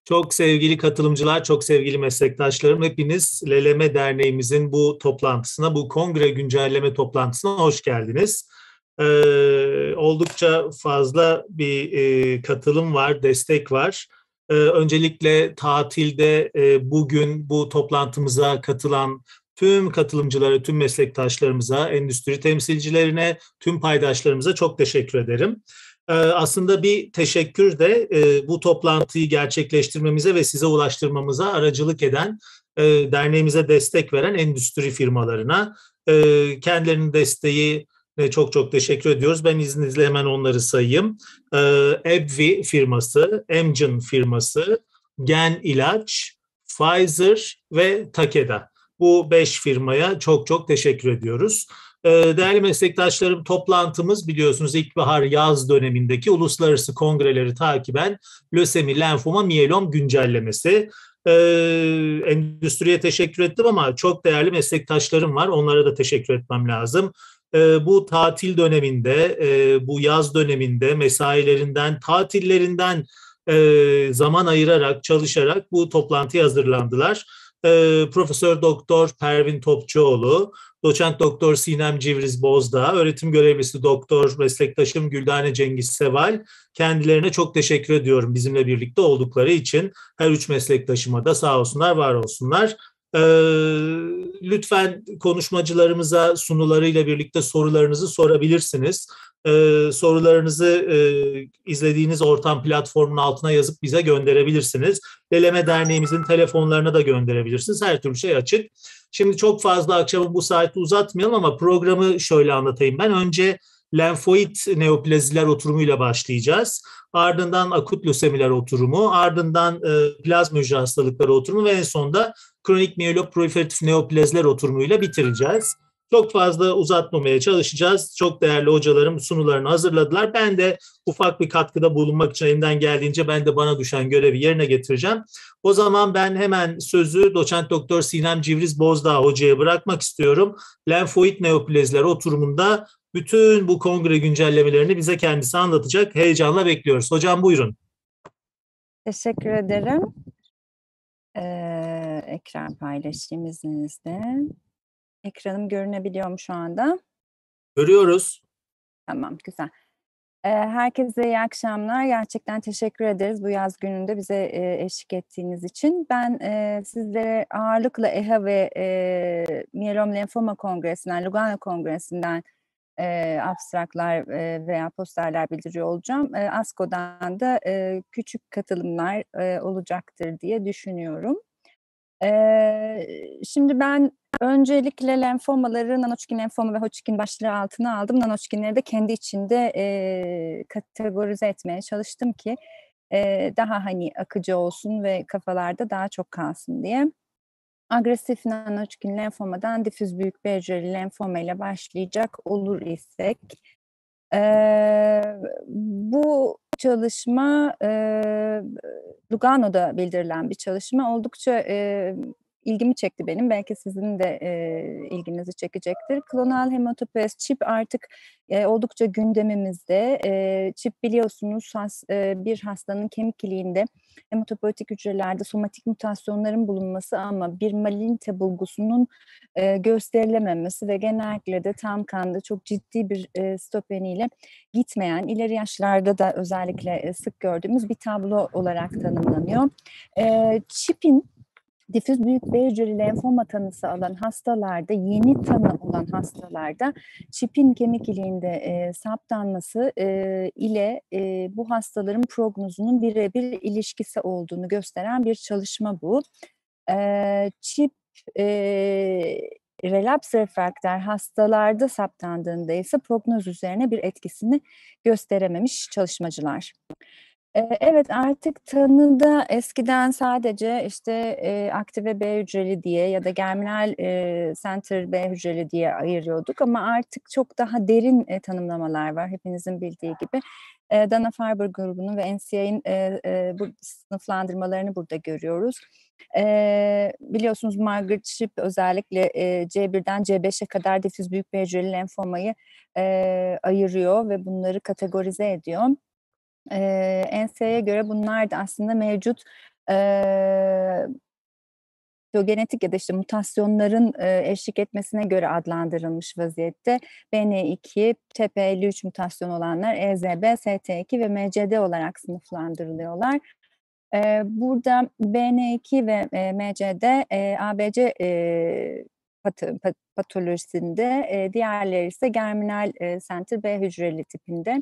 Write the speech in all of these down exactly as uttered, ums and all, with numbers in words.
Çok sevgili katılımcılar, çok sevgili meslektaşlarım, hepiniz L L M Derneğimizin bu toplantısına, bu kongre güncelleme toplantısına hoş geldiniz. Ee, oldukça fazla bir e, katılım var, destek var. Ee, öncelikle tatilde e, bugün bu toplantımıza katılan tüm katılımcılara, tüm meslektaşlarımıza, endüstri temsilcilerine, tüm paydaşlarımıza çok teşekkür ederim. Aslında bir teşekkür de bu toplantıyı gerçekleştirmemize ve size ulaştırmamıza aracılık eden, derneğimize destek veren endüstri firmalarına. Kendilerinin desteği çok çok teşekkür ediyoruz. Ben izninizle hemen onları sayayım. AbbVie firması, Amgen firması, Gen İlaç, Pfizer ve Takeda. Bu beş firmaya çok çok teşekkür ediyoruz. Değerli meslektaşlarım, toplantımız biliyorsunuz ilkbahar yaz dönemindeki uluslararası kongreleri takiben lösemi, lenfoma, miyelom güncellemesi. Ee, endüstriye teşekkür ettim ama çok değerli meslektaşlarım var. Onlara da teşekkür etmem lazım. Ee, bu tatil döneminde, e, bu yaz döneminde mesailerinden, tatillerinden e, zaman ayırarak, çalışarak bu toplantıya hazırlandılar. E, Profesör Doktor Pervin Topçuoğlu, Doçent Doktor Sinem Civriz Bozdağ, öğretim görevlisi Doktor meslektaşım Güldane Cengiz Seval, kendilerine çok teşekkür ediyorum bizimle birlikte oldukları için. Her üç meslektaşıma da sağ olsunlar, var olsunlar. Ee, lütfen konuşmacılarımıza sunularıyla birlikte sorularınızı sorabilirsiniz. Ee, sorularınızı e, izlediğiniz ortam platformunun altına yazıp bize gönderebilirsiniz. L L M Derneğimizin telefonlarına da gönderebilirsiniz. Her türlü şey açık. Şimdi çok fazla akşamı bu saatte uzatmayalım ama programı şöyle anlatayım ben. Önce lenfoid neoplaziler oturumuyla başlayacağız. Ardından akut lösemiler oturumu, ardından e, plazma hücre hastalıkları oturumu ve en sonunda kronik miyelopproliferatif neoplaziler oturumuyla bitireceğiz. Çok fazla uzatmamaya çalışacağız. Çok değerli hocalarım sunularını hazırladılar. Ben de ufak bir katkıda bulunmak için elimden geldiğince ben de bana düşen görevi yerine getireceğim. O zaman ben hemen sözü Doçent Doktor Sinem Civriz Bozdağ hocaya bırakmak istiyorum. Lenfoid neoplaziler oturumunda bütün bu kongre güncellemelerini bize kendisi anlatacak. Heyecanla bekliyoruz. Hocam buyurun. Teşekkür ederim. Ee, ekran paylaşayım izninizle. Ekranım görünebiliyor mu şu anda? Görüyoruz. Tamam, güzel. Ee, herkese iyi akşamlar. Gerçekten teşekkür ederiz bu yaz gününde bize e, eşlik ettiğiniz için. Ben e, sizlere ağırlıkla E H A ve e, Miyelom Lenfoma Kongresi'nden, Lugano Kongresi'nden e, abstraklar e, veya posterler bildiriyor olacağım. E, ASCO'dan da e, küçük katılımlar e, olacaktır diye düşünüyorum. E, şimdi ben öncelikle lenfomaları Non-Hodgkin lenfoma ve Hodgkin başlığı altına aldım. Non-Hodgkinleri de kendi içinde e, kategorize etmeye çalıştım ki e, daha hani akıcı olsun ve kafalarda daha çok kalsın diye. Agresif non-Hodgkin lenfomadan difüz büyük B hücreli lenfoma ile başlayacak olur isek, e, bu çalışma e, Lugano'da bildirilen bir çalışma. Oldukça e, ilgimi çekti benim. Belki sizin de e, ilginizi çekecektir. Klonal hematopoiez çip artık e, oldukça gündemimizde. E, çip biliyorsunuz has, e, bir hastanın kemik iliğinde hematopoietik hücrelerde somatik mutasyonların bulunması ama bir malignite bulgusunun e, gösterilememesi ve genellikle de tam kanda çok ciddi bir e, stopeniyle gitmeyen, ileri yaşlarda da özellikle e, sık gördüğümüz bir tablo olarak tanımlanıyor. E, çipin difüz büyük B hücreli lenfoma tanısı alan hastalarda, yeni tanı olan hastalarda çipin kemik iliğinde e, saptanması e, ile e, bu hastaların prognozunun birebir ilişkisi olduğunu gösteren bir çalışma bu. E, çip e, relapse refrakter hastalarda saptandığında ise prognoz üzerine bir etkisini gösterememiş çalışmacılar. Evet, artık tanıda eskiden sadece işte e, aktive B hücreli diye ya da germinal e, center B hücreli diye ayırıyorduk ama artık çok daha derin e, tanımlamalar var hepinizin bildiği gibi. E, Dana-Farber grubunun ve N C I'nin e, e, bu sınıflandırmalarını burada görüyoruz. E, biliyorsunuz Margaret Shipp özellikle e, C birden C beşe kadar difüz büyük B hücreli lenfomayı e, ayırıyor ve bunları kategorize ediyor. Ee, N C I'ye göre bunlar da aslında mevcut Eee Genetik ya da işte mutasyonların eee, eşlik etmesine göre adlandırılmış vaziyette. B N iki, T P elli üç mutasyonu olanlar E Z B, S T iki ve M C D olarak sınıflandırılıyorlar. Eee, burada B N iki ve eee, M C D eee, A B C eee, patı, pat, patolojisinde, eee, diğerleri ise germinal eee, center B hücreli tipinde.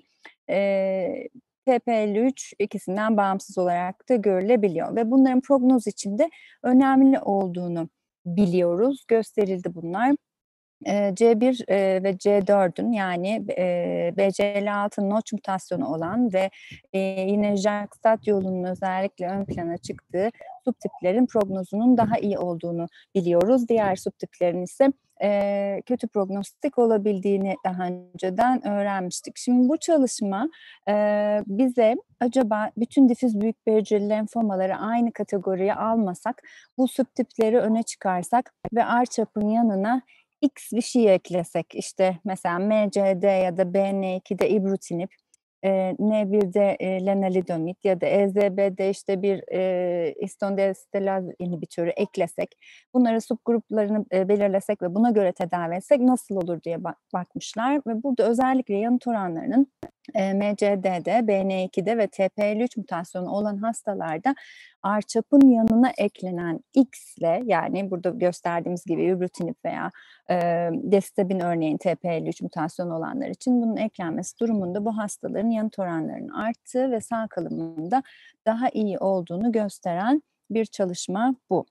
Eee T P elli üç ikisinden bağımsız olarak da görülebiliyor ve bunların prognoz içinde önemli olduğunu biliyoruz. Gösterildi bunlar. Eee, C bir eee, ve C dördün yani eee, B C L altı notch mutasyonu olan ve eee, yine JAK-STAT yolunun özellikle ön plana çıktığı subtiplerin prognozunun daha iyi olduğunu biliyoruz. Diğer subtiplerin ise eee, kötü prognostik olabildiğini daha önceden öğrenmiştik. Şimdi bu çalışma eee, bize acaba bütün difüz büyük hücreli lenfomaları aynı kategoriye almasak, bu subtipleri öne çıkarsak ve R çapın yanına X bir şey eklesek, işte mesela M C D ya da B N iki'de ibrutinib, eee, N bir'de eee, lenalidomid ya da E Z B'de işte bir eee, histondensitelaz inhibitörü eklesek, bunları subgruplarını eee, belirlesek ve buna göre tedavi etsek nasıl olur diye bak- bakmışlar ve burada özellikle yanıt oranlarının eee, M C D'de, B N iki'de ve T P elli üç mutasyonu olan hastalarda R-çapın yanına eklenen X ile, yani burada gösterdiğimiz gibi ibrutinib veya e, destabin örneğin T P elli üç mutasyonu olanlar için bunun eklenmesi durumunda bu hastaların yanıt oranlarının arttığı ve sağ kalımında daha iyi olduğunu gösteren bir çalışma bu.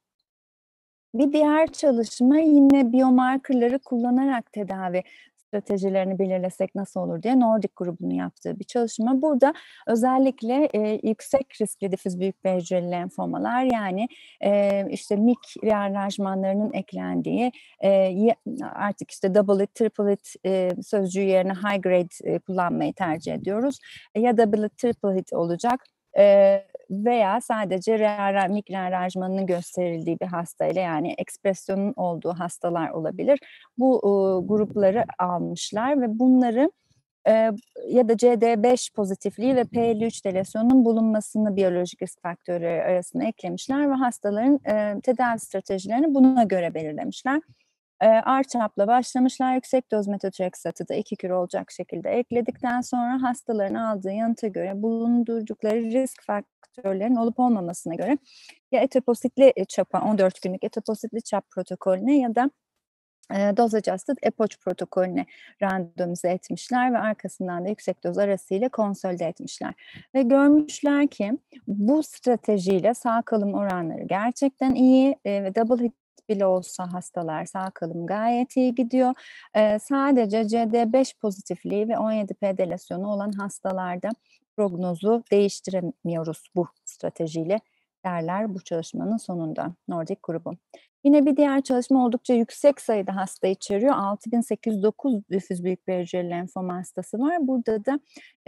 Bir diğer çalışma yine biomarkerları kullanarak tedavi stratejilerini belirlesek nasıl olur diye Nordic grubunun yaptığı bir çalışma. Burada özellikle e, yüksek riskli difüz büyük B hücreli lenfomalar, yani e, işte M I K rearanjmanlarının eklendiği e, artık işte double it, triple it e, sözcüğü yerine high grade e, kullanmayı tercih ediyoruz. E, ya double it, triple it olacak. E, veya sadece M I K rearanjmanının gösterildiği bir hastayla, yani ekspresyonun olduğu hastalar olabilir. Bu e, grupları almışlar ve bunları e, ya da C D beş pozitifliği ve P elli üç delesyonunun bulunmasını biyolojik risk faktörleri arasına eklemişler ve hastaların e, tedavi stratejilerini buna göre belirlemişler. R-çapla başlamışlar. Yüksek doz metotrexatı da iki kür olacak şekilde ekledikten sonra hastaların aldığı yanıta göre bulundurdukları risk faktörlerin olup olmamasına göre ya etopositli çapa, on dört günlük etopositli çap protokolüne ya da e, doz adjusted epoch protokolüne randomize etmişler ve arkasından da yüksek doz arasıyla konsolide etmişler. Ve görmüşler ki bu stratejiyle sağ kalım oranları gerçekten iyi e, ve double hit bile olsa hastalar sağ kalım gayet iyi gidiyor. Ee, sadece C D beş pozitifliği ve on yedi P delesyonu olan hastalarda prognozu değiştiremiyoruz bu stratejiyle derler bu çalışmanın sonunda Nordic grubu. Yine bir diğer çalışma oldukça yüksek sayıda hasta içeriyor. altı bin sekiz yüz dokuz difüz büyük B hücreli lenfoma hastası var. Burada da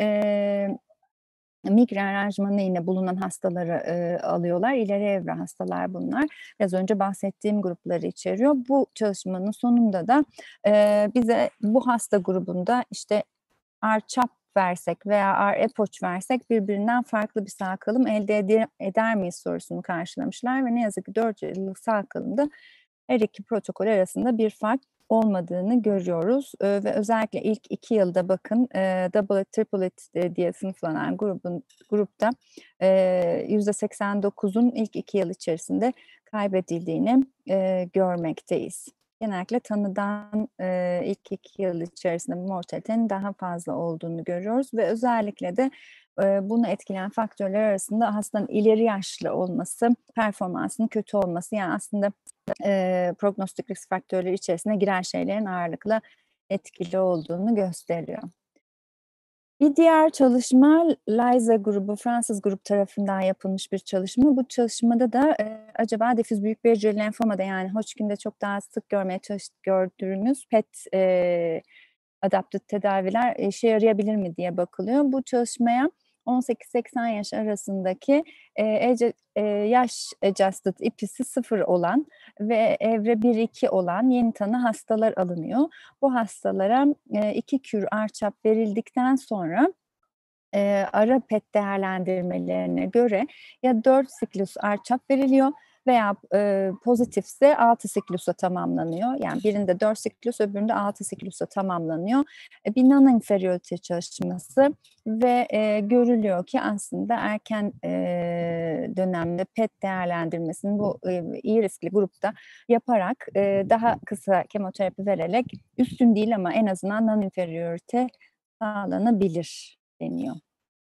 e, M I K rearanjmanı yine bulunan hastaları e, alıyorlar. İleri evre hastalar bunlar. Biraz önce bahsettiğim grupları içeriyor. Bu çalışmanın sonunda da e, bize bu hasta grubunda işte R-çap versek veya R-epoch versek birbirinden farklı bir sağ kalım elde eder, eder miyiz sorusunu karşılamışlar ve ne yazık ki dört yıllık sağ kalımda her iki protokol arasında bir fark olmadığını görüyoruz ee, ve özellikle ilk iki yılda bakın e, double it, triple it e, diye sınıflanan grubun grupta e, yüzde seksen dokuzun ilk iki yıl içerisinde kaybedildiğini e, görmekteyiz. Genellikle tanıdan e, ilk iki yıl içerisinde bu mortalitenin daha fazla olduğunu görüyoruz ve özellikle de e, bunu etkileyen faktörler arasında hastanın ileri yaşlı olması, performansının kötü olması, yani aslında e, prognostik risk faktörleri içerisine giren şeylerin ağırlıkla etkili olduğunu gösteriyor. Bir diğer çalışma LISA grubu, Fransız grup tarafından yapılmış bir çalışma. Bu çalışmada da e, acaba difüz büyük bir hücreli lenfomada, yani Hodgkin'de çok daha sık görmeye çalıştık, gördüğümüz P E T e, adaptif tedaviler işe yarayabilir mi diye bakılıyor. Bu çalışmaya on sekiz seksen yaş arasındaki e, e, yaş adjusted ipisi sıfır olan ve evre bir iki olan yeni tanı hastalar alınıyor. Bu hastalara e, iki kür R-çap verildikten sonra Eee, ara P E T değerlendirmelerine göre ya dört siklus R CHOP veriliyor veya, eee, pozitifse altı siklusla tamamlanıyor. Yani birinde dört siklus, öbüründe altı siklusla tamamlanıyor. E, bir non-inferiority çalışması ve, eee, görülüyor ki aslında erken, eee, dönemde P E T değerlendirmesini bu, eee, iyi riskli grupta yaparak, eee, daha kısa kemoterapi vererek üstün değil ama en azından non-inferiority sağlanabilir deniyor.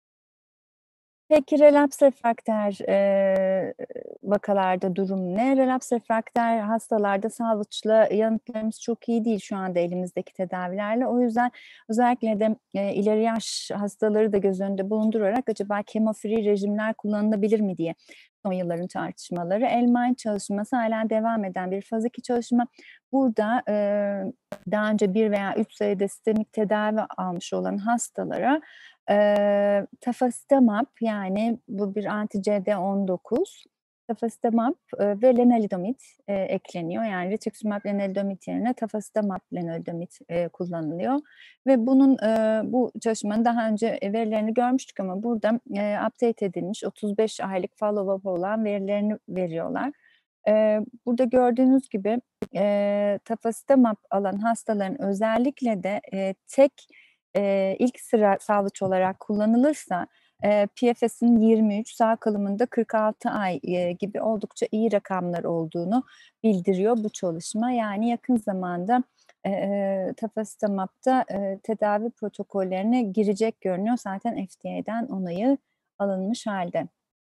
Peki relapse refrakter, eee, vakalarda durum ne? Relapse refrakter hastalarda salvage yanıtlarımız çok iyi değil şu anda elimizdeki tedavilerle. O yüzden özellikle de, eee, ileri yaş hastaları da göz önünde bulundurarak acaba chemo-free rejimler kullanılabilir mi diye son yılların tartışmaları. L-MIND çalışması hâlâ devam eden bir faz iki çalışma. Burada, eee, daha önce bir veya üç sayıda sistemik tedavi almış olan hastalara, eee, tafasitamab yani bu bir anti-C D on dokuz, tafasitamab, eee, ve lenalidomid, eee, ekleniyor. Yani rituximab lenalidomid yerine tafasitamab lenalidomid, eee, kullanılıyor ve bunun, eee, bu çalışmanın daha önce, eee, verilerini görmüştük ama burada, eee, update edilmiş otuz beş aylık follow-up olan verilerini veriyorlar. Eee, burada gördüğünüz gibi, eee, tafasitamab alan hastaların özellikle de, eee, tek, eee, ilk sıra salvage olarak kullanılırsa, eee, P F S'in yirmi üç, sağ kalımında kırk altı ay, eee, gibi oldukça iyi rakamlar olduğunu bildiriyor bu çalışma. Yani yakın zamanda, eee, tafasitamab da, eee, tedavi protokollerine girecek görünüyor. Zaten F D A'den onayı alınmış hâlde.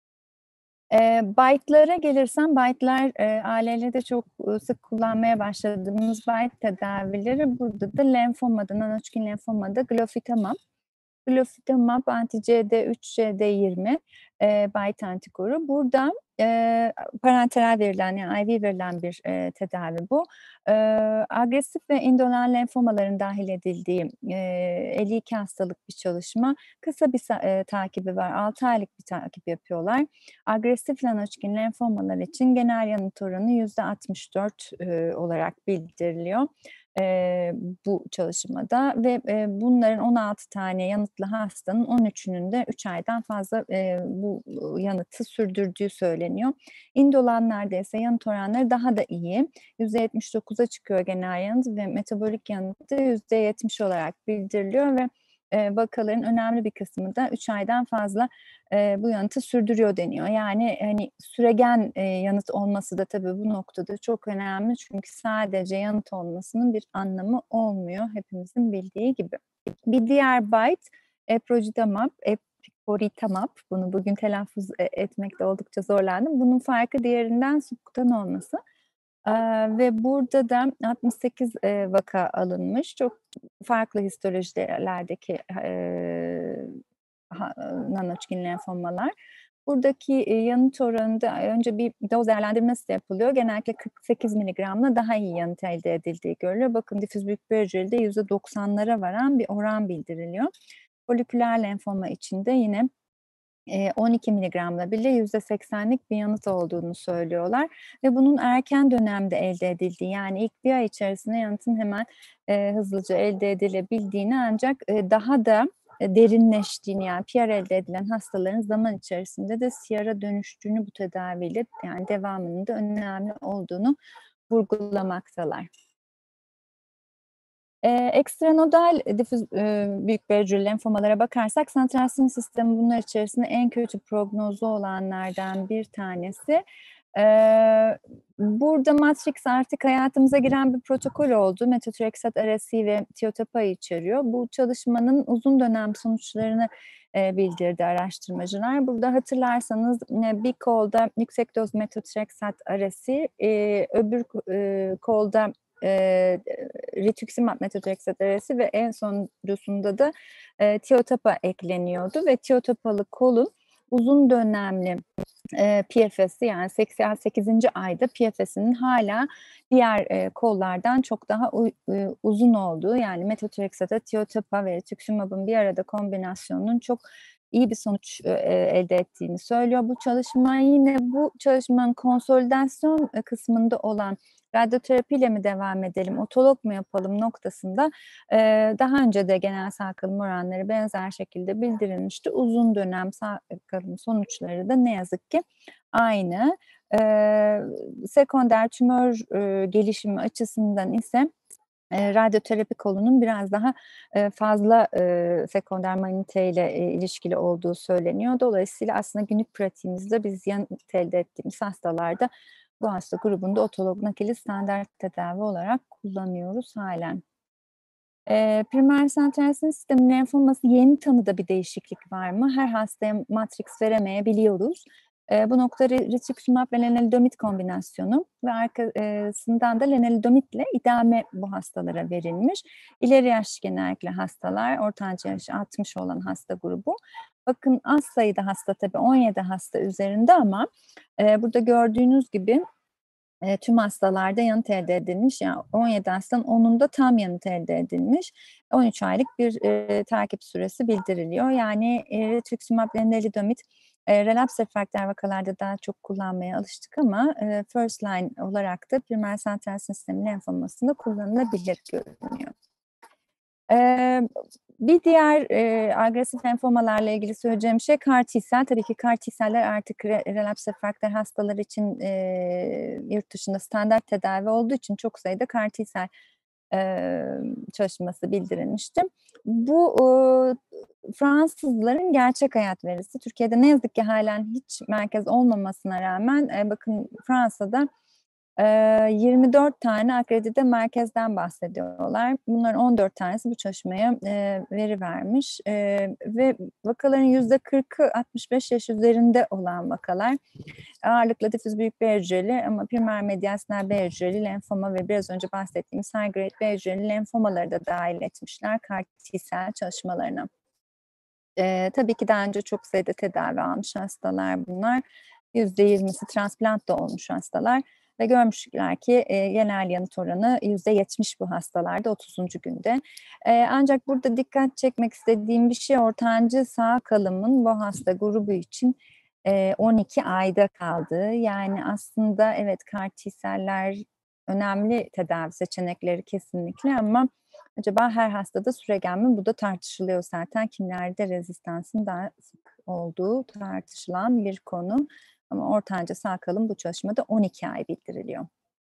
Eee, BiTE'lara gelirsem, BiTE'lar, eee, A L L'de çok, ııı, sık kullanmaya başladığımız BiTE tedavileri burada da lenfomada, non-Hodgkin lenfomada glofitamab. Glofitamab anti-C D üç, C D yirmi, eee, BiTE antikoru. Burada, eee, parenteral verilen yani I V verilen bir, eee, tedavi bu. Eee, agresif ve indolent lenfomaların dâhil edildiği, eee, elli iki hastalık bir çalışma. Kısa bir sa eee, takibi var, altı aylık bir takip yapıyorlar. Agresif non-Hodgkin lenfomalar için genel yanıt oranı yüzde altmış dört eee, olarak bildiriliyor, eee, bu çalışmada ve, eee, bunların on altı tane yanıtlı hastanın on üçünün de üç aydan fazla, eee, bu yanıtı sürdürdüğü söyleniyor. Indolentlerde ise yanıt oranları daha da iyi. yüzde yetmiş dokuza çıkıyor genel yanıt ve metabolik yanıt da yüzde yetmiş olarak bildiriliyor ve, eee, vakaların önemli bir kısmı da üç aydan fazla, eee, bu yanıtı sürdürüyor deniyor. Yani, hani, süregen, eee, yanıt olması da tabii bu noktada çok önemli çünkü sadece yanıt olmasının bir anlamı olmuyor hepimizin bildiği gibi. Bir diğer BiTE eprocitamab, epcoritamab. Bunu bugün telaffuz, eee, etmekte oldukça zorlandım. Bunun farkı diğerinden subkutan olması. Eee, ve burada da altmış sekiz, eee, vaka alınmış. Çok farklı histolojilerdeki, eee, ha non-Hodgkin lenfomalar. Buradaki, eee, yanıt oranında önce bir doz değerlendirmesi yapılıyor. Genellikle kırk sekiz miligramla daha iyi yanıt elde edildiği görülüyor. Bakın difüz büyükbölceli de yüzde doksanlara varan bir oran bildiriliyor. Foliküler lenfoma için de yine, eee, on iki miligramla bile yüzde seksenlik bir yanıt olduğunu söylüyorlar ve bunun erken dönemde elde edildiği, yani ilk bir ay içerisinde yanıtın hemen, eee, hızlıca elde edilebildiğini ancak, eee, daha da, eee, derinleştiğini, yani P R elde edilen hastaların zaman içerisinde de C R'a dönüştüğünü bu tedaviyle, yani devamının da önemli olduğunu vurgulamaktalar. Eee, ekstranodal difüz, eee, büyükbölceli lenfomalara bakarsak santral sinir sistemi bunlar içerisinde en kötü prognozu olanlardan bir tanesi. Eee, burada Matrix artık hayatımıza giren bir protokol oldu. Methotrexate, Ara-C ve Tiotepa'yı içeriyor. Bu çalışmanın uzun dönem sonuçlarını, eee, bildirdi araştırmacılar. Burada hatırlarsanız, eee, bir kolda yüksek doz Methotrexate, Ara-C, eee, öbür ko eee, kolda, eee, rituximab, Methotrexate, Ara-C ve en sonuncusunda da, eee, Tiotepa ekleniyordu ve Tiotepalı kolun uzun dönemli, eee, P F S'i yani seksen sekizinci ayda P F S'inin hâlâ diğer, eee, kollardan çok daha uy ııı, uzun olduğu, yani Methotrexate, Tiotepa ve rituximab'ın bir arada kombinasyonunun çok iyi bir sonuç e, elde ettiğini söylüyor. Bu çalışma yine bu çalışmanın konsolidasyon e, kısmında olan radyoterapiyle mi devam edelim, otolog mu yapalım noktasında e, daha önce de genel sağ kalım oranları benzer şekilde bildirilmişti. Uzun dönem sağ kalım sonuçları da ne yazık ki aynı. E, sekonder tümör e, gelişimi açısından ise E, radyoterapi kolunun biraz daha e, fazla e, sekonder maniteyle e, ilişkili olduğu söyleniyor. Dolayısıyla aslında günlük pratiğimizde biz yanıt elde ettiğimiz hastalarda bu hasta grubunda otolog nakili standart tedavi olarak kullanıyoruz halen. E, primer sentral sinir sistemi lenfoması yeni tanıda bir değişiklik var mı? Her hastaya matrix veremeyebiliyoruz. E, bu nokta rituximab ve lenalidomid kombinasyonu ve arkasından da lenalidomidle idame bu hastalara verilmiş. İleri yaş genellikle hastalar, ortanca yaş altmış olan hasta grubu. Bakın az sayıda hasta tabii on yedi hasta üzerinde ama e, burada gördüğünüz gibi E, tüm hastalarda yanıt elde edilmiş. Yani on yedi hastanın onunda tam yanıt elde edilmiş. on üç aylık bir e, takip süresi bildiriliyor. Yani e, rituximab lenalidomid e, relapse refrakter vakalarda daha çok kullanmaya alıştık ama e, first line olarak da primer sentral sinir sistemi lenfomasında kullanılabilir görünüyor. Ee, bir diğer e, agresif lenfomalarla ilgili söyleyeceğim şey CAR T-cell. Tabii ki CAR T-celler artık re, relapse refrakter hastalar için e, yurt dışında standart tedavi olduğu için çok sayıda CAR T-cell e, çalışması bildirilmişti. Bu e, Fransızların gerçek hayat verisi. Türkiye'de ne yazık ki halen hiç merkez olmamasına rağmen e, bakın Fransa'da yirmi dört tane akredite merkezden bahsediyorlar. Bunların on dört tanesi bu çalışmaya e, veri vermiş e, ve vakaların yüzde kırkı altmış beş yaş üzerinde olan vakalar. Ağırlıkla difüz büyük B hücreli ama primer mediastinal B hücreli lenfoma ve biraz önce bahsettiğimiz high grade B hücreli lenfomaları da dahil etmişler CAR T-cell çalışmalarına. E, tabii ki daha önce çok sayıda tedavi almış hastalar bunlar. yüzde yirmisi transplant da olmuş hastalar. Ve görmüşler ki e, genel yanıt oranı yüzde yetmiş bu hastalarda otuzuncu günde. E, ancak burada dikkat çekmek istediğim bir şey ortancı sağ kalımın bu hasta grubu için e, on iki ayda kaldı. Yani aslında evet CAR T-celler önemli tedavi seçenekleri kesinlikle ama acaba her hastada süregel mi? Bu da tartışılıyor zaten. Kimlerde rezistansın daha sık olduğu tartışılan bir konu. Ama ortanca sağ kalım bu çalışmada on iki ay bildiriliyor.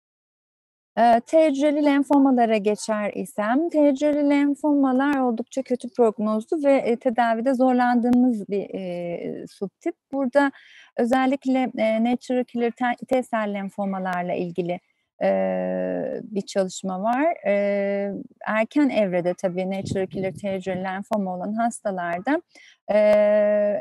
E, T hücreli lenfomalara geçer isem, T hücreli lenfomalar oldukça kötü prognozlu ve e, tedavide zorlandığımız bir e, subtip. Burada özellikle e, natural killer T-sel lenfomalarla ilgili e, bir çalışma var. E, erken evrede tabii natural killer T hücreli lenfoma olan hastalarda e,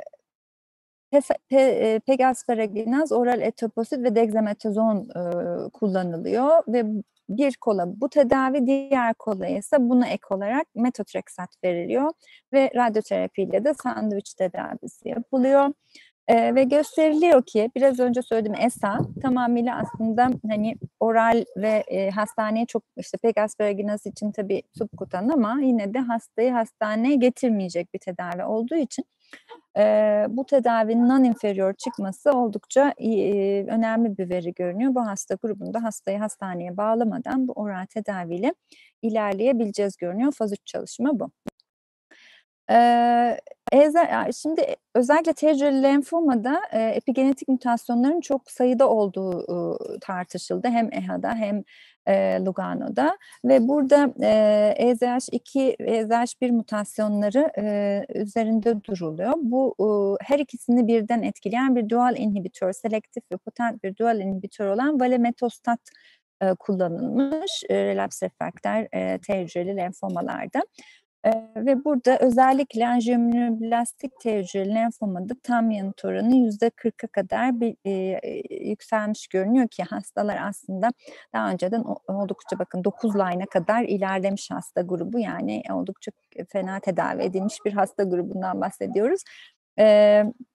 Pe pegasparaginoz, oral etoposид ve dexamethasone e, kullanılıyor ve bir kola bu tedavi, diğer kola ise buna ek olarak metotrexat veriliyor ve radyoterapiyle de sandviç tedavisi yapılıyor. E, ve gösteriliyor ki biraz önce söylediğim E S A tamamıyla aslında hani oral ve e, hastaneye çok işte pegasparaginoz için tabii subkutan ama yine de hastayı hastaneye getirmeyecek bir tedavi olduğu için e, bu tedavinin non-inferior çıkması oldukça e, önemli bir veri görünüyor. Bu hasta grubunda hastayı hastaneye bağlamadan bu oral tedaviyle ilerleyebileceğiz görünüyor. Faz üç çalışma bu. Ee, şimdi özellikle T hücreli lenfomada e, epigenetik mutasyonların çok sayıda olduğu e, tartışıldı. Hem E H A'da hem e, Lugano'da ve burada e, E Z H iki ve E Z H bir mutasyonları e, üzerinde duruluyor. Bu e, her ikisini birden etkileyen bir dual inhibitör, selektif ve potent bir dual inhibitör olan valemetostat e, kullanılmış e, relapse refrakter e, T hücreli lenfomalarda. Ee, ve burada özellikle anjiyoimmunoblastik T hücreli lenfomada tam yanıt oranı yüzde kırka kadar bir e, yükselmiş görünüyor ki hastalar aslında daha önceden oldukça bakın dokuz line'a kadar ilerlemiş hasta grubu, yani oldukça fena tedavi edilmiş bir hasta grubundan bahsediyoruz. Ee,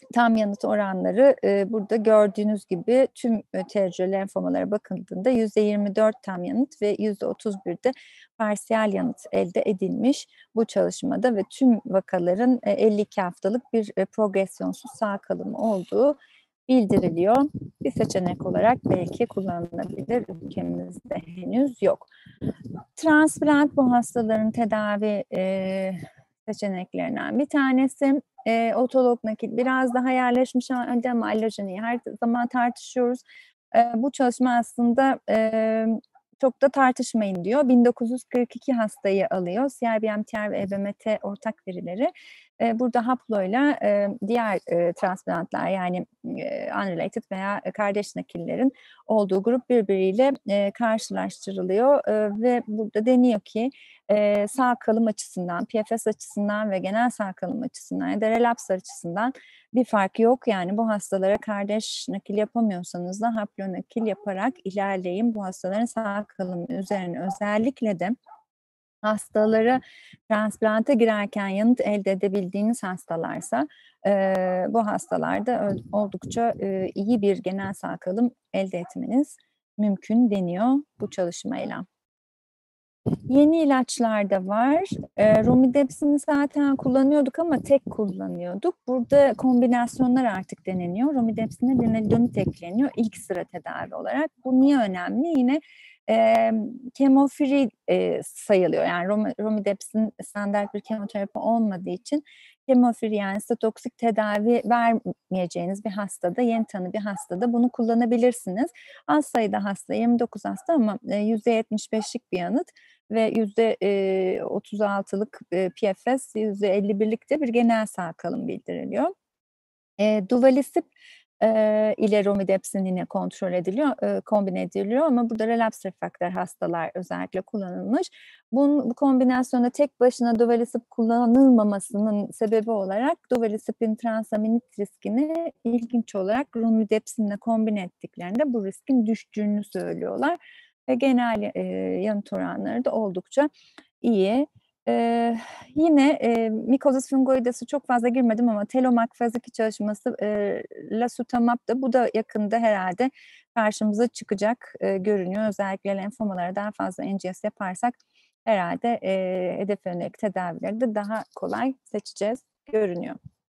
tam yanıt oranları e, burada gördüğünüz gibi tüm e, tercih lenfomalara bakıldığında yüzde yirmi dört tam yanıt ve yüzde otuz bir de parsiyel yanıt elde edilmiş bu çalışmada ve tüm vakaların e, elli iki haftalık bir e, progresyonsuz sağ kalımı olduğu bildiriliyor. Bir seçenek olarak belki kullanılabilir, ülkemizde henüz yok. Transplant bu hastaların tedavi e, seçeneklerinden bir tanesi. E, otolog nakil biraz daha yerleşmiş halde ama alojeni her zaman tartışıyoruz. E, bu çalışma aslında e, çok da tartışmayın diyor. bin dokuz yüz kırk iki hastayı alıyor. C R B M T R ve E B M T ortak verileri. E, burada haployla e, diğer e, transplantlar yani e, unrelated veya kardeş nakillerin olduğu grup birbiriyle e, karşılaştırılıyor e, ve burada deniyor ki e, sağ kalım açısından, P F S açısından ve genel sağ kalım açısından ya da relapse açısından bir fark yok. Yani bu hastalara kardeş nakil yapamıyorsanız da haplo nakil yaparak ilerleyin. Bu hastaların sağ kalımı üzerine özellikle de hastaları transplanta girerken yanıt elde edebildiğiniz hastalarsa e, bu hastalarda oldukça e, iyi bir genel sağ kalım elde etmeniz mümkün deniyor bu çalışmayla. Yeni ilaçlar da var. E, Romidepsini zaten kullanıyorduk ama tek kullanıyorduk. Burada kombinasyonlar artık deneniyor. Romidepsine lenalidomid ekleniyor ilk sıra tedavi olarak. Bu niye önemli? Yine e, kemofri e, sayılıyor. Yani rom, Romidepsin standart bir kemoterapi olmadığı için kemofri yani sitotoksik tedavi vermeyeceğiniz bir hastada, yeni tanı bir hastada bunu kullanabilirsiniz. Az sayıda hasta, yirmi dokuz hasta ama yüzde yetmiş beşlik bir yanıt ve yüzde otuz altılık P F S, yüzde elli birlik de bir genel sağ kalım bildiriliyor. E, Duvalisib e, ile Romidepsin yine kontrol ediliyor, e, kombine ediliyor ama burada relapse refraktör hastalar özellikle kullanılmış. Bunun, bu kombinasyonda tek başına Duvalisib kullanılmamasının sebebi olarak Duvalisib'in transaminit riskini ilginç olarak Romidepsin'le kombine ettiklerinde bu riskin düştüğünü söylüyorlar. Ve genel e, yanıt oranları da oldukça iyi. Ee, yine e, mikozis fungoides'e çok fazla girmedim ama Telomak faz iki çalışması e, Lasutamab da bu da yakında herhalde karşımıza çıkacak e, görünüyor. Özellikle lenfomalara daha fazla N G S yaparsak herhalde e, hedef yönelik tedavileri de daha kolay seçeceğiz görünüyor.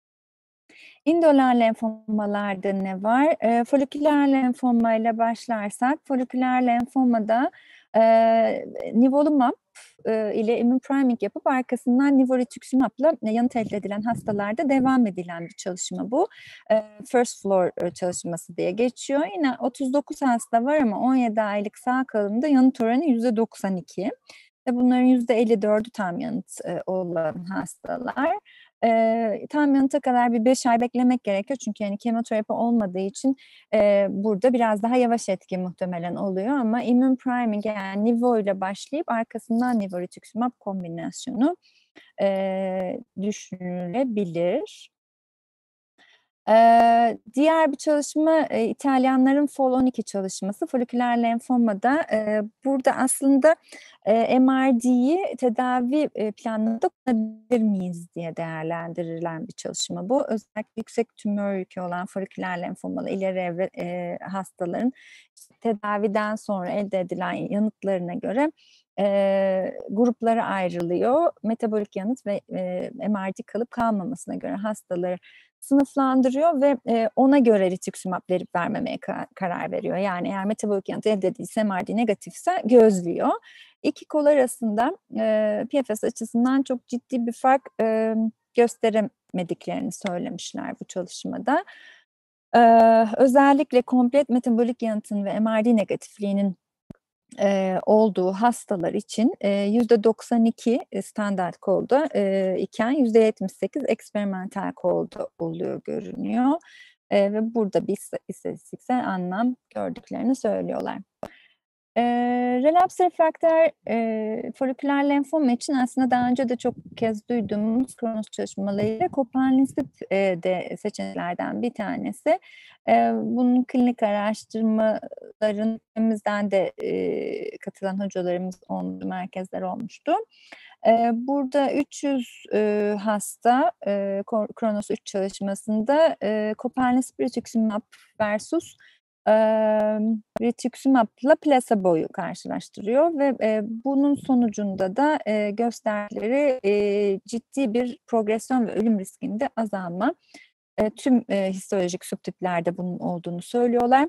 İndolal lenfomalarda ne var? E, foliküler lenfoma ile başlarsak, foliküler lenfomada e, nivolumab e, ile immune priming yapıp arkasından nivolituzumab'la yanıt elde edilen hastalarda devam edilen bir çalışma bu. E, first floor çalışması diye geçiyor. Yine otuz dokuz hasta var ama on yedi aylık sağ kalımda yanıt oranı yüzde doksan iki. Ve bunların yüzde elli dördü tam yanıt e, olan hastalar. E, tam yanıta kadar bir beş ay beklemek gerekiyor. Çünkü yani kemoterapi olmadığı için e, burada biraz daha yavaş etki muhtemelen oluyor. Ama immune priming yani nivo ile başlayıp arkasından nivolituzumab kombinasyonu e, düşünülebilir. Ee, diğer bir çalışma e, İtalyanların F O L on iki çalışması foliküler lenfomada e, burada aslında e, M R D'yi tedavi e, planında kullanabilir miyiz diye değerlendirilen bir çalışma bu. Özellikle yüksek tümör yükü olan foliküler lenfomalı ileri evre e, hastaların işte, tedaviden sonra elde edilen yanıtlarına göre e, gruplara ayrılıyor. Metabolik yanıt ve e, M R D kalıp kalmamasına göre hastaları sınıflandırıyor ve e, ona göre rituximab verip vermemeye ka- karar veriyor. Yani eğer metabolik yanıt elde edilse M R D negatifse gözlüyor. İki kol arasında e, P F S açısından çok ciddi bir fark e, gösteremediklerini söylemişler bu çalışmada. E, özellikle komplet metabolik yanıtın ve M R D negatifliğinin e, olduğu hastalar için e, yüzde doksan iki standart kolda e, iken yüzde yetmiş sekiz eksperimental kolda oluyor görünüyor. E, ve burada bir istatistiksel anlam gördüklerini söylüyorlar. Eee, relapse refrakter eee, foliküler lenfoma için aslında daha önce de çok kez duyduğumuz Kronos çalışmalarıyla Copanlisib eee, de seçeneklerden bir tanesi. Eee, bunun klinik araştırmaların ülkemizden de eee, katılan hocalarımız olmuş, merkezler olmuştu. Eee, burada üç yüz eee, hasta eee, Kronos üç çalışmasında eee, Copanlisib rituximab versus Emm, rituximab'la plasebo'yu karşılaştırıyor ve, eee, bunun sonucunda da, eee, gösterdikleri, eee, ciddi bir progresyon ve ölüm riskinde azalma. Eee, tüm, eee, histolojik subtiplerde bunun olduğunu söylüyorlar.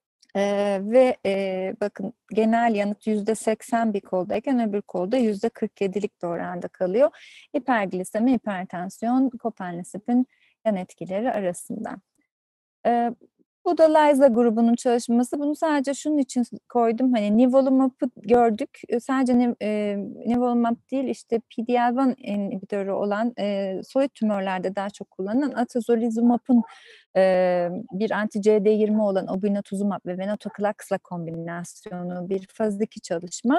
Eee, ve, eee, bakın genel yanıt yüzde seksen bir koldayken öbür kolda yüzde kırk yedilik bir oranda kalıyor. Hiperglisemi, hipertansiyon, Copanlisib'in yan etkileri arasında. Eee, Bu da Liza grubunun çalışması. Bunu sadece şunun için koydum, hani, nivolumab'ı gördük. Eee, sadece niv eee, nivolumab değil, işte, P D L bir inhibitörü olan, eee, solid tümörlerde daha çok kullanılan atezolizumab'ın, eee, bir anti-C D yirmi olan obinutuzumab ve venetoclax'la kombinasyonu bir faz iki çalışma.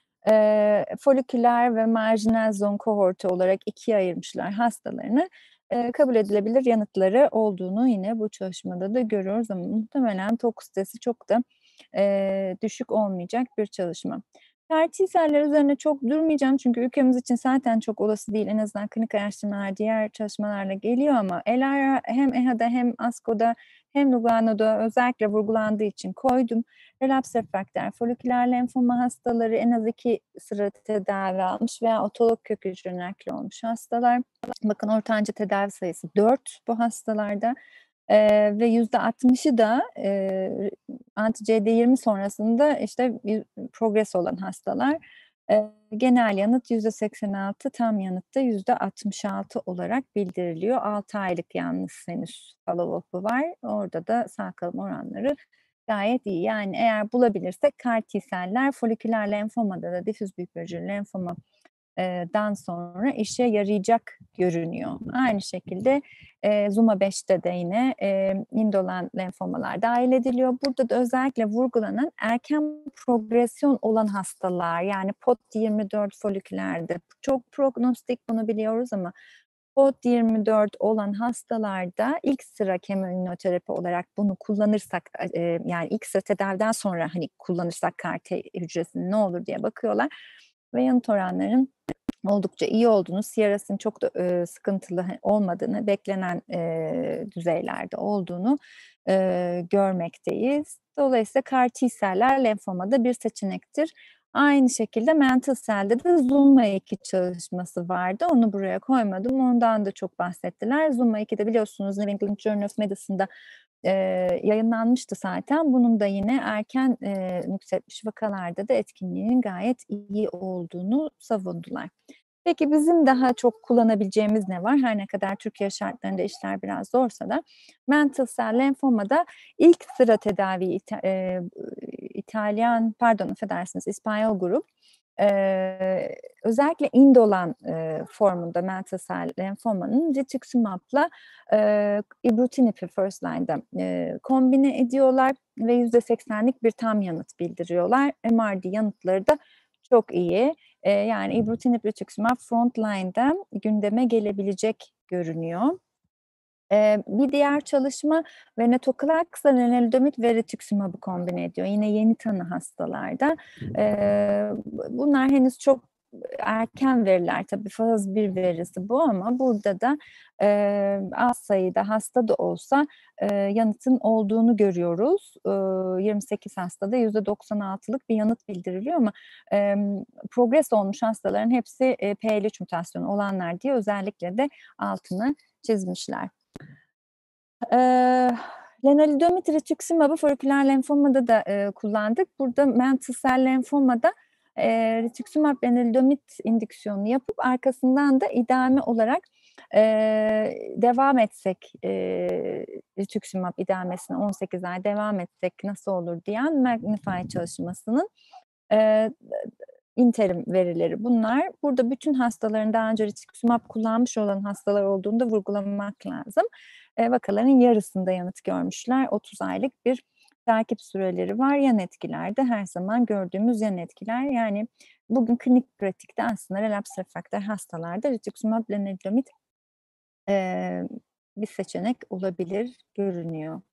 Eee, foliküler ve marjinal zon kohortu olarak ikiye ayırmışlar hastalarını. Eee, kabul edilebilir yanıtları olduğunu yine bu çalışmada da görüyoruz ama muhtemelen toksitesi çok da eee, düşük olmayacak bir çalışma. C A R T-seller üzerine çok durmayacağım çünkü ülkemiz için zaten çok olası değil. En azından klinik araştırmalar diğer çalışmalarla geliyor ama ELARA hem E H A'da hem ASCO'da hem Lugano'da özellikle vurgulandığı için koydum. Relapse refrakter foliküler lenfoma hastaları en az iki sıra tedavi almış veya otolog kök hücre nakli olmuş hastalar. Bakın ortanca tedavi sayısı dört bu hastalarda. Eee, ve yüzde altmışı da eee, anti-C D yirmi sonrasında işte bir progres olan hastalar. Eee, genel yanıt yüzde seksen altı, tam yanıt da yüzde altmış altı olarak bildiriliyor. altı aylık yalnız henüz follow-up'ı var. Orada da sağ kalım oranları gayet iyi. Yani eğer bulabilirsek C A R T-seller foliküler lenfomada da difüz büyük hücreli lenfoma eee, dan sonra işe yarayacak görünüyor. Aynı şekilde eee, Zuma beşte de yine eee, indolent lenfomalar dahil ediliyor. Burada da özellikle vurgulanan erken progresyon olan hastalar, yani P O D yirmi dört folikülerde çok prognostik, bunu biliyoruz ama P O D yirmi dört olan hastalarda ilk sıra kemoimmünoterapi olarak bunu kullanırsak, eee, yani ilk sıra tedaviden sonra hani kullanırsak C A R T hücresini ne olur diye bakıyorlar ve yanıt oranlarının oldukça iyi olduğunu, C R S'in çok da eee, sıkıntılı olmadığını, beklenen eee, düzeylerde olduğunu eee, görmekteyiz. Dolayısıyla C A R T-seller lenfomada bir seçenektir. Aynı şekilde mantle cell'de de Zuma iki çalışması vardı. Onu buraya koymadım. Ondan da çok bahsettiler. Zuma iki'de biliyorsunuz New England Journal of Medicine'da eee, yayınlanmıştı zaten. Bunun da yine erken eee, nüksetmiş vakalarda da etkinliğinin gayet iyi olduğunu savundular. Peki bizim daha çok kullanabileceğimiz ne var? Her ne kadar Türkiye şartlarında işler biraz zorsa da mantle cell lenfomada ilk sıra tedavi İta eee, İtalyan, pardon affedersiniz İspanyol grup eee, özellikle indolan eee, formunda mantle cell lenfomanın rituximab'la eee, ibrutinib'i first line'da eee, kombine ediyorlar ve yüzde seksenlik bir tam yanıt bildiriyorlar. M R D yanıtları da çok iyi. Eee, yani ibrutinib, rituximab frontline'da gündeme gelebilecek görünüyor. Eee, bir diğer çalışma venetoclax'la lenalidomid ve rituximab'ı kombine ediyor. Yine yeni tanı hastalarda. Eee, bunlar henüz çok erken veriler tabii, faz bir verisi bu ama burada da eee, az sayıda hasta da olsa eee, yanıtın olduğunu görüyoruz. Eee, yirmi sekiz hastada yüzde doksan altılık bir yanıt bildiriliyor ama emm, progres olmuş hastaların hepsi eee, P L üç mutasyonu olanlar diye özellikle de altını çizmişler. Eee, lenalidomid rituximab'ı foliküler lenfomada da eee, kullandık. Burada mantle cell lenfomada eee, rituximab lenalidomid indüksiyonu yapıp arkasından da idame olarak eee, devam etsek, eee, rituximab idamesine on sekiz ay devam etsek nasıl olur diyen Magnify çalışmasının eee, interim verileri bunlar. Burada bütün hastaların daha önce rituximab kullanmış olan hastalar olduğunu da vurgulamak lazım. Eee, vakaların yarısında yanıt görmüşler. otuz aylık bir takip süreleri var. Yan etkiler de her zaman gördüğümüz yan etkiler. Yani bugün klinik pratikte aslında relapse refrakter hastalarda rituximab lenalidomid eee, bir seçenek olabilir görünüyor.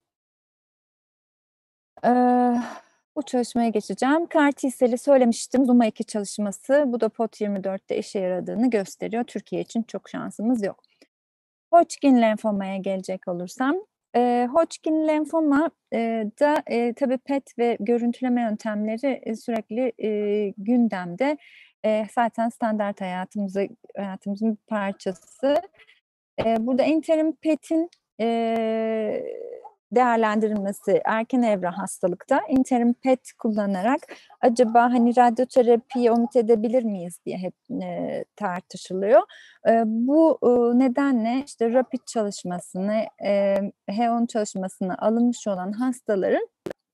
Eee, bu çalışmaya geçeceğim. C A R T-cell'i söylemiştim. Zuma iki çalışması. Bu da P O T yirmi dörtte işe yaradığını gösteriyor. Türkiye için çok şansımız yok. Hodgkin lenfomaya gelecek olursam, eee, Hodgkin lenfoma eee, da eee, tabii P E T ve görüntüleme yöntemleri eee, sürekli eee, gündemde. Eee, zaten standart hayatımıza hayatımızın bir parçası. Eee, burada interim P E T'in eee, değerlendirilmesi erken evre hastalıkta interim P E T kullanarak acaba hani radyoterapiyi omit edebilir miyiz diye hep eee, tartışılıyor. Eee, bu ııı, nedenle işte RAPID çalışmasını, eee, H on çalışmasına alınmış olan hastaların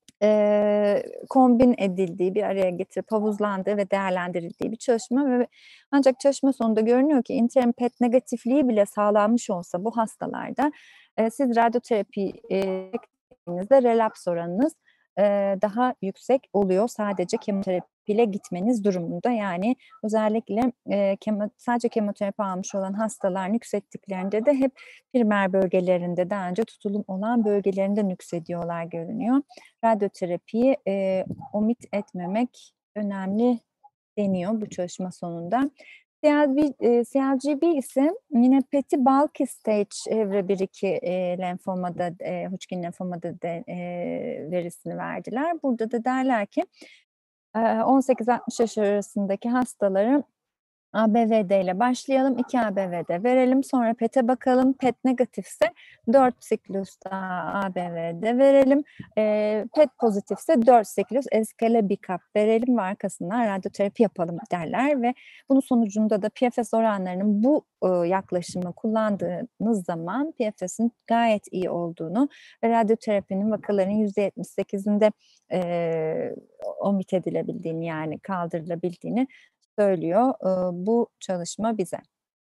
eee, kombin edildiği, bir araya getirip havuzlandığı ve değerlendirildiği bir çalışma ve ancak çalışma sonunda görünüyor ki interim P E T negatifliği bile sağlanmış olsa bu hastalarda eee, siz radyoterapi eee, çektiğinizde relapse oranınız eee, daha yüksek oluyor. Sadece kemoterapiyle gitmeniz durumunda. Yani özellikle eee, kemo sadece kemoterapi almış olan hastalar nüksettiklerinde de hep primer bölgelerinde, daha önce tutulum olan bölgelerinde nüksediyorlar görünüyor. Radyoterapiyi eee, omit etmemek önemli deniyor bu çalışma sonunda. C L B, eee, C L G B ise yine P E T'i bulky stage evre bir iki eee, lenfomada, eee, Hodgkin lenfomada de, eee, verisini verdiler. Burada da derler ki eee, on sekiz altmış yaş arasındaki hastaların A B V D ile başlayalım, iki A B V D verelim, sonra P E T'e bakalım. P E T negatifse dört siklus daha A B V D verelim. Eee, P E T pozitifse dört siklus eskelebicap verelim ve arkasından radyoterapi yapalım derler ve bunun sonucunda da P F S oranlarının bu ııı, yaklaşımı kullandığınız zaman P F S'in gayet iyi olduğunu ve radyoterapinin vakaların yüzde yetmiş sekizinde eee, omit edilebildiğini, yani kaldırılabildiğini söylüyor ııı, bu çalışma bize.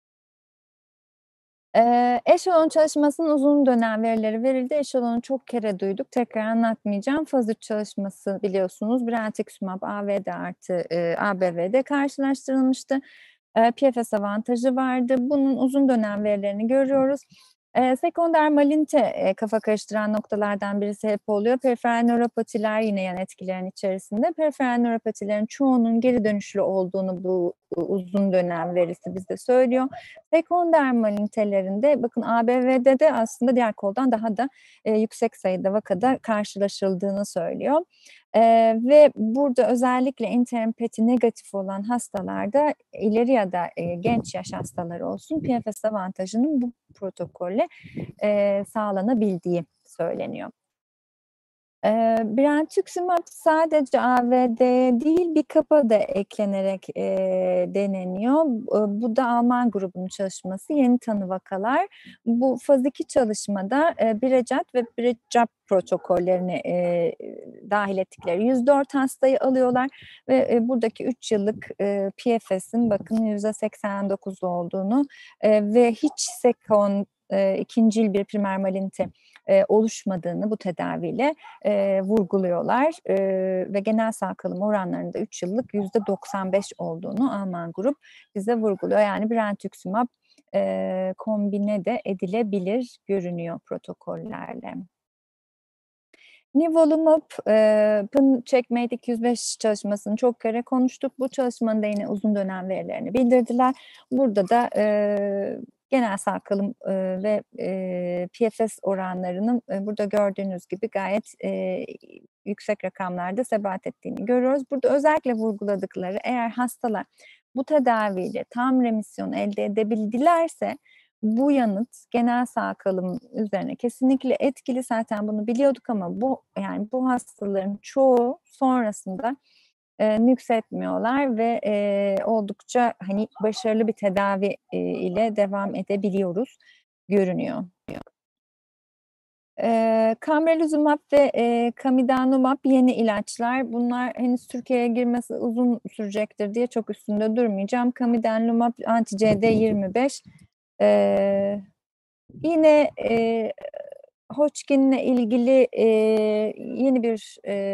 Eee, Echelon çalışmasının uzun dönem verileri verildi. Echelon'u çok kere duyduk. Tekrar anlatmayacağım. Faz üç çalışması biliyorsunuz. Brentuximab A V D artı eee, A B V D karşılaştırılmıştı. Eee, P F S avantajı vardı. Bunun uzun dönem verilerini görüyoruz. Eee, sekonder malinte eee, kafa karıştıran noktalardan birisi hep oluyor. Periferal nöropatiler yine yan etkilerin içerisinde. Periferal nöropatilerin çoğunun geri dönüşlü olduğunu bu uzun dönem verisi bize söylüyor. Sekonder malintelerinde bakın A B V D'de aslında diğer koldan daha da eee, yüksek sayıda vakada karşılaşıldığını söylüyor. Eee, ve burada özellikle interim P E T'i negatif olan hastalarda ileri ya da eee, genç yaş hastaları olsun P F S avantajının bu protokolle eee, sağlanabildiği söyleniyor. Eee, Brentuximab sadece A V D'ye değil bir kapa da eklenerek eee, deneniyor. Iıı, bu da Alman grubunun çalışması, yeni tanı vakalar. Bu faz iki çalışmada eee, Birecat ve Birecap protokollerini eee, dâhil ettikleri yüz dört hastayı alıyorlar ve eee, buradaki üç yıllık eee, P F S'in bakın yüzde seksen dokuz olduğunu eee, ve hiç sekon eee, ikincil bir primer malinte eee, oluşmadığını bu tedaviyle eee, vurguluyorlar eee, ve genel sağ kalım oranlarında üç yıllık yüzde doksan beş olduğunu Alman grup bize vurguluyor. Yani Brentuximab eee, kombine de edilebilir görünüyor protokollerle. Nivolumab, eee, Pın Checkmate iki yüz beş çalışmasını çok kere konuştuk. Bu çalışmanın da yine uzun dönem verilerini bildirdiler. Burada da eee, genel sağ kalım eee, ve eee, P F S oranlarının eee, burada gördüğünüz gibi gayet eee, yüksek rakamlarda sebat ettiğini görüyoruz. Burada özellikle vurguladıkları, eğer hastalar bu tedaviyle tam remisyon elde edebildilerse bu yanıt genel sağ kalım üzerine kesinlikle etkili. Zaten bunu biliyorduk ama bu yani bu hastaların çoğu sonrasında eee, nüksetmiyorlar ve eee, oldukça hani başarılı bir tedavi eee, ile devam edebiliyoruz görünüyor. Eee, Camrelizumab ve eee, Camidanumab yeni ilaçlar. Bunlar henüz Türkiye'ye girmesi uzun sürecektir diye çok üstünde durmayacağım. Camidanumab anti-C D yirmi beş. Eee, yine eee Hodgkin'le ilgili e, yeni bir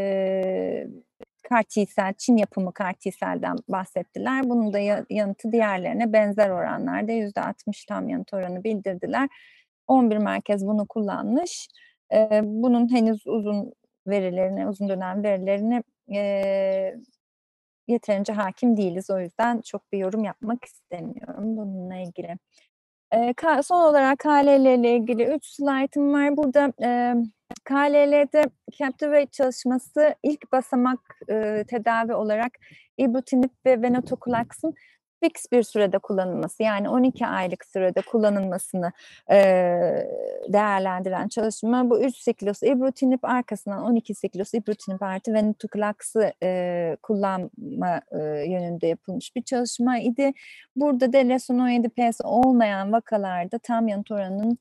e, kar T-sel, Çin yapımı kar T-selden bahsettiler. Bunun da yanıtı diğerlerine benzer oranlarda yüzde altmış tam yanıt oranı bildirdiler. on bir merkez bunu kullanmış. E, bunun henüz uzun verilerini, uzun dönem verilerini e, yeterince hakim değiliz. O yüzden çok bir yorum yapmak istemiyorum bununla ilgili. E, son olarak K L L ile ilgili üç slaytım var. Burada e, K L L'de Captivate çalışması ilk basamak e, tedavi olarak ibrutinib ve venetoclax'ın fix bir sürede kullanılması, yani on iki aylık sürede kullanılmasını e, değerlendiren çalışma. Bu üç siklos ibrutinib arkasından on iki siklos ibrutinib artı venetoclax'ı e, kullanma e, yönünde yapılmış bir çalışma idi. Burada da leson on yedi P S olmayan vakalarda tam yanıt oranının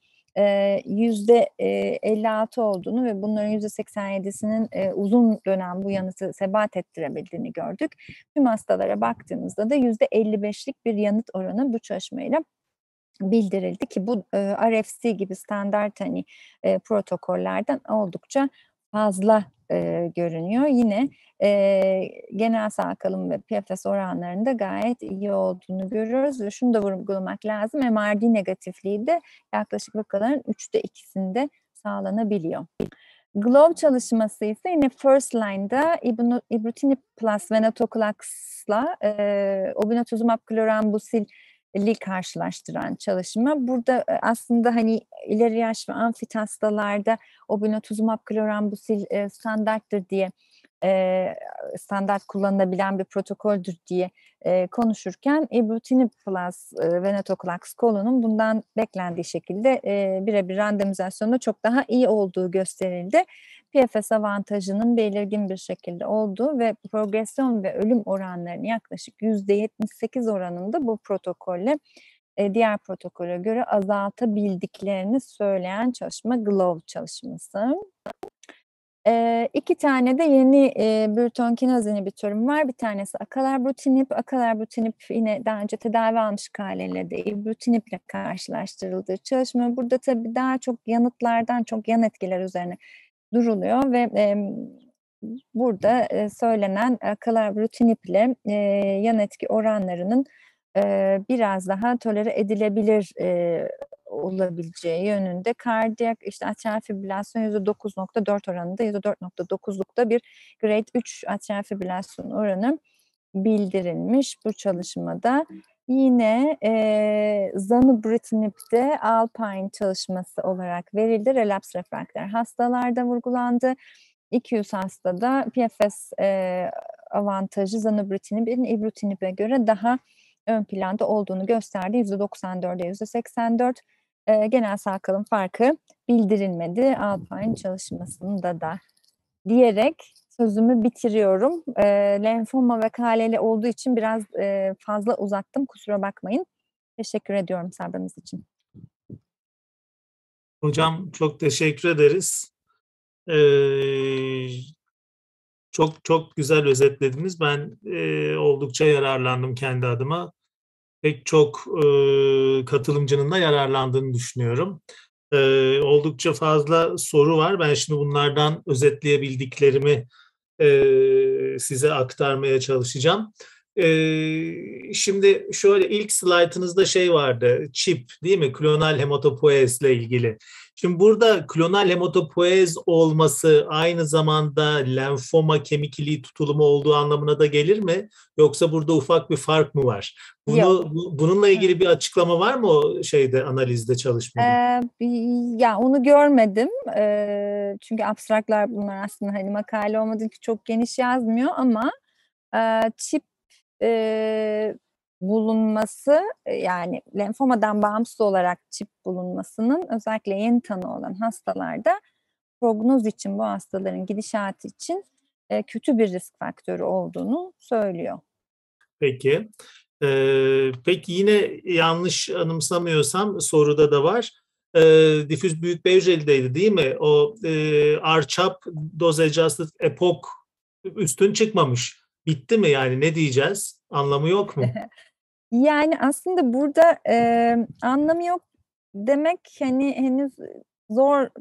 yüzde elli altı olduğunu ve bunların yüzde seksen yedisinin e, uzun dönem bu yanıtı sebat ettirebildiğini gördük. Tüm hastalara baktığımızda da yüzde elli beşlik bir yanıt oranı bu çalışmayla bildirildi ki bu e, R F C gibi standart hani e, protokollerden oldukça fazla e, görünüyor. Yine e, genel sağ kalım ve P F S oranlarında gayet iyi olduğunu görüyoruz ve şunu da vurgulamak lazım. M R D negatifliği de yaklaşık vakaların üçte ikisinde sağlanabiliyor. GLOW çalışması ise yine first line'da ibrutinib plus venetoclax'la e, obinutuzumab klorambusil li karşılaştıran çalışma. Burada aslında hani ileri yaş ve amfit hastalarda obinutuzumab klorambusil e, standarttır diye e, standart kullanılabilen bir protokoldür diye e, konuşurken ibrutinib plus e, venetoclax kolonun bundan beklendiği şekilde e, birebir randomizasyonda çok daha iyi olduğu gösterildi. P F S avantajının belirgin bir şekilde olduğu ve progresyon ve ölüm oranlarını yaklaşık yüzde yetmiş sekiz oranında bu protokolle e, diğer protokole göre azaltabildiklerini söyleyen çalışma GLOW çalışması. E, iki tane de yeni e, Bruton kinaz inhibitörüm var. Bir tanesi acalabrutinib. Acalabrutinib yine daha önce tedavi almış K L L'de ibrutinib ile karşılaştırıldığı çalışma. Burada tabii daha çok yanıtlardan çok yan etkiler üzerine duruluyor ve e, burada e, söylenen acalabrutinib ile e, yan etki oranlarının e, biraz daha tolere edilebilir e, olabileceği yönünde kardiyak işte atrial fibrilasyon yüzde dokuz nokta dört oranında yüzde dört nokta dokuzlukta bir grade üç atrial fibrilasyon oranı bildirilmiş bu çalışmada. Yine e, zanubrutinib'de Alpine çalışması olarak verildi. Relapse refrakter hastalarda vurgulandı. iki yüz hastada P F S e, avantajı zanubrutinib'in ibrutinib'e göre daha ön planda olduğunu gösterdi. yüzde doksan dörde yüzde seksen dört. E, genel sağ kalım farkı bildirilmedi Alpine çalışmasında da diyerek sözümü bitiriyorum. E, lenfoma ve K L L olduğu için biraz e, fazla uzattım. Kusura bakmayın. Teşekkür ediyorum sabrınız için. Hocam çok teşekkür ederiz. Ee, çok çok güzel özetlediniz. Ben e, oldukça yararlandım kendi adıma. Pek çok e, katılımcının da yararlandığını düşünüyorum. E, oldukça fazla soru var. Ben şimdi bunlardan özetleyebildiklerimi e, size aktarmaya çalışacağım. E, şimdi şöyle ilk slaytınızda şey vardı, çip değil mi? Klonal hematopoiez ile ilgili. Şimdi burada klonal hematopoiez olması aynı zamanda lenfoma kemik iliği tutulumu olduğu anlamına da gelir mi? Yoksa burada ufak bir fark mı var? Bunu bu, bununla ilgili bir açıklama var mı o şeyde analizde çalışmada? Ee, ya onu görmedim. Ee, çünkü abstraktlar bunlar aslında hani makale olmadığı için çok geniş yazmıyor ama e, çip e, bulunması yani lenfomadan bağımsız olarak çip bulunmasının özellikle yeni tanı olan hastalarda prognoz için bu hastaların gidişatı için e, kötü bir risk faktörü olduğunu söylüyor. Peki. Ee, peki yine yanlış anımsamıyorsam soruda da var. Ee, difüz büyük Bevjeli'deydi değil mi? O e, R CHOP dose adjusted epoch üstün çıkmamış. Bitti mi yani ne diyeceğiz? Anlamı yok mu? Yani aslında burada e, anlamı yok demek hani henüz zor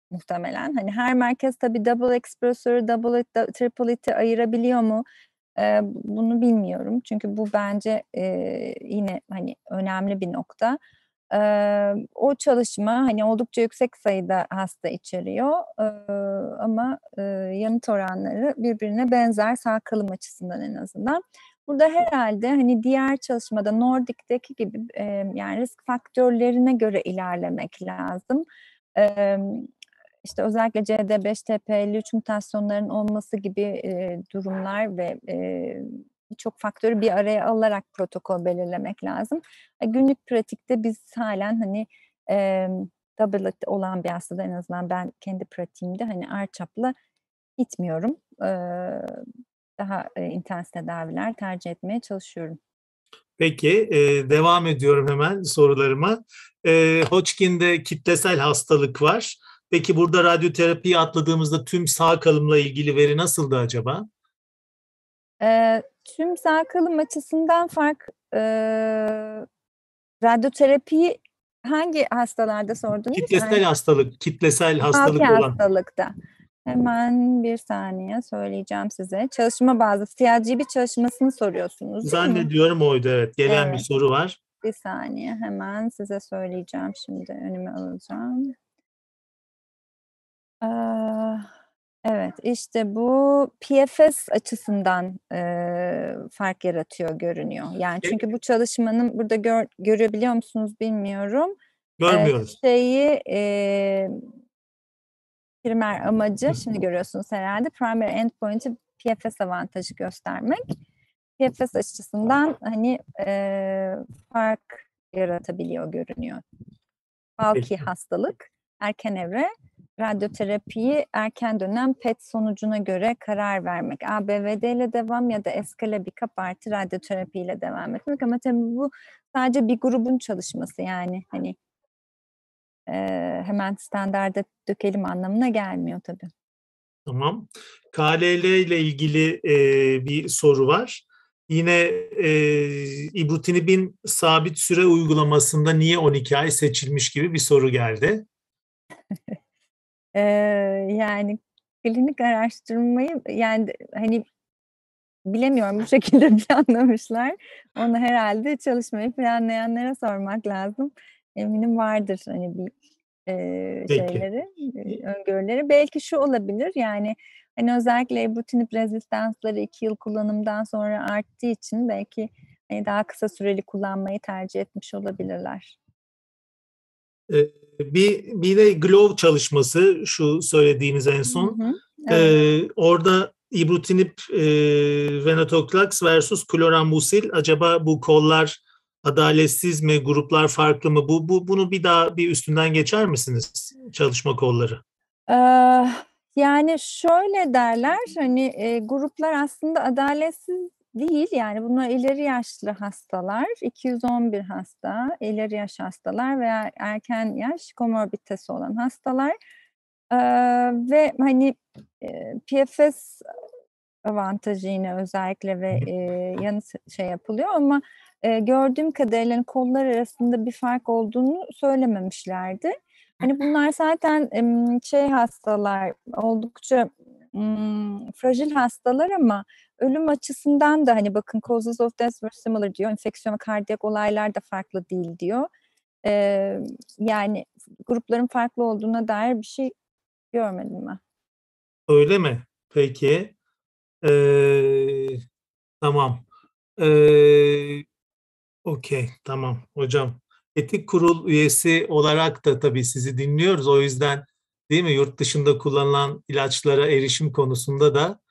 muhtemelen. Hani her merkez tabii double expressor'ı, double it, da- triple it'i ayırabiliyor mu? Eee, bunu bilmiyorum. Çünkü bu bence eee, yine hani önemli bir nokta. Eee, o çalışma hani oldukça yüksek sayıda hasta içeriyor. Eee, ama eee, yanıt oranları birbirine benzer sağ kalım açısından en azından. Burada herhalde hani diğer çalışmada Nordic'teki gibi eee, yani risk faktörlerine göre ilerlemek lazım. Emm, işte özellikle C D beş T P elli üç mutasyonlarının olması gibi eee, durumlar ve eee, birçok faktörü bir araya alarak protokol belirlemek lazım. E, günlük pratikte biz halen hani emm doublet olan bir hastada en azından ben kendi pratiğimde hani R-CHOP'la gitmiyorum. Eee, daha eee, intensif tedaviler tercih etmeye çalışıyorum. Peki, e, devam ediyorum hemen sorularıma. E, Hodgkin'de kitlesel hastalık var. Peki burada radyoterapiyi atladığımızda tüm sağ kalımla ilgili veri nasıldı acaba? Eee, tüm sağ kalım açısından fark eee, radyoterapiyi hangi hastalarda sordunuz? Kitlesel hastalık, kitlesel Multi hastalık olan. hastalıkta. Hemen bir saniye söyleyeceğim size. Çalışma bazlı C L G B çalışmasını soruyorsunuz, değil mi? Zannediyorum oydu, evet. Gelen bir Evet. soru var. Bir saniye hemen size söyleyeceğim. Şimdi önüme alacağım. Aaa, evet, işte bu P F S açısından eee, fark yaratıyor görünüyor. Yani E, çünkü bu çalışmanın burada gör, görebiliyor musunuz bilmiyorum. Eee, görmüyoruz. şeyi eee primer amacı şimdi görüyorsunuz herhalde primary endpoint'i P F S avantajı göstermek. P F S açısından hani eee, fark yaratabiliyor görünüyor. Balki Peki. hastalık, erken evre, radyoterapiyi erken dönem P E T sonucuna göre karar vermek. A B V D ile devam ya da eskalabikap artı radyoterapi ile devam etmek. Ama tabii bu sadece bir grubun çalışması yani hani eee, hemen standarda dökelim anlamına gelmiyor tabii. Tamam. K L L ile ilgili e, bir soru var. Yine e, ibrutinibin sabit süre uygulamasında niye on iki ay seçilmiş gibi bir soru geldi. Eee, yani klinik araştırmayı yani hani bilemiyorum bu şekilde planlamışlar. Onu herhalde çalışmayı planlayanlara sormak lazım. Eminim vardır hani bir eee, Peki. şeyleri, eee, öngörüleri. Belki şu olabilir yani hani özellikle ibrutinib rezistansları iki yıl kullanımdan sonra arttığı için belki hani daha kısa süreli kullanmayı tercih etmiş olabilirler. E, bir, bir de Glow çalışması, şu söylediğiniz en Hı son. hı. Evet. E, orada ibrutinib e, venetoclax versus klorambusil, acaba bu kollar adaletsiz mi, gruplar farklı mı? Bu, bu bunu bir daha bir üstünden geçer misiniz, çalışma kolları? Eee, yani şöyle derler, hani, eee, gruplar aslında adaletsiz değil, yani bunlar ileri yaşlı hastalar, iki yüz on bir hasta, ileri yaş hastalar veya erken yaş komorbiditesi olan hastalar. Eee, ve hani, eee, P F S avantajı yine özellikle ve eee, yanı s şey yapılıyor ama eee, gördüğüm kadarıyla hani kollar arasında bir fark olduğunu söylememişlerdi. Hani bunlar zaten emm, şey hastalar, oldukça ımm, fragil hastalar ama ölüm açısından da hani bakın causes of death were similar diyor, enfeksiyon ve kardiyak olaylar da farklı değil diyor. Eee, yani grupların farklı olduğuna dair bir şey görmedim ben. Öyle mi? Peki. Ee, tamam. Ee, Okey, tamam hocam. Etik kurul üyesi olarak da tabii sizi dinliyoruz. O yüzden, değil mi, yurt dışında kullanılan ilaçlara erişim konusunda da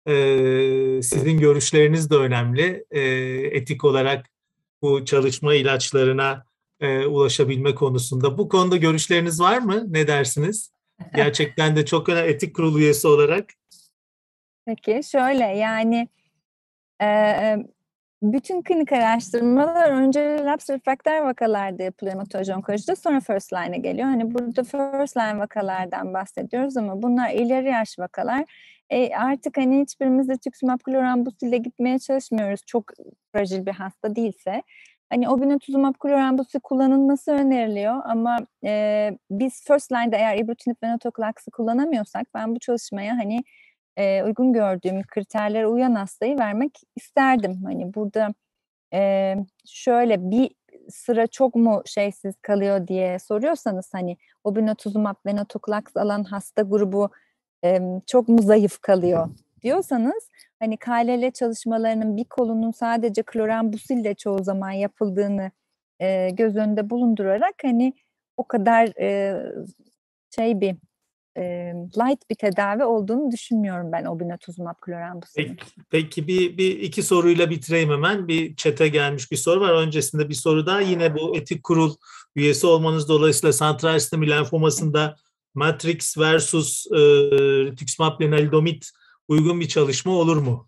e, sizin görüşleriniz de önemli. E, etik olarak bu çalışma ilaçlarına e, ulaşabilme konusunda. Bu konuda görüşleriniz var mı? Ne dersiniz? Gerçekten de çok önemli, etik kurul üyesi olarak. Peki, şöyle, yani, eee, bütün klinik araştırmalar önce relapse refractory vakalarda yapılıyor hematoloji onkolojide, sonra first line'a geliyor. Hani, burada first line vakalardan bahsediyoruz ama bunlar ileri yaş vakalar. Eee, artık, hani, hiçbirimiz de rituximab, klorambusil ile gitmeye çalışmıyoruz çok fragil bir hasta değilse. Hani obinutuzumab klorambusil kullanılması öneriliyor ama e, biz first line'da eğer ibrutinib venetoclax'ı kullanamıyorsak ben bu çalışmaya hani e, uygun gördüğüm kriterlere uyan hastayı vermek isterdim. Hani burada e, şöyle bir sıra çok mu şeysiz kalıyor diye soruyorsanız hani obinutuzumab venetoclax alan hasta grubu e, çok mu zayıf kalıyor diyorsanız hani K L L çalışmalarının bir kolunun sadece klorambusil çoğu zaman yapıldığını e, göz önünde bulundurarak hani o kadar e, şey bir e, light bir tedavi olduğunu düşünmüyorum ben obinutuzumab klorambusilin. Peki, peki bir, bir iki soruyla bitireyim hemen. Bir chat'e gelmiş bir soru var. Öncesinde bir soru daha. Yine bu etik kurul üyesi olmanız dolayısıyla santral sistemi lenfomasında Matrix versus e, rituximab lenalidomid uygun bir çalışma olur mu?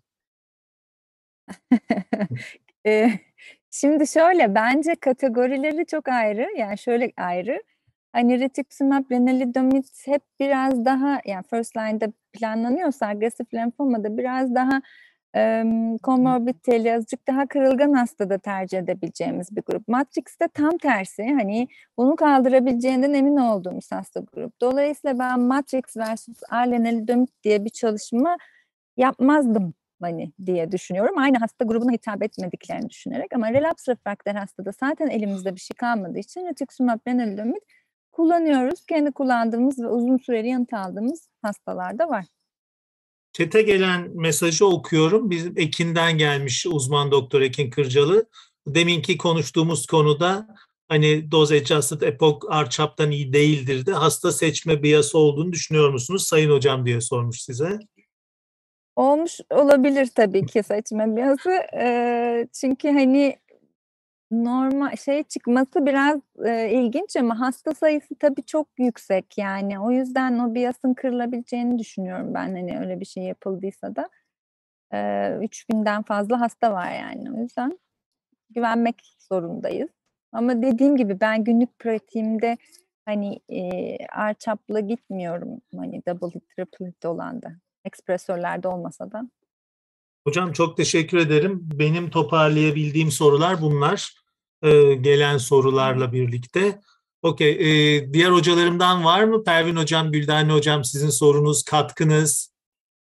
e, şimdi şöyle bence kategorileri çok ayrı. Yani şöyle ayrı. Hani rituximab lenalidomid hep biraz daha yani first line'da planlanıyorsa agresif lenfomada biraz daha e, komorbiditeli azıcık daha kırılgan hastada tercih edebileceğimiz bir grup. Matrix'te tam tersi hani bunu kaldırabileceğinden emin olduğumuz hasta grup. Dolayısıyla ben Matrix versus lenalidomid diye bir çalışma yapmazdım hani diye düşünüyorum. Aynı hasta grubuna hitap etmediklerini düşünerek ama relapse refrakter hastada zaten elimizde bir şey kalmadığı için rituximab lenalidomid kullanıyoruz. Kendi kullandığımız ve uzun süreli yanıt aldığımız hastalarda var. Chat'e gelen mesajı okuyorum. Bizim Ekin'den gelmiş uzman doktor Ekin Kırcalı. Deminki konuştuğumuz konuda hani dose adjusted epoch R CHOP'tan iyi değildir de hasta seçme biası olduğunu düşünüyor musunuz Sayın Hocam diye sormuş size. Olmuş olabilir tabii ki seçme biası. Ee, çünkü hani normal şey çıkması biraz e, ilginç ama hasta sayısı tabii çok yüksek yani. O yüzden o biasın kırılabileceğini düşünüyorum ben hani öyle bir şey yapıldıysa da. Ee, üç binden fazla hasta var yani. O yüzden güvenmek zorundayız. Ama dediğim gibi ben günlük pratiğimde hani e, R CHOP'la gitmiyorum. Hani double hit, triple hit olan da. Ekspresörlerde olmasa da. Hocam çok teşekkür ederim. Benim toparlayabildiğim sorular bunlar. Ee, gelen sorularla birlikte. Okey. Ee, diğer hocalarımdan var mı? Pervin Hocam, Güldane Hocam sizin sorunuz, katkınız?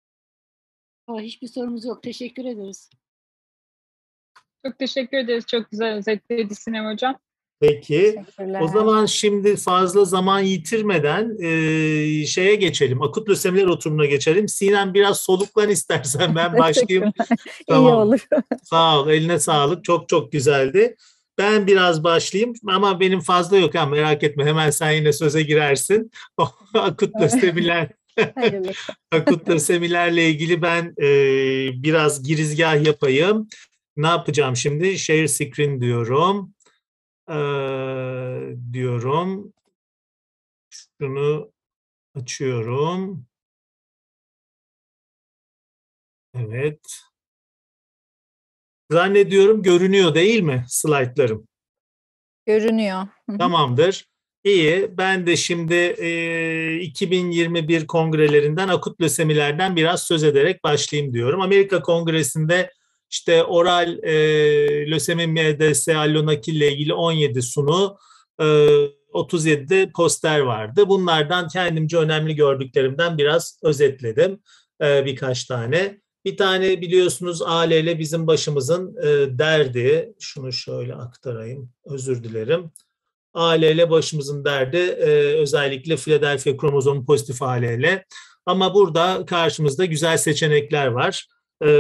Hiçbir sorumuz yok. Teşekkür ederiz. Çok teşekkür ederiz. Çok güzel özetledi Sinem Hocam. Peki. O zaman şimdi fazla zaman yitirmeden e, şeye geçelim. Akut lösemiler oturumuna geçelim. Sinem biraz soluklan istersen ben başlayayım. Tamam. İyi olur. Sağ ol. Eline sağlık. Çok çok güzeldi. Ben biraz başlayayım ama benim fazla yok ha merak etme. Hemen sen yine söze girersin. Akut lösemiler akut lösemilerle ilgili ben e, biraz girizgah yapayım. Ne yapacağım şimdi? Share screen diyorum. Ee, diyorum. Şunu açıyorum. Evet. Zannediyorum görünüyor değil mi slaytlarım? Görünüyor. Tamamdır. İyi. Ben de şimdi e, iki bin yirmi bir kongrelerinden akut lösemilerden biraz söz ederek başlayayım diyorum. Amerika Kongresi'nde işte oral e, lösemi M D S allonakil ile ilgili on yedi sunu, e, otuz yedi de poster vardı. Bunlardan kendimce önemli gördüklerimden biraz özetledim e, birkaç tane. Bir tane biliyorsunuz A L L bizim başımızın e, derdi. Şunu şöyle aktarayım. Özür dilerim. A L L başımızın derdi, e, özellikle Philadelphia kromozomu pozitif A L L. Ama burada karşımızda güzel seçenekler var. E,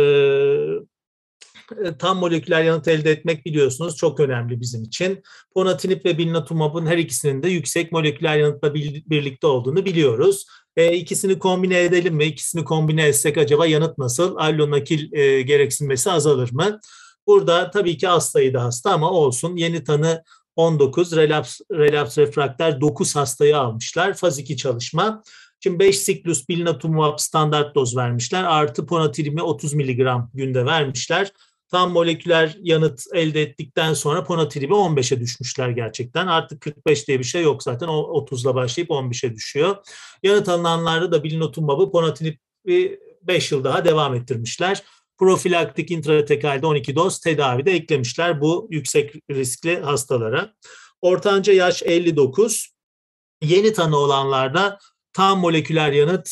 tam moleküler yanıt elde etmek biliyorsunuz çok önemli bizim için. Ponatinib ve blinatumab'ın her ikisinin de yüksek moleküler yanıtla birlikte olduğunu biliyoruz. E, ikisini kombine edelim mi? İkisini kombine etsek acaba yanıt nasıl? Allonakil e, gereksinmesi azalır mı? Burada tabii ki az sayıda hasta ama olsun. Yeni tanı on dokuz, relaps, relaps refrakter dokuz hastayı almışlar. Faz iki çalışma. Şimdi beş siklus blinatumab standart doz vermişler. Artı ponatinib'i otuz miligram günde vermişler. Tam moleküler yanıt elde ettikten sonra ponatinib'i on beşe düşmüşler gerçekten. Artık kırk beş diye bir şey yok zaten. O otuzla başlayıp on beşe düşüyor. Yanıt alınanlarda da blinatumab'ı ponatinib'i beş yıl daha devam ettirmişler. Profilaktik intratekalde on iki doz tedavi de eklemişler bu yüksek riskli hastalara. Ortanca yaş elli dokuz. Yeni tanı olanlarda tam moleküler yanıt,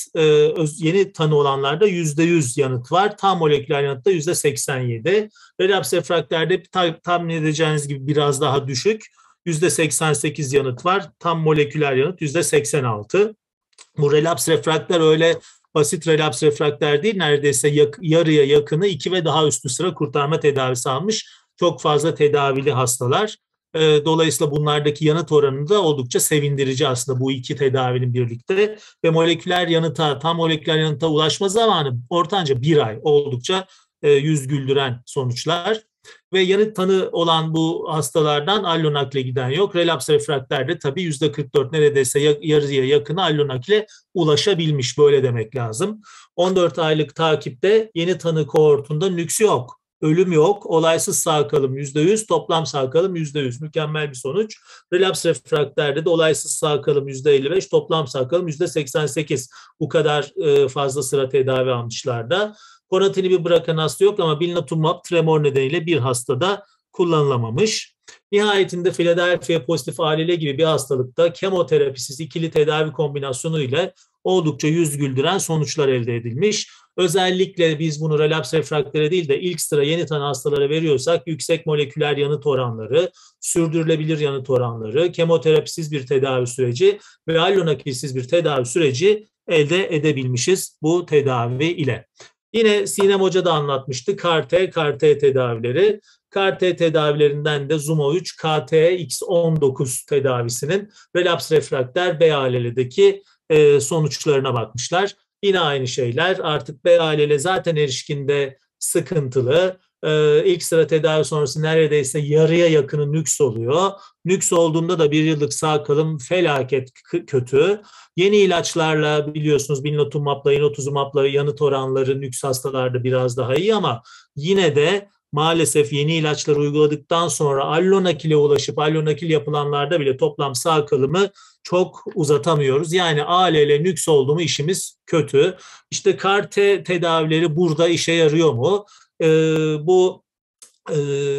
yeni tanı olanlarda yüzde yüz yanıt var. Tam moleküler yanıtta yüzde seksen yedi. Relapse refrakterde tahmin edeceğiniz gibi biraz daha düşük. yüzde seksen sekiz yanıt var. Tam moleküler yanıt yüzde seksen altı. Bu relapse refrakter öyle basit relapse refrakter değil. Neredeyse yak, yarıya yakını iki ve daha üstü sıra kurtarma tedavisi almış. Çok fazla tedavili hastalar. Dolayısıyla bunlardaki yanıt oranı da oldukça sevindirici aslında bu iki tedavinin birlikte. Ve moleküler yanıta, tam moleküler yanıta ulaşma zamanı ortanca bir ay, oldukça yüz güldüren sonuçlar. Ve yanıt tanı olan bu hastalardan allonakle giden yok. Relapse refrakterde tabii yüzde kırk dört, neredeyse yarıya yakını allonakle ulaşabilmiş, böyle demek lazım. on dört aylık takipte yeni tanı kohortunda nüks yok. Ölüm yok, olaysız sağ kalım yüzde yüz, toplam sağ kalım yüzde yüz. Mükemmel bir sonuç. Relapse refrakterde de olaysız sağ kalım yüzde elli beş, toplam sağ kalım yüzde seksen sekiz. Bu kadar fazla sıra tedavi almışlar da. Koratini bırakan hasta yok ama blinatumab tremor nedeniyle bir hastada kullanılamamış. Nihayetinde Philadelphia pozitif A L L gibi bir hastalıkta kemoterapisiz ikili tedavi kombinasyonu ile oldukça yüz güldüren sonuçlar elde edilmiş. Özellikle biz bunu relapse refraktere değil de ilk sıra yeni tanı hastalara veriyorsak yüksek moleküler yanıt oranları, sürdürülebilir yanıt oranları, kemoterapisiz bir tedavi süreci ve allonakilsiz bir tedavi süreci elde edebilmişiz bu tedavi ile. Yine Sinem Hoca da anlatmıştı C A R T, C A R T tedavileri. C A R T tedavilerinden de Zuma üç K T X on dokuz tedavisinin relapse refrakter B A L L'deki e, sonuçlarına bakmışlar. Yine aynı şeyler, artık B A L L zaten erişkinde sıkıntılı. Ee, ilk sıra tedavi sonrası neredeyse yarıya yakını nüks oluyor. Nüks olduğunda da bir yıllık sağ kalım felaket kötü. Yeni ilaçlarla biliyorsunuz blinatumab'la, inotuzumab'la yanıt oranları nüks hastalarda biraz daha iyi ama yine de maalesef yeni ilaçlar uyguladıktan sonra allonakile ulaşıp allonakil yapılanlarda bile toplam sağ kalımı çok uzatamıyoruz. Yani A L L nüks oldu mu işimiz kötü. İşte C A R T tedavileri burada işe yarıyor mu? Ee, bu e,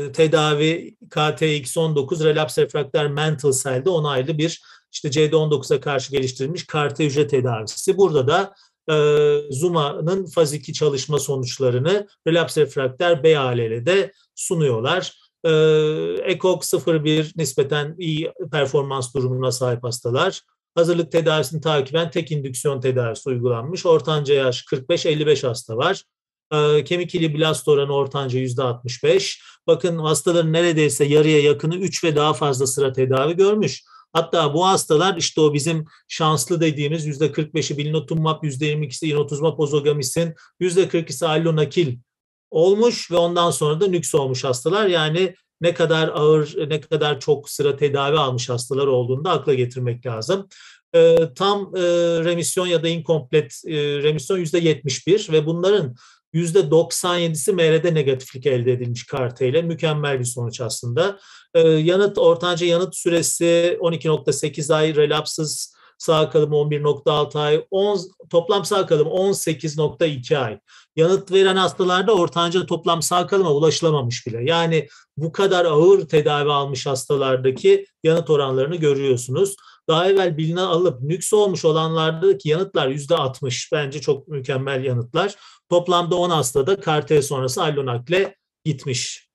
tedavi K T X on dokuz relapse refrakter mantle cell'de onaylı bir işte C D on dokuza karşı geliştirilmiş C A R T hücre tedavisi. Burada da e, Zuma'nın faz iki çalışma sonuçlarını relapse refrakter B A L L'de sunuyorlar. E, E C O G sıfır bir nispeten iyi performans durumuna sahip hastalar. Hazırlık tedavisini takiben tek indüksiyon tedavisi uygulanmış. Ortanca yaş kırk beş elli beş hasta var. Kemik ili blast oranı ortanca yüzde altmış beş. Bakın hastaların neredeyse yarıya yakını üç ve daha fazla sıra tedavi görmüş. Hatta bu hastalar işte o bizim şanslı dediğimiz yüzde kırk beşi blinatumab, yüzde yirmi ikisi inotuzumab ozogamis'in, yüzde kırk ikisi allonakil olmuş ve ondan sonra da nüks olmuş hastalar. Yani ne kadar ağır, ne kadar çok sıra tedavi almış hastalar olduğunu da akla getirmek lazım. E, tam e, remisyon ya da inkomplet e, remisyon yüzde yetmiş bir ve bunların yüzde doksan yedisi M R D negatiflik elde edilmiş C A R T ile. Mükemmel bir sonuç aslında. E, yanıt ortanca yanıt süresi on iki nokta sekiz ay, relapsız sağ kalımı on bir nokta altı ay, on, toplam sağ kalımı on sekiz nokta iki ay. Yanıt veren hastalarda ortanca toplam sağ kalıma ulaşılamamış bile. Yani bu kadar ağır tedavi almış hastalardaki yanıt oranlarını görüyorsunuz. Daha evvel bilinen alıp nüks olmuş olanlardaki yanıtlar yüzde altmış. Bence çok mükemmel yanıtlar. Toplamda on hastada C A R T sonrası allonakle gitmiş.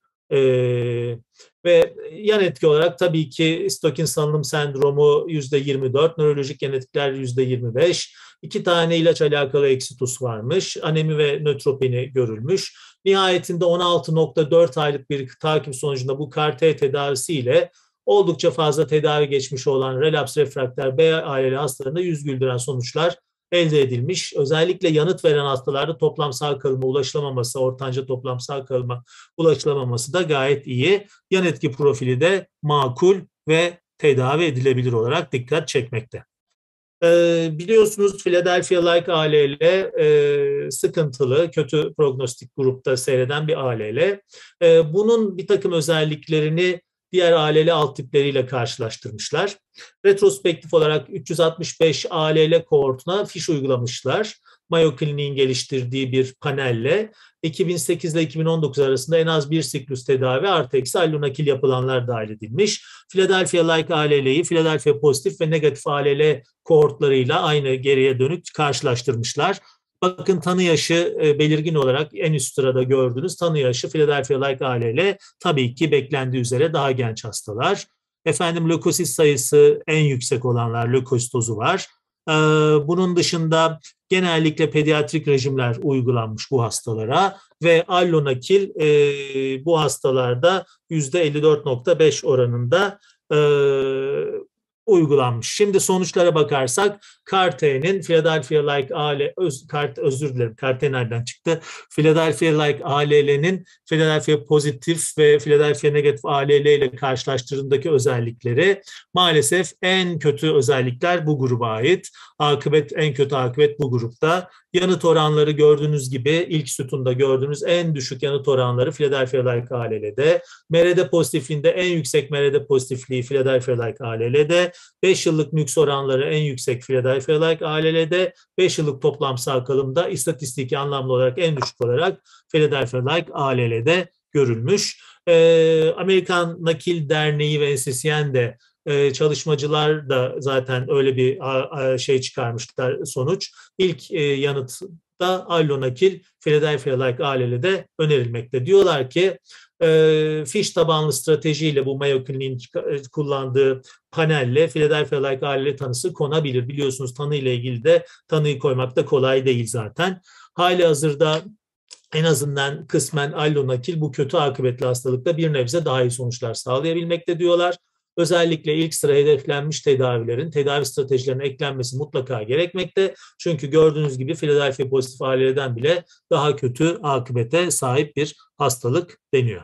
Ee, ve yan etki olarak tabii ki Stokin salınım sendromu yüzde yirmi dört, nörolojik genetikler yüzde yirmi beş, iki tane ilaç alakalı eksitus varmış, anemi ve nötropeni görülmüş. Nihayetinde on altı nokta dört aylık bir takip sonucunda bu C A R T tedavisiyle oldukça fazla tedavi geçmiş olan relapse refrakter B A L L hastalarında yüz güldüren sonuçlar elde edilmiş. Özellikle yanıt veren hastalarda toplam sağ kalıma ulaşılamaması, ortanca toplam sağ kalıma ulaşılamaması da gayet iyi. Yan etki profili de makul ve tedavi edilebilir olarak dikkat çekmekte. Ee, biliyorsunuz Philadelphia-like A L L e, sıkıntılı, kötü prognostik grupta seyreden bir A L L. E, bunun bir takım özelliklerini diğer A L L alt tipleriyle karşılaştırmışlar. Retrospektif olarak üç yüz altmış beş A L L kohortuna fiş uygulamışlar. Mayo Clinic'in geliştirdiği bir panelle iki bin sekiz ile iki bin on dokuz arasında en az bir siklus tedavi artı eksi allonakil yapılanlar dahil edilmiş. Philadelphia-like A L L'yi Philadelphia pozitif ve negatif A L L kohortlarıyla aynı geriye dönük karşılaştırmışlar. Bakın tanı yaşı e, belirgin olarak en üst sırada gördüğünüz tanı yaşı Philadelphia-like A L L tabii ki beklendiği üzere daha genç hastalar. Efendim lökosit sayısı en yüksek olanlar, lökositozu var. Ee, bunun dışında genellikle pediatrik rejimler uygulanmış bu hastalara ve allonakil e, bu hastalarda yüzde elli dört nokta beş oranında e, uygulanmış. Şimdi sonuçlara bakarsak C A R T'nin Philadelphia-like A L L, öz, özür dilerim C A R T nereden çıktı? Philadelphia-like A L L'nin Philadelphia pozitif ve Philadelphia negatif A L L ile karşılaştırdığındaki özellikleri maalesef en kötü özellikler bu gruba ait. Akıbet, en kötü akıbet bu grupta. Yanıt oranları gördüğünüz gibi ilk sütunda gördüğünüz en düşük yanıt oranları Philadelphia-like A L L'de. M R D pozitifliğinde en yüksek M R D pozitifliği Philadelphia-like A L L'de. beş yıllık nüks oranları en yüksek Philadelphia-like A L L'de. beş yıllık toplam sağ kalımda istatistiki anlamlı olarak en düşük olarak Philadelphia-like A L L'de görülmüş. Ee, Amerikan Nakil Derneği ve N C C N de Ee, çalışmacılar da zaten öyle bir a, a, şey çıkarmışlar sonuç. İlk e, yanıtta allonakil Philadelphia-like A L L'de önerilmekte. Diyorlar ki e, fiş tabanlı stratejiyle bu Mayo Clinic'in kullandığı panelle Philadelphia-like A L L tanısı konabilir. Biliyorsunuz tanı ile ilgili de tanıyı koymak da kolay değil zaten. Hali hazırda en azından kısmen allonakil bu kötü akıbetli hastalıkta bir nebze daha iyi sonuçlar sağlayabilmekte diyorlar. Özellikle ilk sıra hedeflenmiş tedavilerin, tedavi stratejilerine eklenmesi mutlaka gerekmekte. Çünkü gördüğünüz gibi Philadelphia pozitif A L L'den bile daha kötü akıbete sahip bir hastalık deniyor.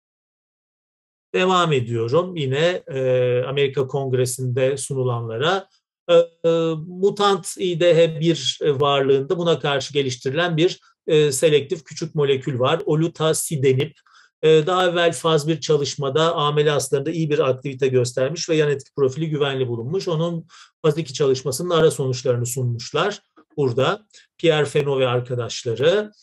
Devam ediyorum yine e, Amerika Kongresi'nde sunulanlara. E, e, mutant I D H bir varlığında buna karşı geliştirilen bir e, selektif küçük molekül var. Olutasidenib. Daha evvel faz bir çalışmada A M L hastalarında iyi bir aktivite göstermiş ve yan etki profili güvenli bulunmuş. Onun faz iki çalışmasının ara sonuçlarını sunmuşlar burada. Pierre Fenot ve arkadaşları.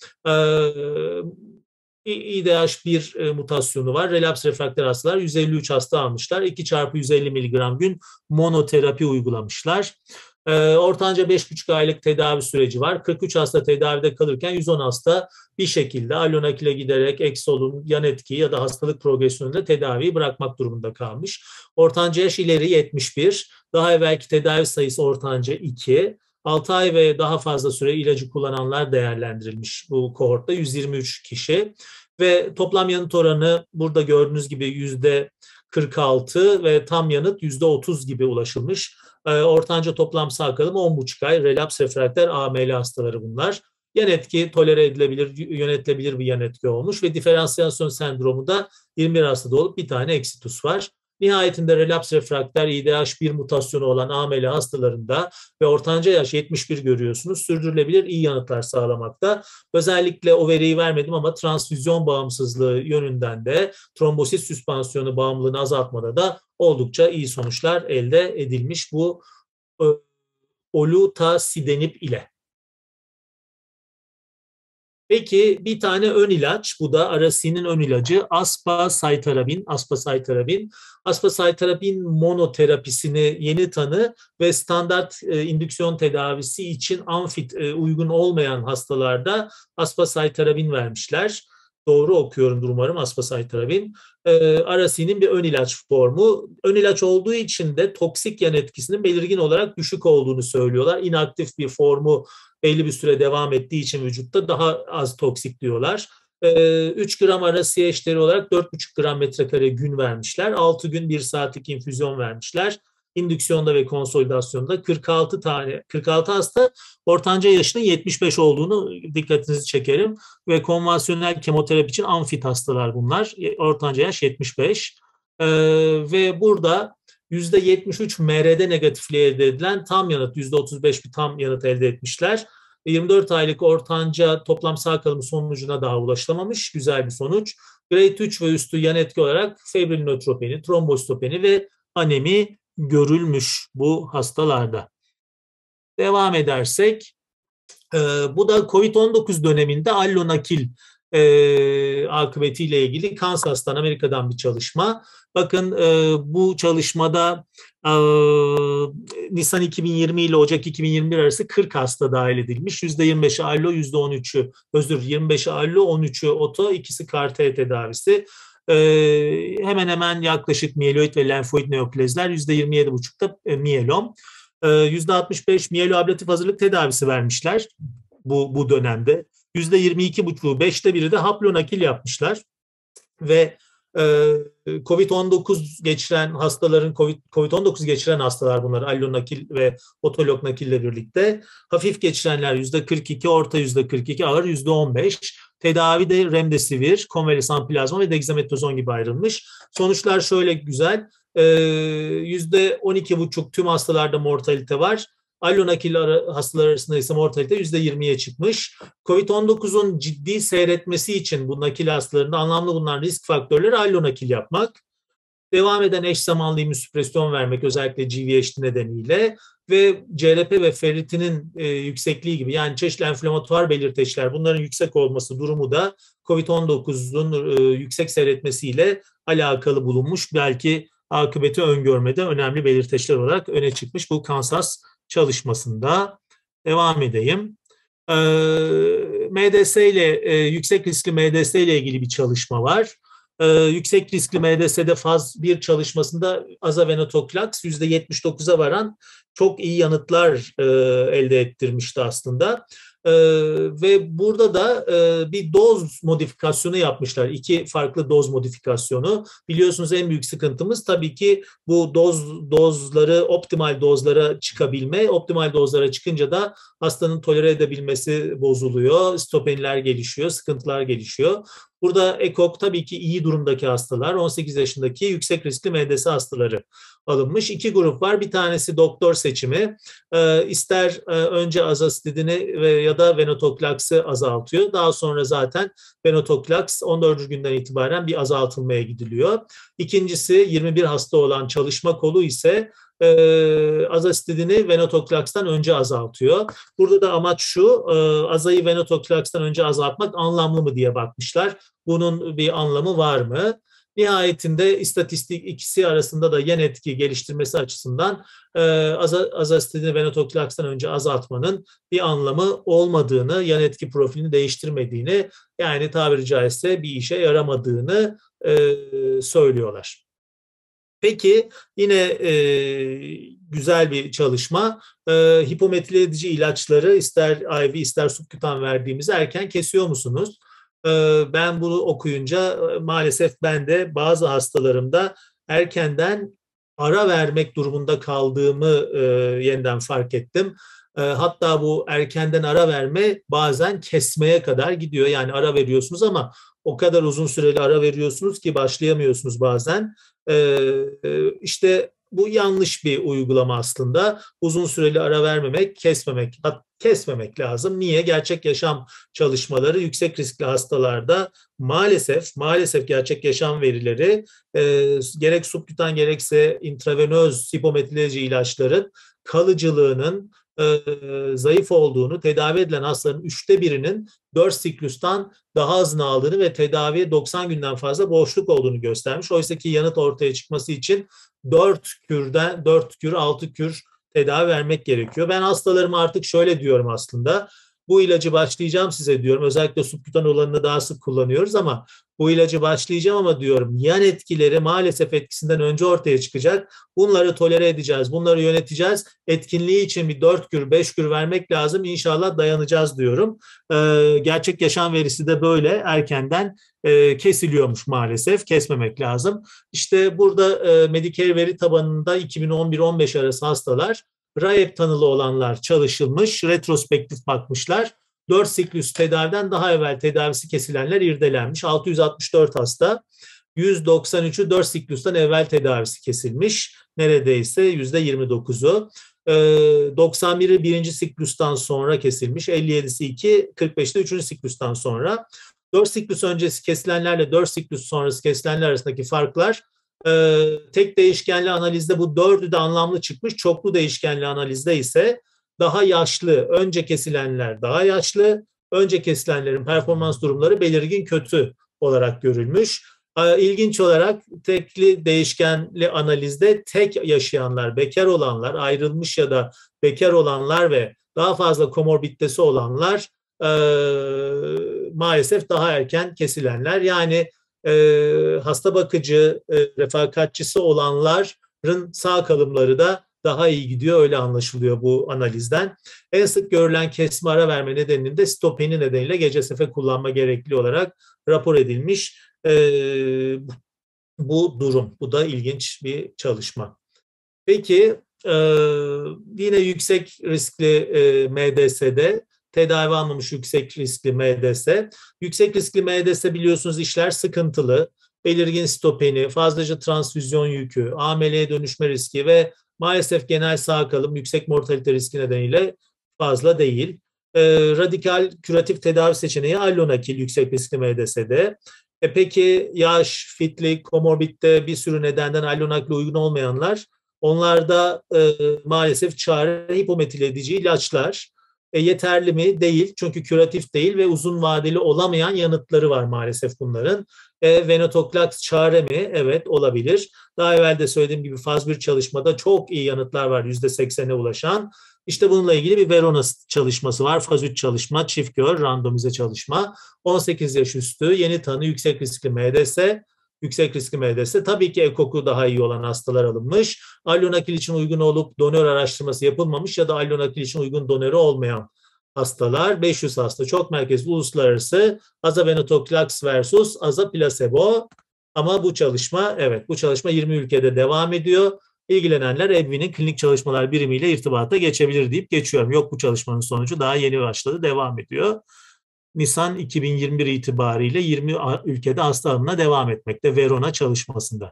I D H bir mutasyonu var. Relaps refraktör hastalar yüz elli üç hasta almışlar. iki çarpı yüz elli miligram gün monoterapi uygulamışlar. Ortanca beş buçuk aylık tedavi süreci var. kırk üç hasta tedavide kalırken yüz on hasta bir şekilde allonakile giderek Exol'un yan etki ya da hastalık progresyonunda tedaviyi bırakmak durumunda kalmış. Ortanca yaş ileri yetmiş bir. Daha evvelki tedavi sayısı ortanca iki. altı ay ve daha fazla süre ilacı kullananlar değerlendirilmiş bu kohortta yüz yirmi üç kişi. Ve toplam yanıt oranı burada gördüğünüz gibi yüzde kırk altı ve tam yanıt yüzde otuz gibi ulaşılmış. Ortanca toplam sağ kalım on buçuk ay. Relaps refraktör A M L hastaları bunlar. Yan etki tolere edilebilir, yönetilebilir bir yan etki olmuş ve diferansiyasyon sendromu da yirmi bir hastada olup bir tane eksitus var. Nihayetinde relaps refraktör I D H bir mutasyonu olan A M L hastalarında ve ortanca yaş yetmiş bir görüyorsunuz. Sürdürülebilir iyi yanıtlar sağlamakta. Özellikle o veriyi vermedim ama transfüzyon bağımsızlığı yönünden de trombosit süspansiyonu bağımlılığını azaltmada da oldukça iyi sonuçlar elde edilmiş bu e, olutasidenib ile. Peki bir tane ön ilaç, bu da Aracinin ön ilacı aspasaytarabin. Aspasaytarabin, aspasaytarabin monoterapisini yeni tanı ve standart e, indüksiyon tedavisi için amfit e, uygun olmayan hastalarda aspasaytarabin vermişler. Doğru okuyorumdur umarım aspasaytarabin. E, Aracinin bir ön ilaç formu. Ön ilaç olduğu için de toksik yan etkisinin belirgin olarak düşük olduğunu söylüyorlar. İnaktif bir formu belli bir süre devam ettiği için vücutta daha az toksik diyorlar. üç gram arası eşleri olarak dört buçuk gram metrekare gün vermişler. altı gün bir saatlik infüzyon vermişler. İndüksiyonda ve konsolidasyonda kırk altı tane kırk altı hasta ortanca yaşının yetmiş beş olduğunu dikkatinizi çekerim ve konvansiyonel kemoterapi için amfit hastalar bunlar. Ortanca yaş yetmiş beş. Ee, ve burada yüzde yetmiş üç M R D negatifliği elde edilen tam yanıt, yüzde otuz beş bir tam yanıt elde etmişler. yirmi dört aylık ortanca toplam sağ kalım sonucuna daha ulaşılamamış. Güzel bir sonuç. Grade üç ve üstü yan etki olarak febril nötropeni, trombositopeni ve anemi görülmüş bu hastalarda. Devam edersek E, bu da kovid on dokuz döneminde allonakil e, akıbetiyle ilgili Kansas'tan, Amerika'dan bir çalışma. Bakın e, bu çalışmada e, Nisan iki bin yirmi ile Ocak iki bin yirmi bir arası kırk hasta dahil edilmiş. yüzde yirmi beşi allo, yüzde on üçü özür yirmi beşi allo, on üçü oto, ikisi C A R T tedavisi. Ee, hemen hemen yaklaşık miyeloid ve lenfoid neoplezler, yüzde yirmi yedi buçukta e, miyelom. Ee, yüzde altmış beş miyeloablatif hazırlık tedavisi vermişler bu, bu dönemde. yüzde yirmi iki buçuğu, beşte biri de haplonakil yapmışlar. Ve e, kovid on dokuz geçiren hastaların, kovid on dokuz geçiren hastalar bunlar, allonakil ve otolog nakille birlikte. Hafif geçirenler yüzde kırk iki, orta yüzde kırk iki, ağır yüzde on beş. Tedavi de remdesivir, konvalesan plazma ve dexametazon gibi ayrılmış. Sonuçlar şöyle güzel. yüzde on iki buçuk tüm hastalarda mortalite var. Allonakil hastalar arasında ise mortalite yüzde yirmiye çıkmış. kovid on dokuzun ciddi seyretmesi için bu nakil hastalarında anlamlı bulunan risk faktörleri allonakil yapmak, devam eden eş zamanlı immünsüpresyon vermek, özellikle G V H D nedeniyle ve C R P ve ferritinin e, yüksekliği gibi, yani çeşitli enflamatuar belirteçler, bunların yüksek olması durumu da kovid on dokuzun e, yüksek seyretmesiyle alakalı bulunmuş. Belki akıbeti öngörmede önemli belirteçler olarak öne çıkmış bu Kansas çalışmasında. Devam edeyim. E, M D S ile, e, yüksek riskli M D S ile ilgili bir çalışma var. Ee, yüksek riskli M D S'de faz bir çalışmasında azavenotoclax yüzde yetmiş dokuza varan çok iyi yanıtlar e, elde ettirmişti aslında. E, ve burada da e, bir doz modifikasyonu yapmışlar. İki farklı doz modifikasyonu. Biliyorsunuz en büyük sıkıntımız tabii ki bu doz dozları, optimal dozlara çıkabilme. Optimal dozlara çıkınca da hastanın tolere edebilmesi bozuluyor. Stopeniler gelişiyor, sıkıntılar gelişiyor. Burada E K O G tabii ki iyi durumdaki hastalar, on sekiz yaşındaki yüksek riskli M D S hastaları alınmış. İki grup var. Bir tanesi doktor seçimi. Ee, ister e, önce azastidini ve ya da venetoclax'ı azaltıyor. Daha sonra zaten venetoclax on dördüncü günden itibaren bir azaltılmaya gidiliyor. İkincisi yirmi bir hasta olan çalışma kolu ise e, azastidini venetoclax'tan önce azaltıyor. Burada da amaç şu, e, azayı venetoclax'tan önce azaltmak anlamlı mı diye bakmışlar. Bunun bir anlamı var mı? Nihayetinde istatistik ikisi arasında da yan etki geliştirmesi açısından e, azastidini venetoclax'tan önce azaltmanın bir anlamı olmadığını, yan etki profilini değiştirmediğini, yani tabiri caizse bir işe yaramadığını e, söylüyorlar. Peki yine e, güzel bir çalışma. E, hipometrili edici ilaçları ister I V ister subkutan verdiğimizi erken kesiyor musunuz? Ben bunu okuyunca maalesef ben de bazı hastalarımda erkenden ara vermek durumunda kaldığımı e, yeniden fark ettim. E, hatta bu erkenden ara verme bazen kesmeye kadar gidiyor. Yani ara veriyorsunuz ama o kadar uzun süreli ara veriyorsunuz ki başlayamıyorsunuz bazen. E, e, işte bu yanlış bir uygulama aslında. Uzun süreli ara vermemek, kesmemek, kesmemek lazım. Niye? Gerçek yaşam çalışmaları yüksek riskli hastalarda maalesef maalesef gerçek yaşam verileri e, gerek subkutan gerekse intravenöz hipometrileyici ilaçların kalıcılığının e, zayıf olduğunu, tedavi edilen hastaların üçte birinin dört siklustan daha azını aldığını ve tedaviye doksan günden fazla boşluk olduğunu göstermiş. Oysa ki yanıt ortaya çıkması için dört kürden dört kür, altı kür tedavi vermek gerekiyor. Ben hastalarıma artık şöyle diyorum aslında. Bu ilacı başlayacağım size diyorum. Özellikle subkutan olanını daha sık kullanıyoruz ama bu ilacı başlayacağım ama diyorum yan etkileri maalesef etkisinden önce ortaya çıkacak. Bunları tolere edeceğiz, bunları yöneteceğiz. Etkinliği için bir dört kür, beş kür vermek lazım. İnşallah dayanacağız diyorum. Ee, gerçek yaşam verisi de böyle erkenden e, kesiliyormuş maalesef. Kesmemek lazım. İşte burada e, Medicare veri tabanında iki bin on bir on beş arası hastalar, R A E P tanılı olanlar çalışılmış, retrospektif bakmışlar. dört siklus tedaviden daha evvel tedavisi kesilenler irdelenmiş. altı yüz altmış dört hasta, yüz doksan üçü dört siklustan evvel tedavisi kesilmiş. Neredeyse yüzde yirmi dokuzu. doksan biri birinci siklustan sonra kesilmiş. elli yedisi iki, kırk beşte üçüncü siklustan sonra. dört siklus öncesi kesilenlerle dört siklus sonrası kesilenler arasındaki farklar, tek değişkenli analizde bu dördü de anlamlı çıkmış. Çoklu değişkenli analizde ise daha yaşlı, önce kesilenler daha yaşlı, önce kesilenlerin performans durumları belirgin kötü olarak görülmüş. İlginç olarak tekli değişkenli analizde tek yaşayanlar, bekar olanlar, ayrılmış ya da bekar olanlar ve daha fazla komorbiditesi olanlar e, maalesef daha erken kesilenler. Yani e, hasta bakıcı, e, refakatçisi olanların sağ kalımları da daha iyi gidiyor, öyle anlaşılıyor bu analizden. En sık görülen kesme ara verme nedeninin de sitopeni nedeniyle gecesefe kullanma gerekli olarak rapor edilmiş e, bu durum. Bu da ilginç bir çalışma. Peki e, yine yüksek riskli e, M D S'de tedavi almamış yüksek riskli M D S. Yüksek riskli M D S biliyorsunuz işler sıkıntılı. Belirgin sitopeni, fazlaca transfüzyon yükü, A M L'ye dönüşme riski ve maalesef genel sağ kalım yüksek mortalite riski nedeniyle fazla değil. E, radikal küratif tedavi seçeneği allonakil yüksek riskli M D S'de. E peki yaş, fitlik, komorbitte bir sürü nedenden allonakil uygun olmayanlar, onlarda e, maalesef çare hipometil edici ilaçlar. E, yeterli mi? Değil. Çünkü küratif değil ve uzun vadeli olamayan yanıtları var maalesef bunların. E, venetoclax çare mi? Evet, olabilir. Daha evvel de söylediğim gibi faz bir çalışmada çok iyi yanıtlar var, yüzde seksene ulaşan. İşte bununla ilgili bir Verona çalışması var. Faz üç çalışma, çift kör, randomize çalışma. on sekiz yaş üstü, yeni tanı, yüksek riskli M D S. Yüksek riskli M D S. Tabii ki ekoku daha iyi olan hastalar alınmış. Allonakil için uygun olup donör araştırması yapılmamış ya da allonakil için uygun donörü olmayan hastalar. beş yüz hasta, çok merkezli, uluslararası azavenetoclax versus aza plasebo. Ama bu çalışma, evet bu çalışma yirmi ülkede devam ediyor. İlgilenenler E B V'nin klinik çalışmalar birimiyle irtibata geçebilir deyip geçiyorum. Yok, bu çalışmanın sonucu daha yeni başladı, devam ediyor. Nisan iki bin yirmi bir itibariyle yirmi ülkede hasta alımına devam etmekte Verona çalışmasında.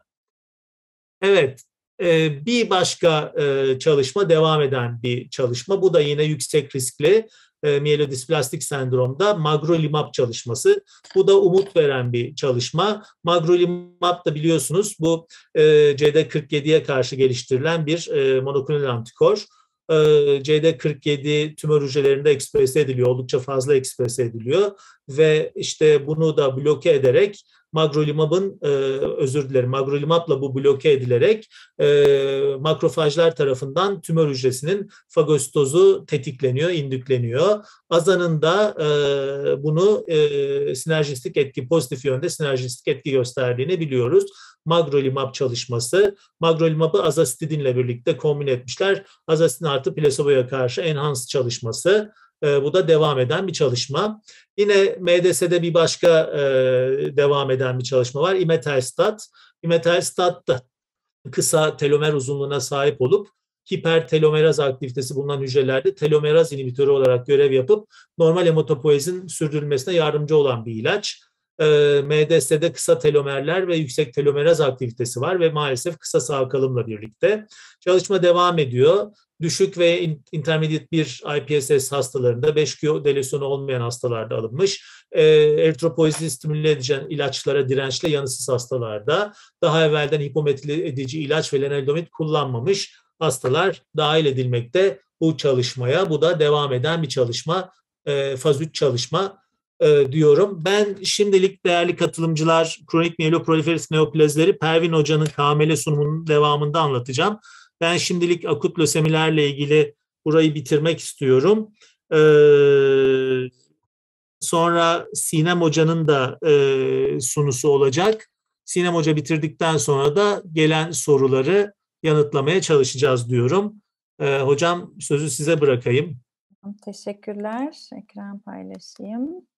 Evet, bir başka çalışma, devam eden bir çalışma. Bu da yine yüksek riskli miyelodisplastik sendromda magrolimab çalışması. Bu da umut veren bir çalışma. Magrolimab da biliyorsunuz bu C D kırk yediye karşı geliştirilen bir monoklonal antikor. C D kırk yedi tümör hücrelerinde eksprese ediliyor, oldukça fazla eksprese ediliyor ve işte bunu da bloke ederek magrolimabın, e, özür dilerim, magrolimabla bu bloke edilerek e, makrofajlar tarafından tümör hücresinin fagositozu tetikleniyor, indükleniyor. Azanın da e, bunu e, sinerjistik etki, pozitif yönde sinerjistik etki gösterdiğini biliyoruz. Magrolimab çalışması, magrolimabı azastidinle birlikte kombin etmişler. Azastidin artı plaseboya karşı enhance çalışması. E, bu da devam eden bir çalışma. Yine M D S'de bir başka e, devam eden bir çalışma var. Imetelstat. Imetelstat da kısa telomer uzunluğuna sahip olup hipertelomeraz aktivitesi bulunan hücrelerde telomeraz inhibitörü olarak görev yapıp normal hematopoezin sürdürülmesine yardımcı olan bir ilaç. E, M D S'de kısa telomerler ve yüksek telomeraz aktivitesi var ve maalesef kısa sağ kalımla birlikte. Çalışma devam ediyor. Düşük ve intermediate bir I P S S hastalarında, beş Q delesyonu olmayan hastalarda alınmış. E, eritropoyezi stimüle edici ilaçlara dirençli yanısız hastalarda, daha evvelden hipometil edici ilaç ve lenalidomid kullanmamış hastalar dahil edilmekte bu çalışmaya. Bu da devam eden bir çalışma, e, faz üç çalışma e, diyorum. Ben şimdilik değerli katılımcılar, kronik myeloproliferis neoplazileri Pervin Hoca'nın K M L sunumunun devamında anlatacağım. Ben şimdilik akut lösemilerle ilgili burayı bitirmek istiyorum. Ee, sonra Sinem Hoca'nın da e, sunusu olacak. Sinem Hoca bitirdikten sonra da gelen soruları yanıtlamaya çalışacağız diyorum. Ee, hocam sözü size bırakayım. Teşekkürler. Ekran paylaşayım.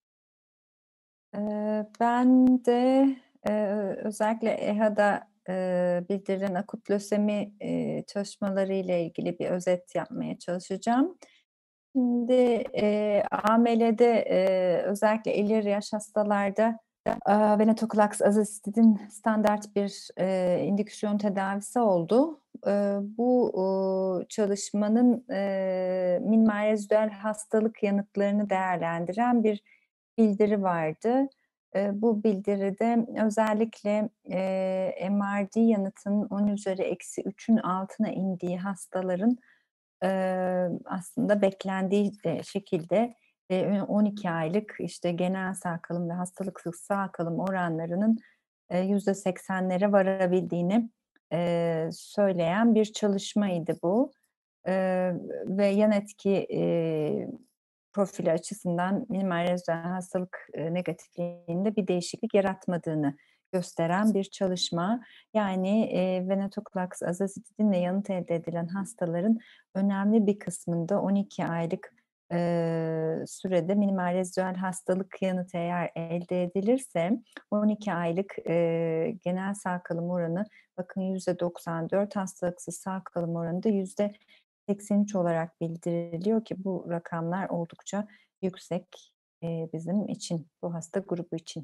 Ee, ben de e, özellikle E H A'da e, bildirilen akut lösemi e, çalışmaları ile ilgili bir özet yapmaya çalışacağım. Şimdi e, A M L'de e, özellikle ileri yaş hastalarda e, venetoclax azastidin standart bir e, indüksiyon tedavisi oldu. E, bu e, çalışmanın e, minimal rezidüel hastalık yanıtlarını değerlendiren bir bildiri vardı. E, bu bildiride özellikle e, M R D yanıtının on üzeri eksi üçün altına indiği hastaların eee, aslında beklendiği e, şekilde e, on iki aylık işte genel sağ kalım ve hastalıksız sağ kalım oranlarının e, yüzde seksenlere varabildiğini e, söyleyen bir çalışmaydı bu. Eee, ve yan etki e, profili açısından minimal rezidüel hastalık e, negatifliğinde bir değişiklik yaratmadığını gösteren bir çalışma. Yani e, venetoclax azazitidinle yanıt elde edilen hastaların önemli bir kısmında on iki aylık e, sürede minimal rezidüel hastalık yanıtı eğer elde edilirse on iki aylık e, genel sağ kalım oranı bakın yüzde doksan dört, hastalıksız sağ kalım oranı da yüzde seksen üç olarak bildiriliyor ki bu rakamlar oldukça yüksek e, bizim için, bu hasta grubu için.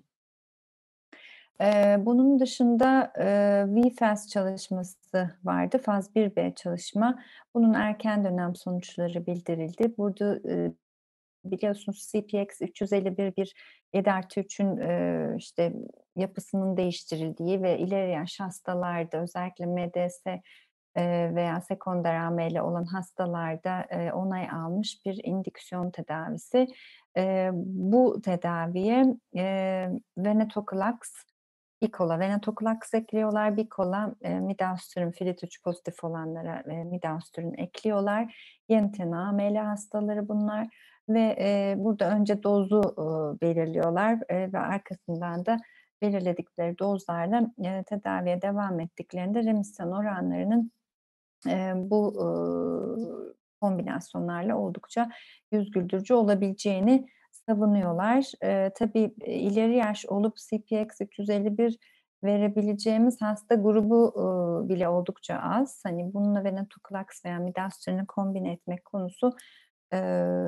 Ee, bunun dışında e, V F A S çalışması vardı, faz bir B çalışma. Bunun erken dönem sonuçları bildirildi. Burada e, biliyorsunuz C P X üç yüz elli bir bir yedi artı üçün e, işte yapısının değiştirildiği ve ileri yaş hastalarda özellikle M D S e, veya sekonder A M L olan hastalarda e, onay almış bir indüksiyon tedavisi. E, bu tedaviye e, venetoclax, Bikola, venetoclax ekliyorlar. Bikola, e, midostaurin, F I D üç pozitif olanlara e, midostaurin ekliyorlar. Yeni tena A M L hastaları bunlar ve e, burada önce dozu e, belirliyorlar e, ve arkasından da belirledikleri dozlarla e, tedaviye devam ettiklerinde remisyon oranlarının e, bu e, kombinasyonlarla oldukça yüz güldürücü olabileceğini savunuyorlar. E, tabii e, ileri yaş olup C P X üç yüz elli bir verebileceğimiz hasta grubu e, bile oldukça az. Hani bununla venetoclax veya midostaurini kombine etmek konusu e,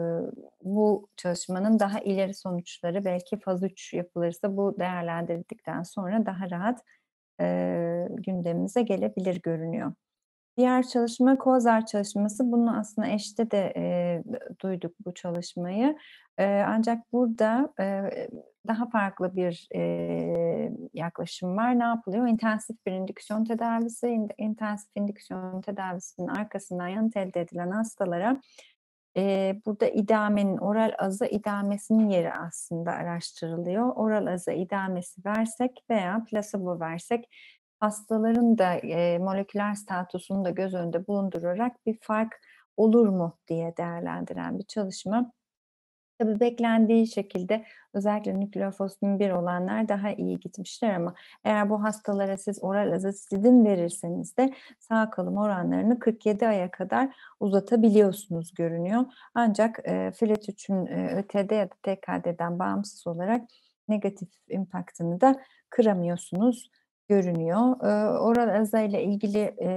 bu çalışmanın daha ileri sonuçları belki faz üç yapılırsa bu değerlendirildikten sonra daha rahat e, gündemimize gelebilir görünüyor. Diğer çalışma Kozar çalışması. Bunu aslında eşte de e, duyduk bu çalışmayı. E, ancak burada e, daha farklı bir e, yaklaşım var. Ne yapılıyor? İntensif bir indüksiyon tedavisi. İn- intensif indüksiyon tedavisinin arkasından yanıt elde edilen hastalara e, burada idamenin, oral aza idamesinin yeri aslında araştırılıyor. Oral aza idamesi versek veya plasebo versek hastaların da e, moleküler statüsünü de göz önünde bulundurarak bir fark olur mu diye değerlendiren bir çalışma. Tabii beklendiği şekilde özellikle nükleofosmin bir olanlar daha iyi gitmişler ama eğer bu hastalara siz oral azacitidin verirseniz de sağ kalım oranlarını kırk yedi aya kadar uzatabiliyorsunuz görünüyor. Ancak e, F I L üçün e, Ö T D ya da T K D'den bağımsız olarak negatif impaktını da kıramıyorsunuz görünüyor. E, oral aza ile ilgili e,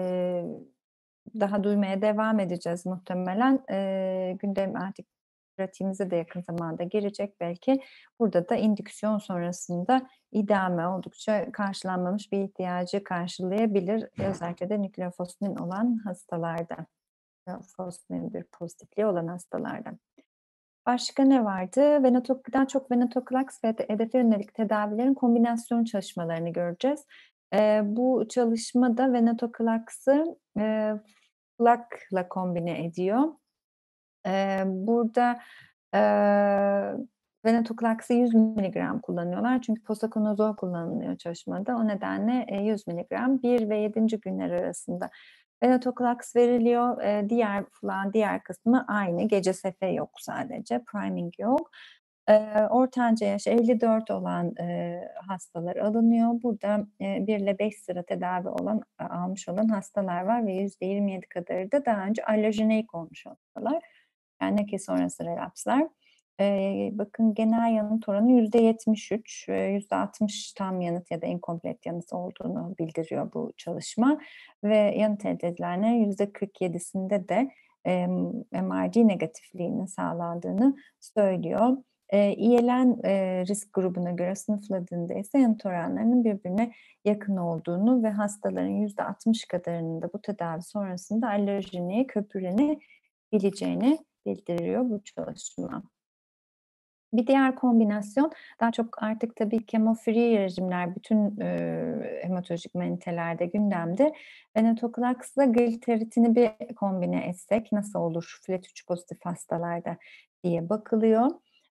daha duymaya devam edeceğiz muhtemelen. E, gündem artık pratiğimize de yakın zamanda girecek belki. Burada da indüksiyon sonrasında idame oldukça karşılanmamış bir ihtiyacı karşılayabilir. Özellikle de nükleofosmin olan hastalarda. Nükleofosmin bir pozitifliği olan hastalarda. Başka ne vardı? Venetoclax'dan çok venetoclax ve hedefe yönelik tedavilerin kombinasyon çalışmalarını göreceğiz. Ee, bu çalışmada venetoclax'ı e, flak'la kombine ediyor. Ee, burada e, venetoclax'ı yüz miligram kullanıyorlar. Çünkü posakonazol kullanılıyor çalışmada. O nedenle e, yüz miligram bir ve yedinci günler arasında venetoclax veriliyor. E, diğer falan diğer kısmı aynı. Gece sefe yok sadece. Priming yok. E, ortanca yaş elli dört olan e, hastalar alınıyor. Burada e, bir ile beş sıra tedavi olan almış olan hastalar var ve yüzde yirmi yedi kadarı da daha önce allojenik olmuş hastalar. Yani N K sonrası relapslar. Ee, bakın genel yanıt oranı yüzde yetmiş üç, yüzde altmış tam yanıt ya da inkomplet yanıt olduğunu bildiriyor bu çalışma. Ve yanıt elde edilenlerin yüzde kırk yedisinde de e, M R G negatifliğinin sağlandığını söylüyor. E, İ L N e, risk grubuna göre sınıfladığında ise yanıt oranlarının birbirine yakın olduğunu ve hastaların yüzde altmış kadarının da bu tedavi sonrasında allojeneye köpürlenebileceğini bildiriyor bu çalışma. Bir diğer kombinasyon daha çok artık tabii kemo-free rejimler bütün e, hematolojik manitelerde gündemde. Venetoclax'la glitaritini bir kombine etsek nasıl olur F L A T üç pozitif hastalarda diye bakılıyor.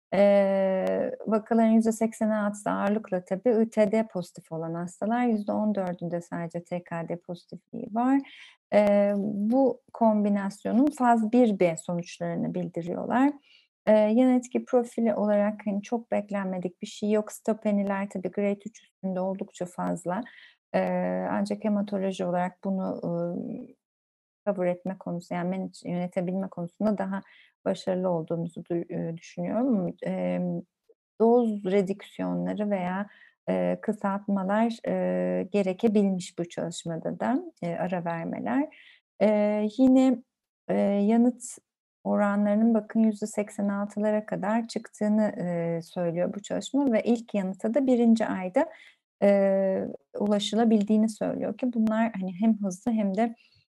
E, vakaların yüzde seksen altısı ağırlıkla tabii I T D pozitif olan hastalar, yüzde on dördünde sadece T K D pozitifliği var. E, bu kombinasyonun faz bir B sonuçlarını bildiriyorlar. Ee, yan etki profili olarak hani çok beklenmedik bir şey yok. Stopeniler tabii grade üç üstünde oldukça fazla. Ee, ancak hematoloji olarak bunu ıı, cover etme konusu, yani manage, yönetebilme konusunda daha başarılı olduğumuzu du- düşünüyorum. Ee, doz redüksiyonları veya e, kısaltmalar e, gerekebilmiş bu çalışmada da e, ara vermeler. E, yine e, yanıt oranlarının bakın yüzde seksen altılara kadar çıktığını e, söylüyor bu çalışma ve ilk yanıta da birinci ayda e, ulaşılabildiğini söylüyor ki bunlar hani hem hızlı hem de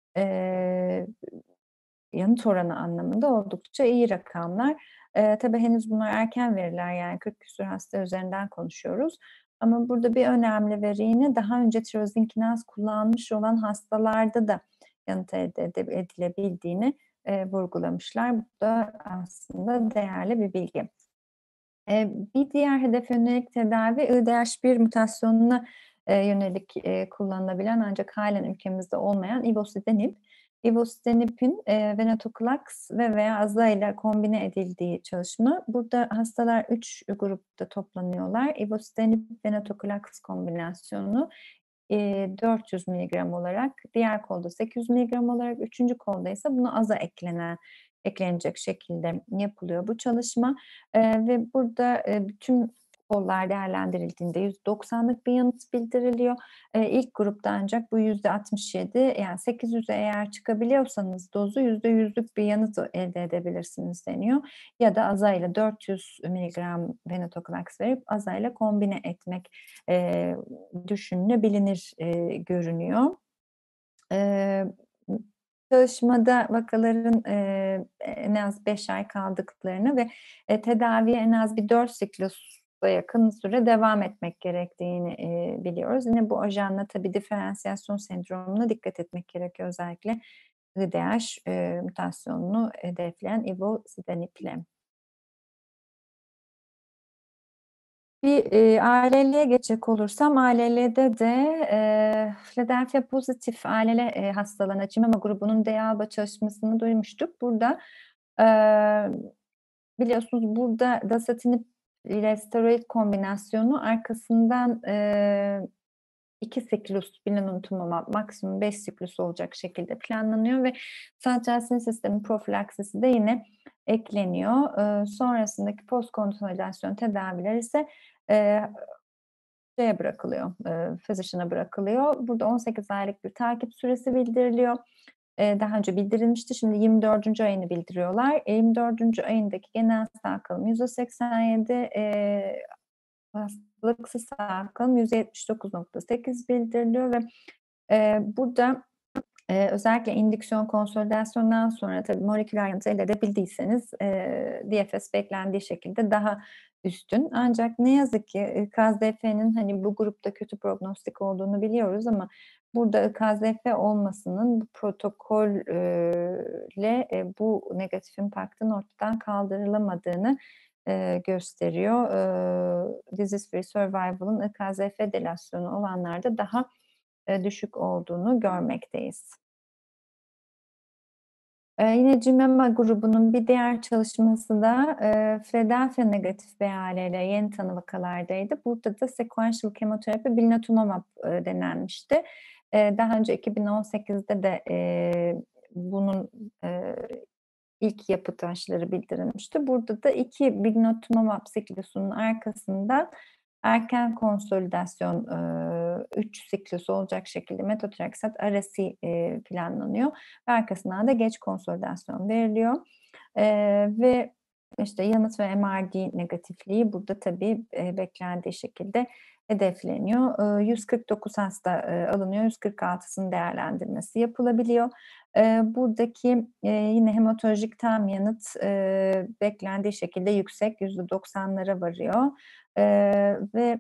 e, yanıt oranı anlamında oldukça iyi rakamlar. Ee, tabii henüz bunlar erken veriler, yani kırk küsur hasta üzerinden konuşuyoruz. Ama burada bir önemli veri yine daha önce tirozinkinaz kullanmış olan hastalarda da yanıt elde edilebildiğini e, vurgulamışlar. Bu da aslında değerli bir bilgi. E, bir diğer hedef yönelik tedavi I D H bir mutasyonuna e, yönelik e, kullanılabilen ancak halen ülkemizde olmayan ivosidenib. Ivosidenib'in e, venetoclax ve veya aza ile kombine edildiği çalışma. Burada hastalar üç grupta toplanıyorlar. Ivosidenib venetoclax kombinasyonu e, dört yüz miligram olarak, diğer kolda sekiz yüz miligram olarak, üçüncü kolda ise buna aza eklenen eklenecek şekilde yapılıyor bu çalışma. E, ve burada e, bütün kollar değerlendirildiğinde yüzde doksanlık bir yanıt bildiriliyor. E, ilk grupta ancak bu yüzde altmış yedi, yani sekiz yüze eğer çıkabiliyorsanız dozu yüzde yüzlük bir yanıt elde edebilirsiniz deniyor. Ya da azayla dört yüz miligram venetoclax verip azayla kombine etmek e, düşünülebilir e, görünüyor. E, Çalışmada vakaların e, en az beş ay kaldıklarını ve e, tedaviye en az bir dört siklusa yakın süre devam etmek gerektiğini e, biliyoruz. Yine bu ajanla tabii diferansiyasyon sendromuna dikkat etmek gerekiyor, özellikle I D H e, mutasyonunu hedefleyen ivosidenib'le. Bir e, A L L'ye geçecek olursam, A L L'de de e, Philadelphia pozitif A L L e, hastalarına CİMEMA grubunun D A B A çalışmasını duymuştuk. Burada e, biliyorsunuz burada dasatinib ile steroid kombinasyonu arkasından e, iki siklus bilanuntumumab, maksimum beş siklus olacak şekilde planlanıyor ve santral sinir sistemi profilaksisi de yine ekleniyor. E, sonrasındaki post konsolidasyon tedaviler ise e, şeye bırakılıyor, e, physician'a bırakılıyor. Burada on sekiz aylık bir takip süresi bildiriliyor. E, daha önce bildirilmişti. Şimdi yirmi dördüncü ayını bildiriyorlar. E, yirmi dördüncü ayındaki genel sağ kalım yüzde seksen yedi, e, hastalıksız sağ kalım yüzde yetmiş dokuz nokta sekiz bildiriliyor ve e, burada Ee, özellikle indüksiyon konsolidasyondan sonra tabii moleküler yanıtı elde edebildiyseniz e, D F S beklendiği şekilde daha üstün. Ancak ne yazık ki I K Z F'nin hani bu grupta kötü prognostik olduğunu biliyoruz ama burada I K Z F olmasının bu protokolle e, bu negatif impaktın ortadan kaldırılamadığını e, gösteriyor. E, Disease Free Survival'ın I K Z F delasyonu olanlarda daha e, düşük olduğunu görmekteyiz. Ee, yine CİMEMA grubunun bir diğer çalışması da e, Philadelphia negatif B A L L yeni tanı vakalardaydı. Burada da sequential kemoterapi blinatumomab e, denenmişti. E, daha önce iki bin on sekizde de e, bunun e, ilk yapı taşları bildirilmişti. Burada da iki blinatumomab siklusunun arkasından erken konsolidasyon üç siklus olacak şekilde metotrexat arası e, planlanıyor. Ve arkasından da geç konsolidasyon veriliyor. E, ve işte yanıt ve M R D negatifliği burada tabii e, beklendiği şekilde hedefleniyor. yüz kırk dokuz hasta alınıyor, yüz kırk altısının değerlendirmesi yapılabiliyor. Buradaki yine hematolojik tam yanıt beklendiği şekilde yüksek, yüzde doksanlara varıyor. Ve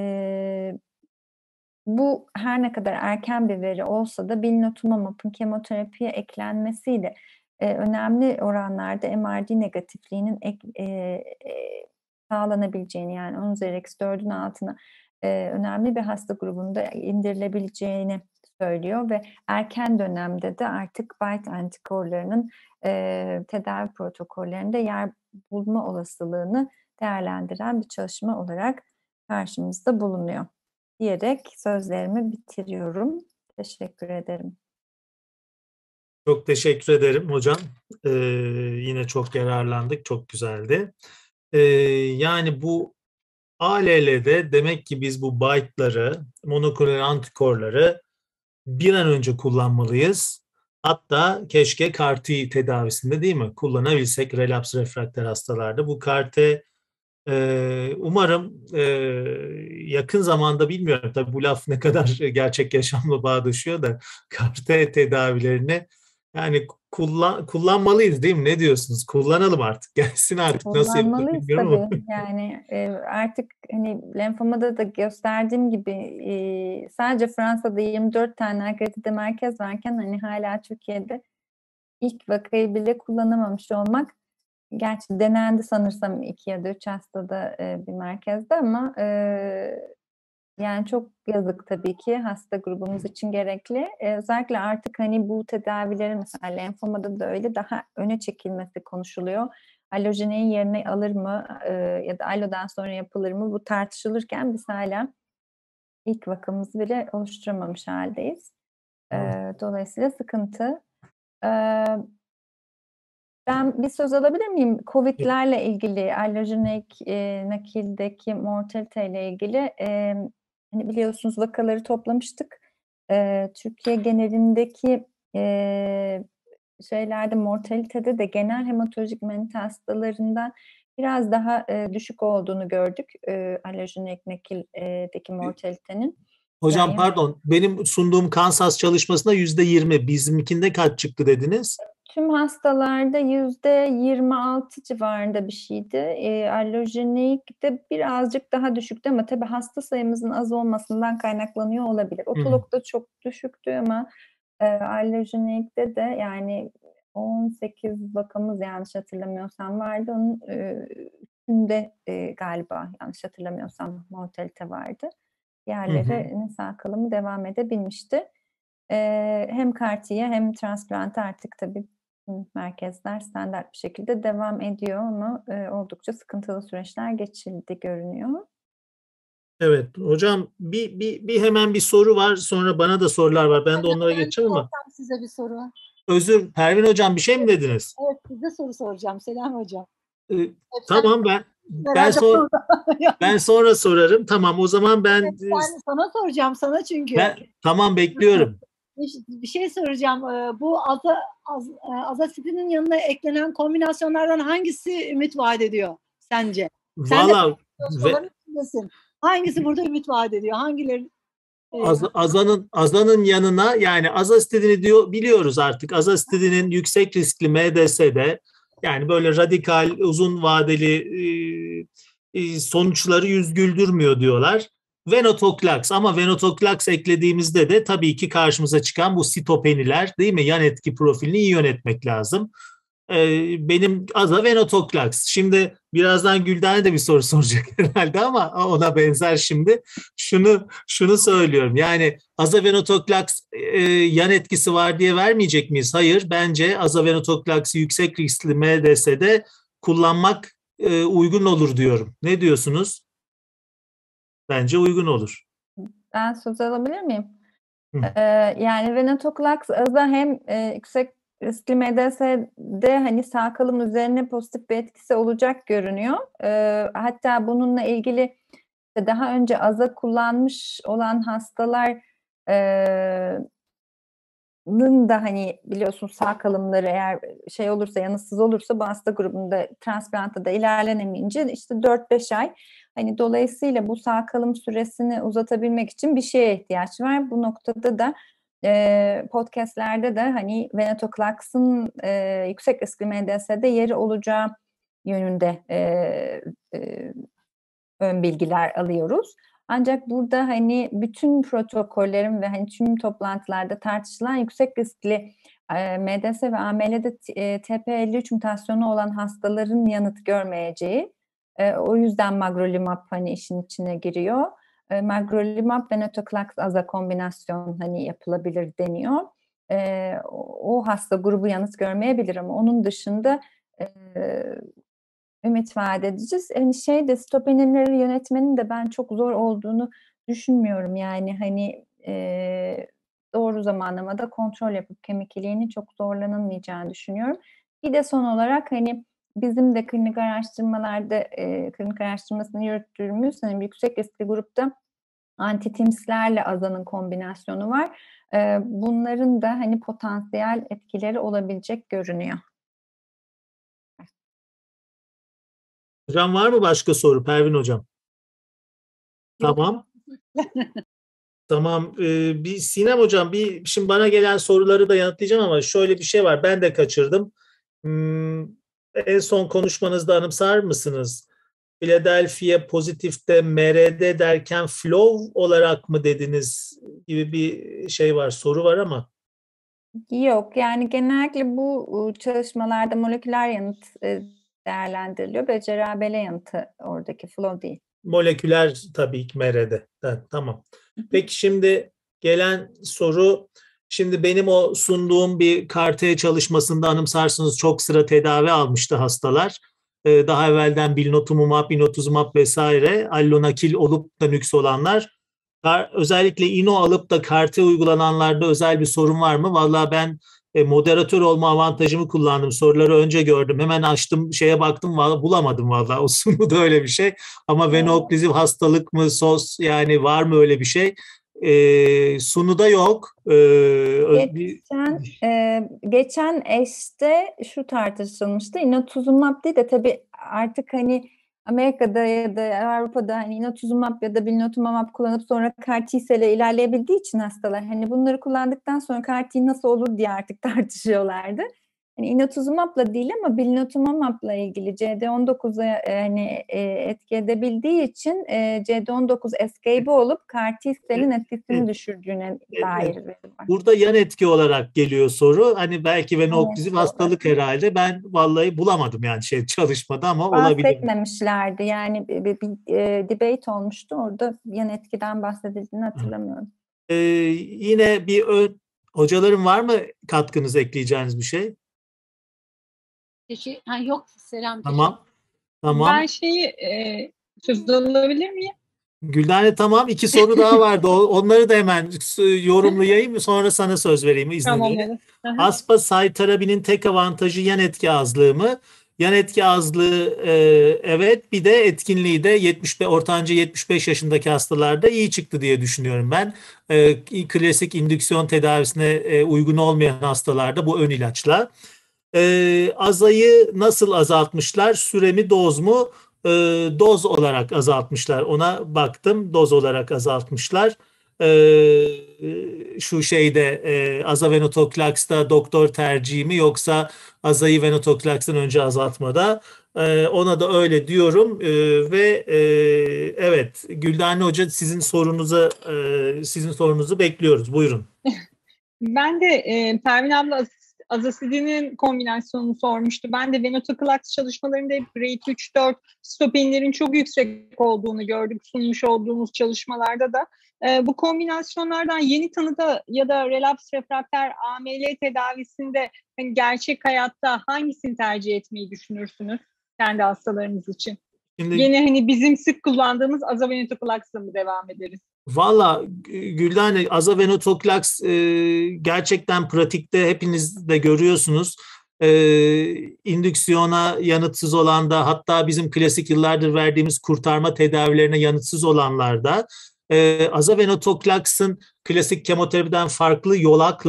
bu her ne kadar erken bir veri olsa da blinatumomab'ın kemoterapiye eklenmesiyle önemli oranlarda M R D negatifliğinin ek, e, e, sağlanabileceğini, yani on üzeri eksi dördün altına e, önemli bir hasta grubunda indirilebileceğini söylüyor ve erken dönemde de artık BiTE antikorlarının e, tedavi protokollerinde yer bulma olasılığını değerlendiren bir çalışma olarak karşımızda bulunuyor diyerek sözlerimi bitiriyorum. Teşekkür ederim. Çok teşekkür ederim hocam. Ee, yine çok yararlandık, çok güzeldi. Ee, yani bu A L L'de demek ki biz bu BiTE'ları, monoklonal antikorları bir an önce kullanmalıyız. Hatta keşke C A R T tedavisinde değil mi kullanabilsek relaps refrakter hastalarda. Bu C A R T e, umarım e, yakın zamanda, bilmiyorum tabii bu laf ne kadar gerçek yaşamla bağdaşıyor da, C A R T tedavilerini yani kullan, kullanmalıyız değil mi? Ne diyorsunuz? Kullanalım artık. Gelsin artık. Nasıl yapılır Kullanmalıyız bilmiyorum ama. tabii. Yani e, artık hani lenfomada da gösterdiğim gibi e, sadece Fransa'da yirmi dört tane akredite merkez varken hani hala Türkiye'de ilk vakayı bile kullanamamış olmak, gerçi denendi sanırsam iki ya da üç hastada e, bir merkezde ama e, yani çok yazık tabii ki hasta grubumuz için gerekli. Ee, özellikle artık hani bu tedavilerin mesela lenfomada da öyle daha öne çekilmesi konuşuluyor. Allojeneyi yerine alır mı e, ya da allodan sonra yapılır mı, bu tartışılırken biz hala ilk vakamızı bile oluşturamamış haldeyiz. Ee, dolayısıyla sıkıntı. Ee, ben bir söz alabilir miyim? Covid'lerle ilgili, allojenik e, nakildeki mortalite ile ilgili e, hani biliyorsunuz vakaları toplamıştık. E, Türkiye genelindeki e, şeylerde, mortalitede de genel hematolojik manita hastalarından biraz daha e, düşük olduğunu gördük. E, allojenik nakildeki mortalitenin. Hocam Yani pardon, benim sunduğum Kansas çalışmasında yüzde yirmi, bizimkinde kaç çıktı dediniz? tüm hastalarda yüzde yirmi altı civarında bir şeydi. E, allojenik de birazcık daha düşüktü ama tabii hasta sayımızın az olmasından kaynaklanıyor olabilir. Otolog da çok düşüktü ama e, allojenikte de yani on sekiz vakamız yanlış hatırlamıyorsam vardı. Onun e, üstünde e, galiba yanlış hatırlamıyorsam mortalite vardı. Diğerleri sağ kalımı devam edebilmişti. E, hem C A R T'ye hem transplante artık tabii merkezler standart bir şekilde devam ediyor ama e, oldukça sıkıntılı süreçler geçildi görünüyor. Evet hocam, bir, bir, bir hemen bir soru var, sonra bana da sorular var, ben de onlara Ben geçeceğim ama sorsam size bir soru. özür, Pervin hocam bir şey mi dediniz? Evet, size soru soracağım. Selam hocam. Ee, Evet, tamam ben ben herhalde sonra orada. ben sonra sorarım. Tamam o zaman ben Ben sana soracağım sana çünkü. ben tamam bekliyorum. Bir, bir şey soracağım. Ee, Bu aza, az, e, azasitinin yanına eklenen kombinasyonlardan hangisi ümit vaat ediyor sence? Sen de Valla çalışmaların içindesin. Hangisi burada ümit vaat ediyor? Hangileri? e, Az, azanın azanın yanına, yani azasitidini diyor biliyoruz artık. Azasitidinin yüksek riskli M D S'de yani böyle radikal uzun vadeli e, e, sonuçları yüz güldürmüyor diyorlar. Venetoclax, ama Venetoclax eklediğimizde de tabii ki karşımıza çıkan bu sitopeniler değil mi? Yan etki profilini iyi yönetmek lazım. Benim aza Venetoclax. Şimdi birazdan Güldane de bir soru soracak herhalde ama ona benzer şimdi. Şunu şunu söylüyorum. Yani aza Venetoclax e, yan etkisi var diye vermeyecek miyiz? Hayır. Bence aza Venetoclax'ı yüksek riskli M D S'de kullanmak e, uygun olur diyorum. Ne diyorsunuz? Bence uygun olur. Ben söz alabilir miyim? Hı. Ee, yani Venetoclax aza hem e, yüksek riskli M D S'de hani sağ kalım üzerine pozitif bir etkisi olacak görünüyor. Ee, hatta bununla ilgili daha önce aza kullanmış olan hastalar e, da hani biliyorsun sağ kalımları eğer şey olursa, yanıtsız olursa bu hasta grubunda transplanta da ilerlenemeyince işte dört beş ay, hani dolayısıyla bu sağ kalım süresini uzatabilmek için bir şeye ihtiyaç var. Bu noktada da e, podcastlerde de hani venetoclax'ın e, yüksek riskli M D S'de yeri olacağı yönünde e, e, ön bilgiler alıyoruz. Ancak burada hani bütün protokollerin ve hani tüm toplantılarda tartışılan yüksek riskli e, M D S ve A M L'de e, T P elli üç mutasyonu olan hastaların yanıt görmeyeceği. E, o yüzden magrolimab hani işin içine giriyor. E, magrolimab venetoclax aza kombinasyon hani yapılabilir deniyor. E, o, o hasta grubu yanıt görmeyebilir ama onun dışında e, ümit vaat edeceğiz. Yani şey de stopeninleri yönetmenin de ben çok zor olduğunu düşünmüyorum. Yani hani e, doğru zamanlamada kontrol yapıp kemik iliğinin çok zorlanılmayacağını düşünüyorum. Bir de son olarak hani bizim de klinik araştırmalarda e, klinik araştırmasını yürüttüğümüz hani yüksek riskli grupta antitimslerle azanın kombinasyonu var. E, bunların da hani potansiyel etkileri olabilecek görünüyor. Hocam var mı başka soru? Pervin hocam. Yok. Tamam. Tamam. Ee, bir Sinem hocam, bir şimdi bana gelen soruları da yanıtlayacağım ama şöyle bir şey var. Ben de kaçırdım. Hmm, en son konuşmanızda anımsar mısınız? Philadelphia pozitifte M R D derken flow olarak mı dediniz gibi bir şey var, soru var ama. Yok, yani genellikle bu çalışmalarda moleküler yanıt e, değerlendiriliyor. Becerabele yanıtı oradaki flow değil. Moleküler tabii ki M R D. Evet, tamam. Peki şimdi gelen soru, şimdi benim o sunduğum bir C A R T çalışmasında anımsarsınız çok sıra tedavi almıştı hastalar. Ee, daha evvelden bilinotumumab, inotuzumab vesaire, allonakil olup da nüks olanlar. Özellikle ino alıp da C A R T uygulananlarda özel bir sorun var mı? Vallahi ben e, moderatör olma avantajımı kullandım. Soruları önce gördüm. Hemen açtım, şeye baktım, vallahi bulamadım vallahi. O sunuda öyle bir şey. Ama venooklüzif hastalık mı, sos, yani var mı öyle bir şey? E, sunuda yok. E, geçen, e, geçen eşte şu tartışılmıştı. İnotuzumab değil de tabii artık hani Amerika'da ya da Avrupa'da hani inotuzumab ya da blinatumomab kullanıp sonra C A R T ile ilerleyebildiği için hastalar hani bunları kullandıktan sonra C A R T nasıl olur diye artık tartışıyorlardı. Yani inotuzumabla değil ama blinatumomabla ilgili C D on dokuza e, hani e, etki edebildiği için e, C D on dokuz escape olup C A R T selin etkisini evet. düşürdüğüne evet. dair veri var. Burada yan etki olarak geliyor soru. Hani belki venooklüzif evet, hastalık olarak. Herhalde. Ben vallahi bulamadım yani şey çalışmada ama olabilir. Bahsetmemişlerdi. Yani bir, bir, bir e, debate olmuştu. Orada yan etkiden bahsedildiğini hatırlamıyorum. Ee, yine bir ön, hocaların var mı katkınız, ekleyeceğiniz bir şey? Teşekkür, ha, yok selam. Tamam. Tamam. Ben şeyi e, söz alabilir miyim? Güldane tamam. İki soru daha vardı. Onları da hemen yorumlayayım. Sonra sana söz vereyim izninle. Tamam. Aspa-Cytarabin'in tek avantajı yan etki azlığı mı? Yan etki azlığı e, evet. Bir de etkinliği de yetmiş beş, ortanca yetmiş beş yaşındaki hastalarda iyi çıktı diye düşünüyorum ben. E, klasik indüksiyon tedavisine e, uygun olmayan hastalarda bu ön ilaçla. E, azayı nasıl azaltmışlar? Süre mi, doz mu? E, doz olarak azaltmışlar. Ona baktım. Doz olarak azaltmışlar. E, şu şeyde e, aza venetoclax'ta doktor tercihi mi yoksa azayı venetoclax'tan önce azaltmada? E, ona da öyle diyorum. E, ve e, evet Güldane Hoca, sizin sorunuza e, sizin sorunuzu bekliyoruz. Buyurun. Ben de e, Pervin abla azasidinin kombinasyonunu sormuştu. Ben de venetoclax çalışmalarında hep grade üç dört stopeninlerin çok yüksek olduğunu gördük sunmuş olduğumuz çalışmalarda da. E, bu kombinasyonlardan yeni tanıda ya da relapse refrakter A M L tedavisinde hani gerçek hayatta hangisini tercih etmeyi düşünürsünüz kendi hastalarınız için? Şimdi, yine hani bizim sık kullandığımız azavenetoclax'la mı devam ederiz? Valla Güldane, azavenetoclax e, gerçekten pratikte hepiniz de görüyorsunuz. E, indüksiyona yanıtsız olan da, hatta bizim klasik yıllardır verdiğimiz kurtarma tedavilerine yanıtsız olanlarda e, azavenetoclax'ın klasik kemoterapiden farklı yolakla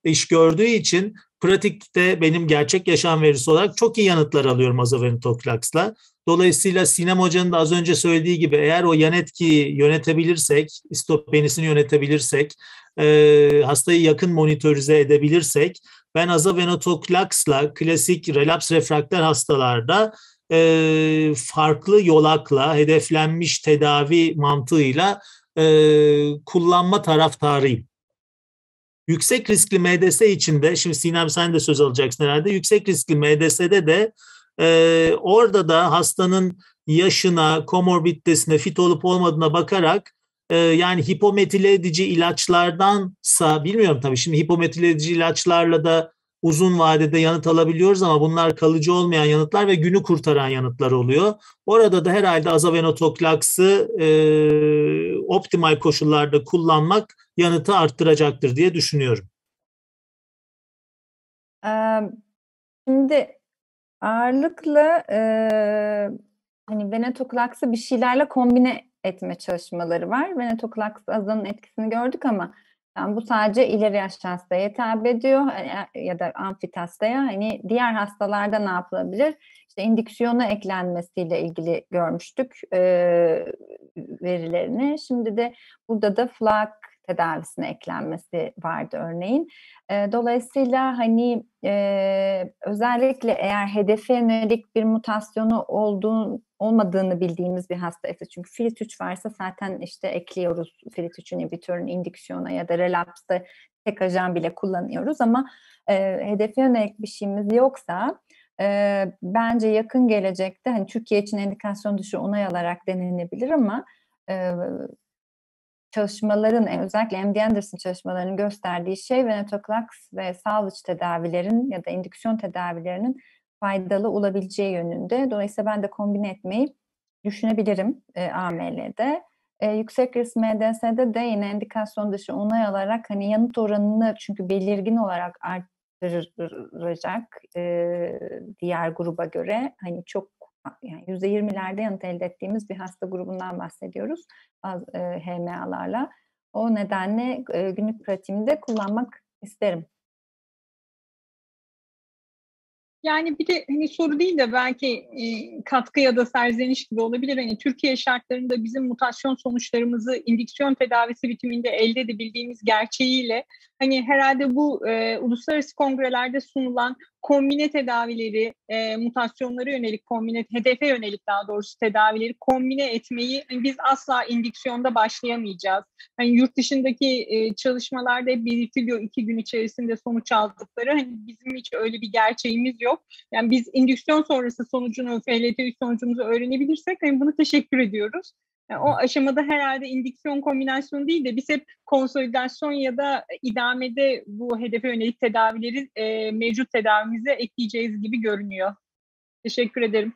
iş gördüğü için pratikte benim gerçek yaşam verisi olarak çok iyi yanıtlar alıyorum azavenotoclax'la. Dolayısıyla Sinem Hoca'nın da az önce söylediği gibi eğer o yan etkiyi yönetebilirsek, istopenisini yönetebilirsek, e, hastayı yakın monitörize edebilirsek, ben azavenotoclax'la klasik relaps refrakter hastalarda e, farklı yolakla, hedeflenmiş tedavi mantığıyla e, kullanma taraftarıyım. Yüksek riskli M D S içinde, şimdi Sinem sen de söz alacaksın herhalde, yüksek riskli M D S'de de e, orada da hastanın yaşına, komorbiditesine, fit olup olmadığına bakarak e, yani hipometile edici ilaçlardansa, bilmiyorum tabii şimdi hipometile edici ilaçlarla da uzun vadede yanıt alabiliyoruz ama bunlar kalıcı olmayan yanıtlar ve günü kurtaran yanıtlar oluyor. Orada da herhalde azavenotoclax'ı e, optimal koşullarda kullanmak yanıtı arttıracaktır diye düşünüyorum. Ee, Şimdi ağırlıkla e, hani venetoclax'ı bir şeylerle kombine etme çalışmaları var. Venetoclax azanın etkisini gördük ama yani bu sadece ileri yaşlı hastaya hitap ediyor ya da amfit hastaya. Hani diğer hastalarda ne yapılabilir? İşte indüksiyona eklenmesiyle ilgili görmüştük e, verilerini. Şimdi de burada da flak tedavisine eklenmesi vardı örneğin. E, dolayısıyla hani e, özellikle eğer hedefe yönelik bir mutasyonu olduğu, olmadığını bildiğimiz bir hasta ise, çünkü F I L T üç varsa zaten işte ekliyoruz F I L T üç inhibitörün indüksiyona ya da relapsta tek ajan bile kullanıyoruz ama e, hedefe yönelik bir şeyimiz yoksa e, bence yakın gelecekte hani Türkiye için endikasyon dışı onay alarak denenebilir ama e, çalışmaların, özellikle M D Anderson çalışmalarının gösterdiği şey venetoclax ve salvage tedavilerin ya da indüksiyon tedavilerinin faydalı olabileceği yönünde. Dolayısıyla ben de kombine etmeyi düşünebilirim e, A M L'de. E, yüksek risk M D S'de de yine endikasyon dışı onay alarak hani yanıt oranını çünkü belirgin olarak arttıracak e, diğer gruba göre hani çok yani yüzde yirmilerde yanıt elde ettiğimiz bir hasta grubundan bahsediyoruz az e, H M A'larla. O nedenle e, günlük pratiğimde kullanmak isterim. Yani bir de hani soru değil de belki e, katkı ya da serzeniş gibi olabilir. Hani Türkiye şartlarında bizim mutasyon sonuçlarımızı indüksiyon tedavisi bitiminde elde edebildiğimiz gerçeğiyle hani herhalde bu e, uluslararası kongrelerde sunulan kombine tedavileri, e, mutasyonlara yönelik kombine, hedefe yönelik daha doğrusu tedavileri kombine etmeyi hani biz asla indüksiyonda başlayamayacağız. Hani yurt dışındaki e, çalışmalarda belirtiliyor iki gün içerisinde sonuç aldıkları. Hani bizim hiç öyle bir gerçeğimiz yok. Yani biz indüksiyon sonrası sonucunu, F L T üç sonucumuzu öğrenebilirsek hani bunu teşekkür ediyoruz. Yani o aşamada herhalde indüksiyon kombinasyonu değil de biz hep konsolidasyon ya da idamede bu hedefe yönelik tedavileri e, mevcut tedavimize ekleyeceğiz gibi görünüyor. Teşekkür ederim.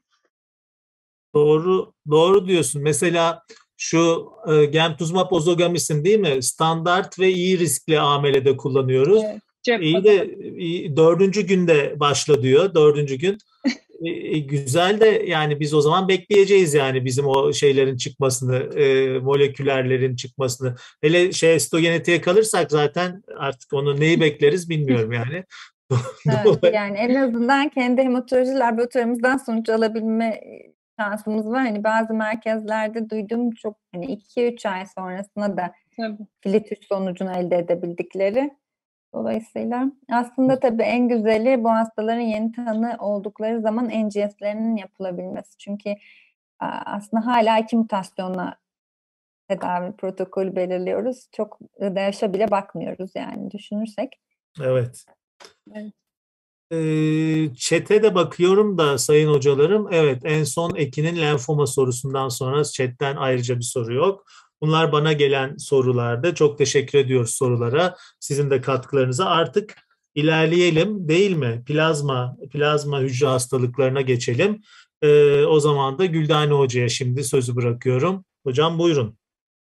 Doğru, doğru diyorsun. Mesela şu e, gemtuzumab ozogamisin değil mi? Standart ve iyi riskli A M L'de kullanıyoruz. Evet, cep İyi de iyi, dördüncü günde başla diyor. Dördüncü gün. E, güzel de yani biz o zaman bekleyeceğiz yani bizim o şeylerin çıkmasını, e, molekülerlerin çıkmasını. Hele şey histogenetiğe kalırsak zaten artık onu neyi bekleriz bilmiyorum yani. Evet, yani en azından kendi hematoloji laboratuvarımızdan sonuç alabilme şansımız var. Hani bazı merkezlerde duydum çok hani iki üç ay sonrasında da F I L T üç sonucunu elde edebildikleri. Dolayısıyla aslında tabii en güzeli bu hastaların yeni tanı oldukları zaman N G S'lerinin yapılabilmesi. Çünkü aslında hala iki mutasyonla tedavi protokolü belirliyoruz. Çok da yaşa bile bakmıyoruz yani düşünürsek. Evet. Evet. Chat'e de bakıyorum da sayın hocalarım. Evet, en son Ekin'in lenfoma sorusundan sonra chat'ten ayrıca bir soru yok. Bunlar bana gelen sorulardı. Çok teşekkür ediyoruz sorulara. Sizin de katkılarınıza. Artık ilerleyelim değil mi? Plazma, plazma hücre hastalıklarına geçelim. Ee, o zaman da Güldane Hoca'ya şimdi sözü bırakıyorum. Hocam buyurun.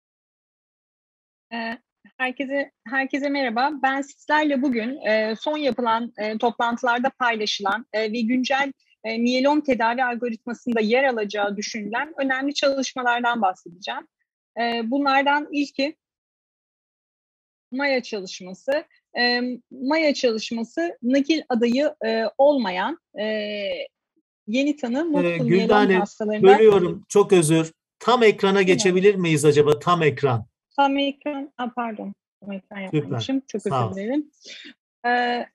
Evet. Herkese herkese merhaba. Ben sizlerle bugün e, son yapılan e, toplantılarda paylaşılan e, ve güncel e, miyelom tedavi algoritmasında yer alacağı düşünülen önemli çalışmalardan bahsedeceğim. E, bunlardan ilki Maya çalışması. e, Maya çalışması nakil adayı e, olmayan e, yeni tanı Ee, multiple myelom Güldane, hastalarında. bölüyorum. Çok özür. Tam ekrana geçebilir miyiz acaba? Tam ekran. Tam ekran, ah, pardon. Tam ekran Süper. yapmamışım. Çok Sağ ol. özür dilerim. Ee,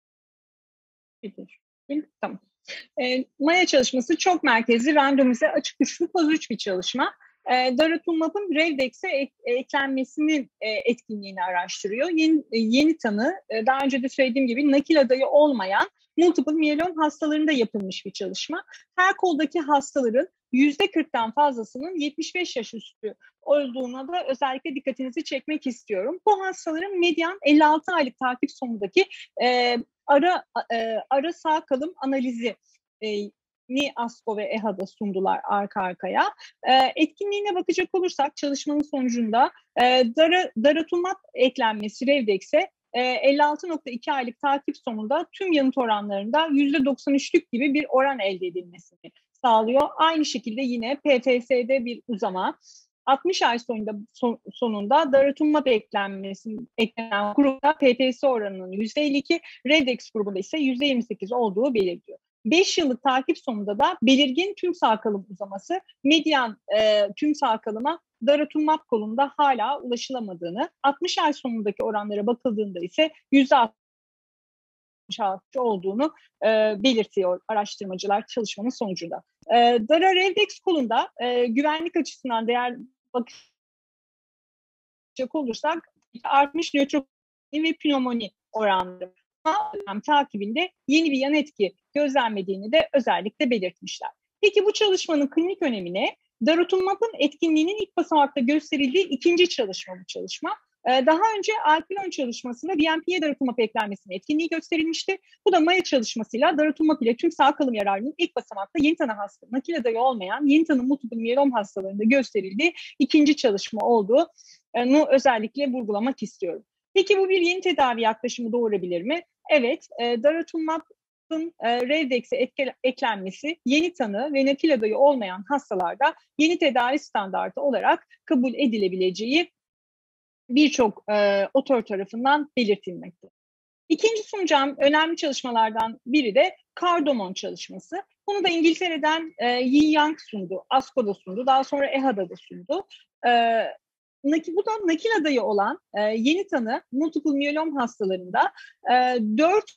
tamam. E, Maya çalışması çok merkezli, randomize, açık uçlu, faz üç bir çalışma. E, Daratumumab'ın Revdex'e ek, eklenmesinin e, etkinliğini araştırıyor. Yeni, e, yeni tanı, e, daha önce de söylediğim gibi nakil adayı olmayan multiple myelom hastalarında yapılmış bir çalışma. Her koldaki hastaların yüzde kırktan fazlasının yetmiş beş yaş üstü olduğuna da özellikle dikkatinizi çekmek istiyorum. Bu hastaların medyan elli altı aylık takip sonundaki e, ara e, ara sağ kalım analizi e, ni ASCO ve EHA'da sundular arka arkaya. E, etkinliğine bakacak olursak çalışmanın sonucunda e, dara, daratumab eklenmesi Revdex'e e, elli altı nokta iki aylık takip sonunda tüm yanıt oranlarında yüzde doksan üçlük gibi bir oran elde edilmesini sağlıyor. Aynı şekilde yine P T S'de bir uzama, altmış ay sonunda, son, sonunda daratumab eklenmesi eklenen grupta P T S oranının yüzde elli iki, Revdex grubunda ise yüzde yirmi sekiz olduğu belirtiyor. beş yıllık takip sonunda da belirgin tüm sağ kalım uzaması, medyan e, tüm sağ kalıma daratumab kolunda hala ulaşılamadığını, altmış ay sonundaki oranlara bakıldığında ise yüzde altmış olduğunu e, belirtiyor araştırmacılar çalışmanın sonucunda. E, Dara Revdex kolunda e, güvenlik açısından değer bakacak olursak artmış nötrofili ve pnömoni oranları takibinde yeni bir yan etki gözlenmediğini de özellikle belirtmişler. Peki bu çalışmanın klinik önemine, daratumab'ın etkinliğinin ilk basamakta gösterildiği ikinci çalışma bu çalışma. Daha önce Alpilon çalışmasında D N P'ye daratumab eklenmesinin etkinliği gösterilmişti. Bu da Maya çalışmasıyla daratumab ile tüm sağ kalım yararının ilk basamakta yeni tanı hasta, nakil adayı olmayan yeni tanı multiple myelom hastalarında gösterildiği ikinci çalışma olduğunu özellikle vurgulamak istiyorum. Peki bu bir yeni tedavi yaklaşımı doğurabilir mi? Evet, e, daratumab'ın e, Revdex'e etke, eklenmesi yeni tanı ve nakil adayı olmayan hastalarda yeni tedavi standartı olarak kabul edilebileceği birçok e, otor tarafından belirtilmekte. İkinci sunacağım önemli çalışmalardan biri de Cardamom çalışması. Bunu da İngiltere'den e, Yin Yang sundu, ASCO'da sundu, daha sonra EHA'da da sundu. E, bu da nakil adayı olan e, yeni tanı multiple myelom hastalarında e, dört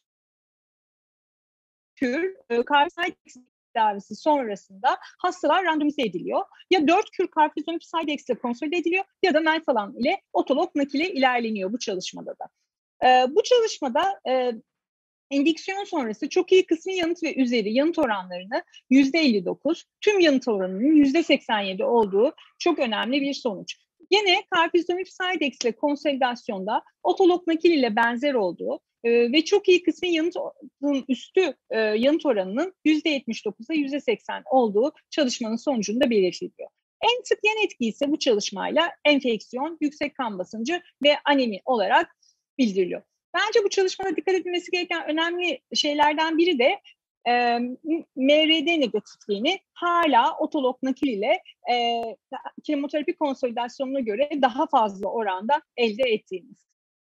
kür e, Carfilzomib tedavisi sonrasında hastalar randomize ediliyor. Ya dört kür Carfilzomib Sidex ile konsolide ediliyor ya da melphalan ile otolog nakile ilerleniyor bu çalışmada da. E, bu çalışmada e, endüksiyon sonrası çok iyi kısmi yanıt ve üzeri yanıt oranlarını yüzde elli dokuz, tüm yanıt oranının yüzde seksen yedi olduğu çok önemli bir sonuç. Yine Carfilzomib Sidex ile konsolidasyonda otolog nakil ile benzer olduğu e, ve çok iyi kısmi yanıtın üstü e, yanıt oranının yüzde yetmiş dokuz'a yüzde seksen olduğu çalışmanın sonucunda belirtiliyor. En sık yan etki ise bu çalışmayla enfeksiyon, yüksek kan basıncı ve anemi olarak bildiriliyor. Bence bu çalışmada dikkat edilmesi gereken önemli şeylerden biri de e, M R D negatifliğini hala otolog nakil ile e, kemoterapi konsolidasyonuna göre daha fazla oranda elde ettiğimiz.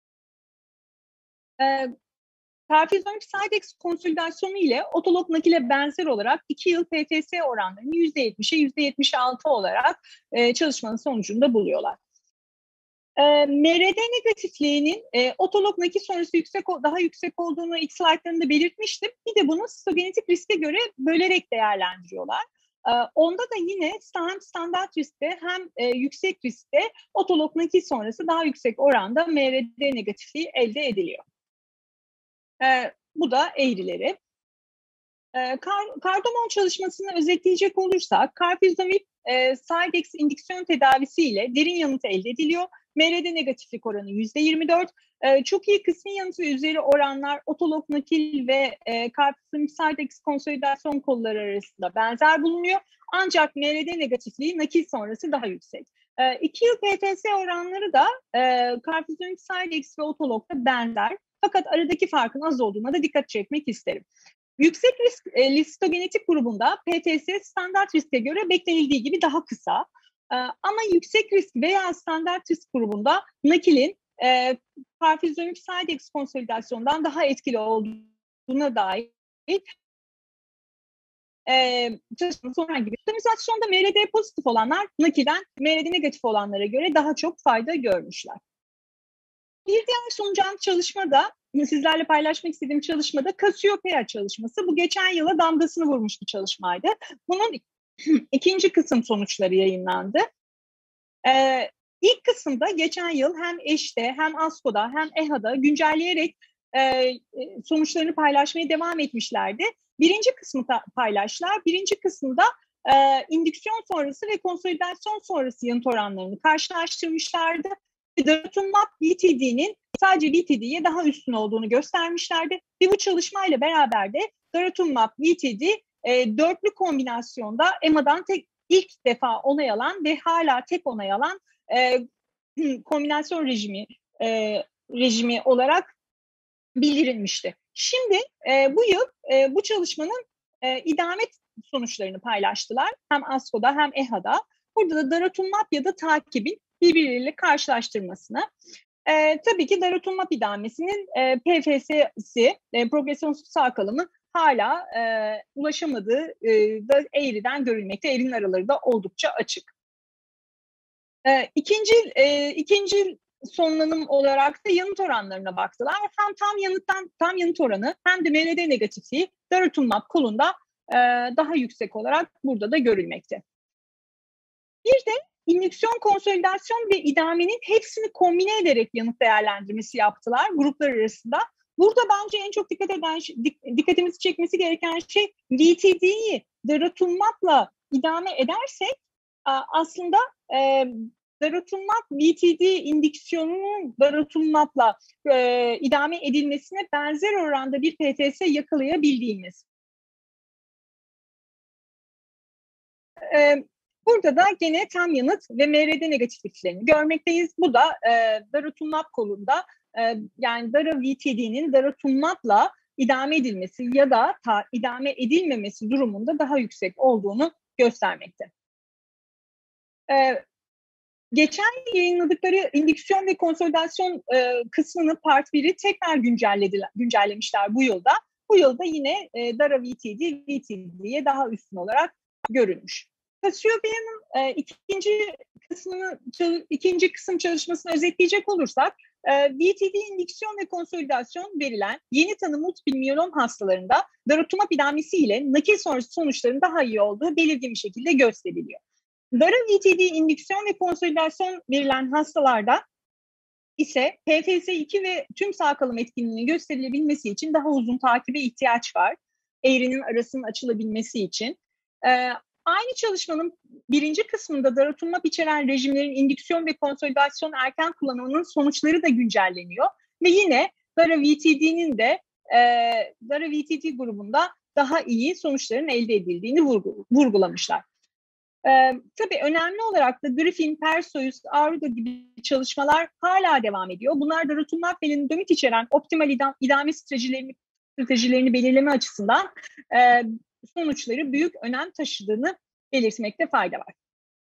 E, Carfilzomib Sidex konsolidasyonu ile otolog nakile benzer olarak iki yıl P T S oranlarını yüzde yetmiş'e yüzde yetmiş altı olarak e, çalışmanın sonucunda buluyorlar. E, M R D negatifliğinin e, otolog nakil sonrası yüksek, daha yüksek olduğunu ilk slaytlarında belirtmiştim. Bir de bunu sitogenetik riske göre bölerek değerlendiriyorlar. E, onda da yine hem standart riskte hem e, yüksek riskte otolog nakil sonrası daha yüksek oranda M R D negatifliği elde ediliyor. E, bu da eğrileri. E, Cardamom çalışmasını özetleyecek olursak, Carfilzomib e, Sidex indüksiyon tedavisiyle derin yanıt elde ediliyor. M R D negatiflik oranı yüzde yirmi dört. E, çok iyi kısmi yanıt ve üzeri oranlar otolog nakil ve e, Carfilzomib Sidex konsolidasyon kolları arasında benzer bulunuyor. Ancak M R D negatifliği nakil sonrası daha yüksek. E, iki yıl P T S oranları da e, Carfilzomib Sidex ve otologda benzer. Fakat aradaki farkın az olduğuna da dikkat çekmek isterim. Yüksek risk e, listogenetik grubunda P T S standart riske göre beklenildiği gibi daha kısa. E, ama yüksek risk veya standart risk grubunda nakilin e, karfizomib Sidex konsolidasyondan daha etkili olduğuna dair e, çalışmanın sonra gibi. Optimizasyonda M R D pozitif olanlar nakiden M R D negatif olanlara göre daha çok fayda görmüşler. Bir diğer sunacağım çalışma da sizlerle paylaşmak istediğim çalışma da Cassiopeia çalışması. Bu geçen yıla damgasını vurmuş bir çalışmaydı. Bunun ikinci kısım sonuçları yayınlandı. Ee, ilk kısımda geçen yıl hem EŞ'te hem ASCO'da hem EHA'da güncelleyerek e, sonuçlarını paylaşmaya devam etmişlerdi. Birinci kısmı paylaştılar. Birinci kısımda e, indüksiyon sonrası ve konsolidasyon sonrası yanıt oranlarını karşılaştırmışlardı. Daratumumab V T D'nin sadece V T D'ye daha üstün olduğunu göstermişlerdi. Ve bu çalışmayla beraber de daratumumab V T D e, dörtlü kombinasyonda E M A'dan tek ilk defa onay alan ve hala tek onay alan e, kombinasyon rejimi e, rejimi olarak bildirilmişti. Şimdi e, bu yıl e, bu çalışmanın e, idamet sonuçlarını paylaştılar. Hem ASCO'da hem EHA'da. Burada da daratumumab ya da takibin birbirleriyle karşılaştırmasını. E, tabii ki daratumumab idamesinin e, P F S'si, e, progresyonsuz sağ kalımı hala e, ulaşamadığı e, da eğriden görülmekte. Eğrinin araları da oldukça açık. E, ikinci, e, ikinci sonlanım olarak da yanıt oranlarına baktılar. Hem tam yanıttan tam yanıt oranı hem de M R D negatifliği daratumumab kolunda e, daha yüksek olarak burada da görülmekte. Bir de indüksiyon, konsolidasyon ve idamenin hepsini kombine ederek yanıt değerlendirmesi yaptılar gruplar arasında. Burada bence en çok dikkat eden, dikkatimizi çekmesi gereken şey V T D'yi daratumumab'la idame edersek aslında e, daratumumab V T D indüksiyonunun daratumumab'la e, idame edilmesine benzer oranda bir P T S yakalayabildiğimiz. E, burada da gene tam yanıt ve M R D negatifliklerini görmekteyiz. Bu da e, daratumumab kolunda e, yani dara V T D'nin daratumumab'la idame edilmesi ya da ta, idame edilmemesi durumunda daha yüksek olduğunu göstermekte. E, Geçen yayınladıkları indüksiyon ve konsolidasyon e, kısmını part bir'i tekrar güncellediler, güncellemişler bu yılda. Bu yılda yine e, dara V T D, V T D'ye daha üstün olarak görülmüş. Cassiopeia'nın e, ikinci kısmını, ikinci kısım çalışmasını özetleyecek olursak, e, V T D indüksiyon ve konsolidasyon verilen yeni tanı multiple miyelom hastalarında daratumumab idamesi ile nakil sonrası sonuçların daha iyi olduğu belirgin bir şekilde gösteriliyor. Dara V T D indüksiyon ve konsolidasyon verilen hastalarda ise P F S iki ve tüm sağ kalım etkinliğinin gösterilebilmesi için daha uzun takibe ihtiyaç var. Eğrinin arasının açılabilmesi için. Ee, aynı çalışmanın birinci kısmında daratumumab içeren rejimlerin indüksiyon ve konsolidasyon erken kullanımının sonuçları da güncelleniyor. Ve yine dara V T D'nin de e, dara V T D grubunda daha iyi sonuçların elde edildiğini vurgu, vurgulamışlar. Ee, tabii önemli olarak da Griffin, Perseus, Aruda gibi çalışmalar hala devam ediyor. Bunlar daratumumab ve lenalidomid içeren optimal idam, idame stratejilerini, stratejilerini belirleme açısından e, sonuçları büyük önem taşıdığını belirtmekte fayda var.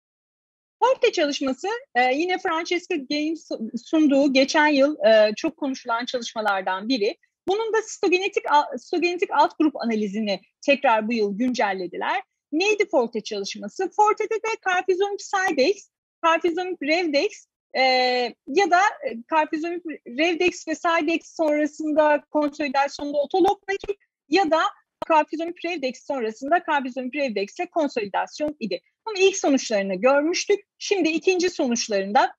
Forte çalışması e, yine Francesca Gay'in sunduğu geçen yıl e, çok konuşulan çalışmalardan biri. Bunun da sistogenetik, sistogenetik alt grup analizini tekrar bu yıl güncellediler. Neydi Forte çalışması? Forte'de de karfizomib Sidex, karfizomib Revdex e, ya da karfizomib Revdex ve Sidex sonrasında konsolidasyonda otolog nakil ya da karfizomib Revdex sonrasında karfizomib Revdex ile konsolidasyon idi. Ama ilk sonuçlarını görmüştük. Şimdi ikinci sonuçlarında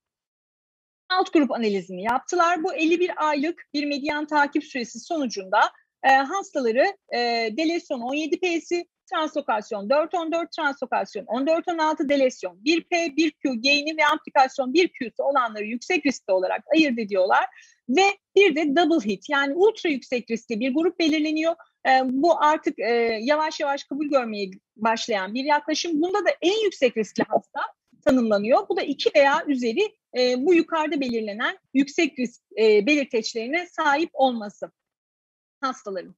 alt grup analizini yaptılar. Bu elli bir aylık bir medyan takip süresi sonucunda e, hastaları e, delasyon on yedi P'si, translokasyon dört on dört, translokasyon on dört on altı, delasyon bir P, bir Q, gain'i ve amplikasyon bir Q'su olanları yüksek riskli olarak ayırt ediyorlar. Ve bir de double hit yani ultra yüksek riskli bir grup belirleniyor. E, bu artık e, yavaş yavaş kabul görmeye başlayan bir yaklaşım. Bunda da en yüksek riskli hasta tanımlanıyor. Bu da iki veya üzeri e, bu yukarıda belirlenen yüksek risk e, belirteçlerine sahip olması hastaların.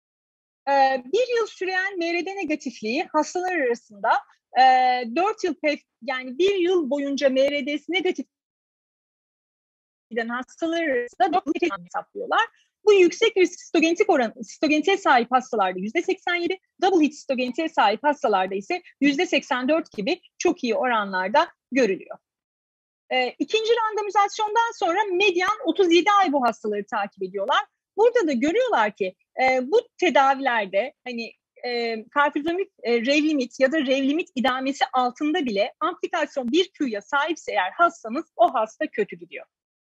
E, bir yıl süren M R D negatifliği hastalar arasında e, dört yıl yani bir yıl boyunca M R D'si negatif giden hastalar arasında double hit hesaplıyorlar. Bu yüksek risk sitogenetik oran, sitogenetiğe sahip hastalarda yüzde seksen yedi, double hit sitogenetiğe sahip hastalarda ise yüzde seksen dört gibi çok iyi oranlarda görülüyor. E, ikinci randomizasyondan sonra medyan otuz yedi ay bu hastaları takip ediyorlar. Burada da görüyorlar ki e, bu tedavilerde hani e, karfizomib e, Revlimid ya da Revlimid idamesi altında bile amplikasyon bir Q'ya sahipse eğer hastanız, o hasta kötü gidiyor.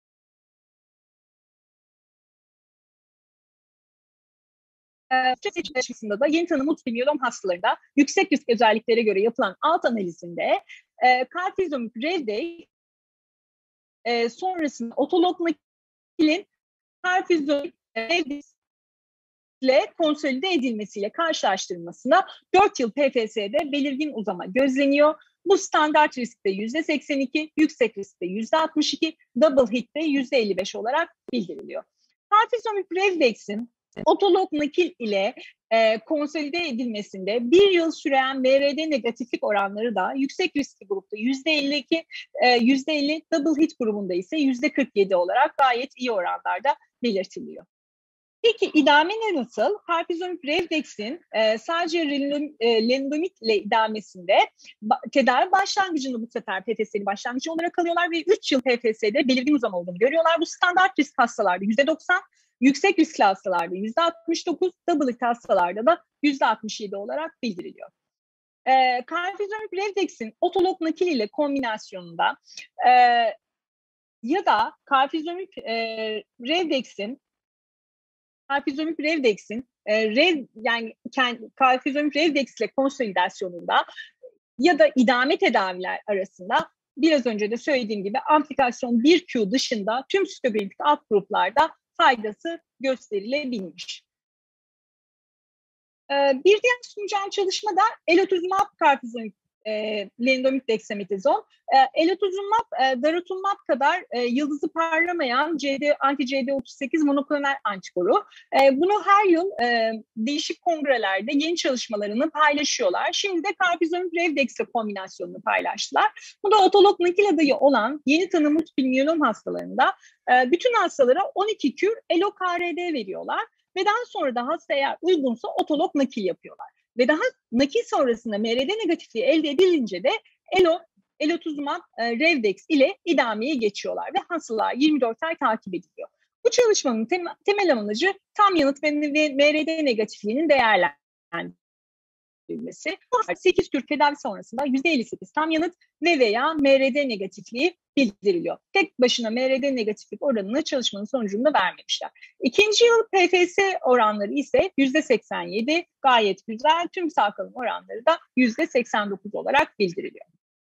Seçim aşısında da yeni tanı multiple miyelom hastalarında yüksek risk özelliklere göre yapılan alt analizinde e, karfizomib Revdex e, sonrasında otolog nakilin karfizomib Revdex ile konsolide edilmesiyle karşılaştırılmasında dört yıl P F S'de belirgin uzama gözleniyor. Bu standart riskte yüzde seksen iki, yüksek riskte yüzde altmış iki, double hit'te yüzde elli beş olarak bildiriliyor. Karfizomib Revdex'in otolog nakil ile e, konsolide edilmesinde bir yıl süren M R D negatiflik oranları da yüksek riskli grupta yüzde elli iki, e, yüzde elli, double hit grubunda ise yüzde kırk yedi olarak gayet iyi oranlarda belirtiliyor. Peki idame ne nasıl? Karfizomib Revdex'in e, sadece e, lenalidomid ile idamesinde ba, tedavi başlangıcında bu sefer P F S'li başlangıcı olarak alıyorlar ve üç yıl P F S'de belirgin uzam olduğunu görüyorlar. Bu standart risk hastalarda yüzde doksan, yüksek riskli hastalarda yüzde altmış dokuz, double hit hastalarda da yüzde altmış yedi olarak bildiriliyor. E, Karfizomib Revdex'in otolog nakil ile kombinasyonunda e, ya da Karfizomib e, Revdex'in Karfizomib Revdex'in e, rev, yani Karfizomib Revdex ile konsolidasyonunda ya da idame tedaviler arasında biraz önce de söylediğim gibi amplikasyon bir Q dışında tüm sitogenetik alt gruplarda faydası gösterilebilmiş. E, bir diğer sunacağım çalışma da elotuzumab karfizomib e, lenalidomid dexamethasone. E, elotuzumab e, daratumab kadar e, yıldızı parlamayan C D, anti-C D otuz sekiz monoklonal antikoru. E, bunu her yıl e, değişik kongrelerde yeni çalışmalarını paylaşıyorlar. Şimdi de karfizomib Revdex kombinasyonunu paylaştılar. Bu da otolog nakil adayı olan yeni tanı multiple miyelom hastalarında e, bütün hastalara on iki kür Elo-K R D veriyorlar ve daha sonra da hasta eğer uygunsa otolog nakil yapıyorlar. Ve daha nakil sonrasında M R D negatifliği elde edilince de Elo, elotuzumab e, Revdex ile idameye geçiyorlar ve hastalar yirmi dört ay takip ediliyor. Bu çalışmanın tem temel amacı tam yanıt ve M R D negatifliğinin değerlendirilmesi. sekiz kür tedavi sonrasında yüzde elli sekiz tam yanıt ve veya M R D negatifliği bildiriliyor. Tek başına M R D negatiflik oranını çalışmanın sonucunda vermemişler. İkinci yıl P F S oranları ise yüzde seksen yedi, gayet güzel. Tüm sağ kalım oranları da yüzde seksen dokuz olarak bildiriliyor.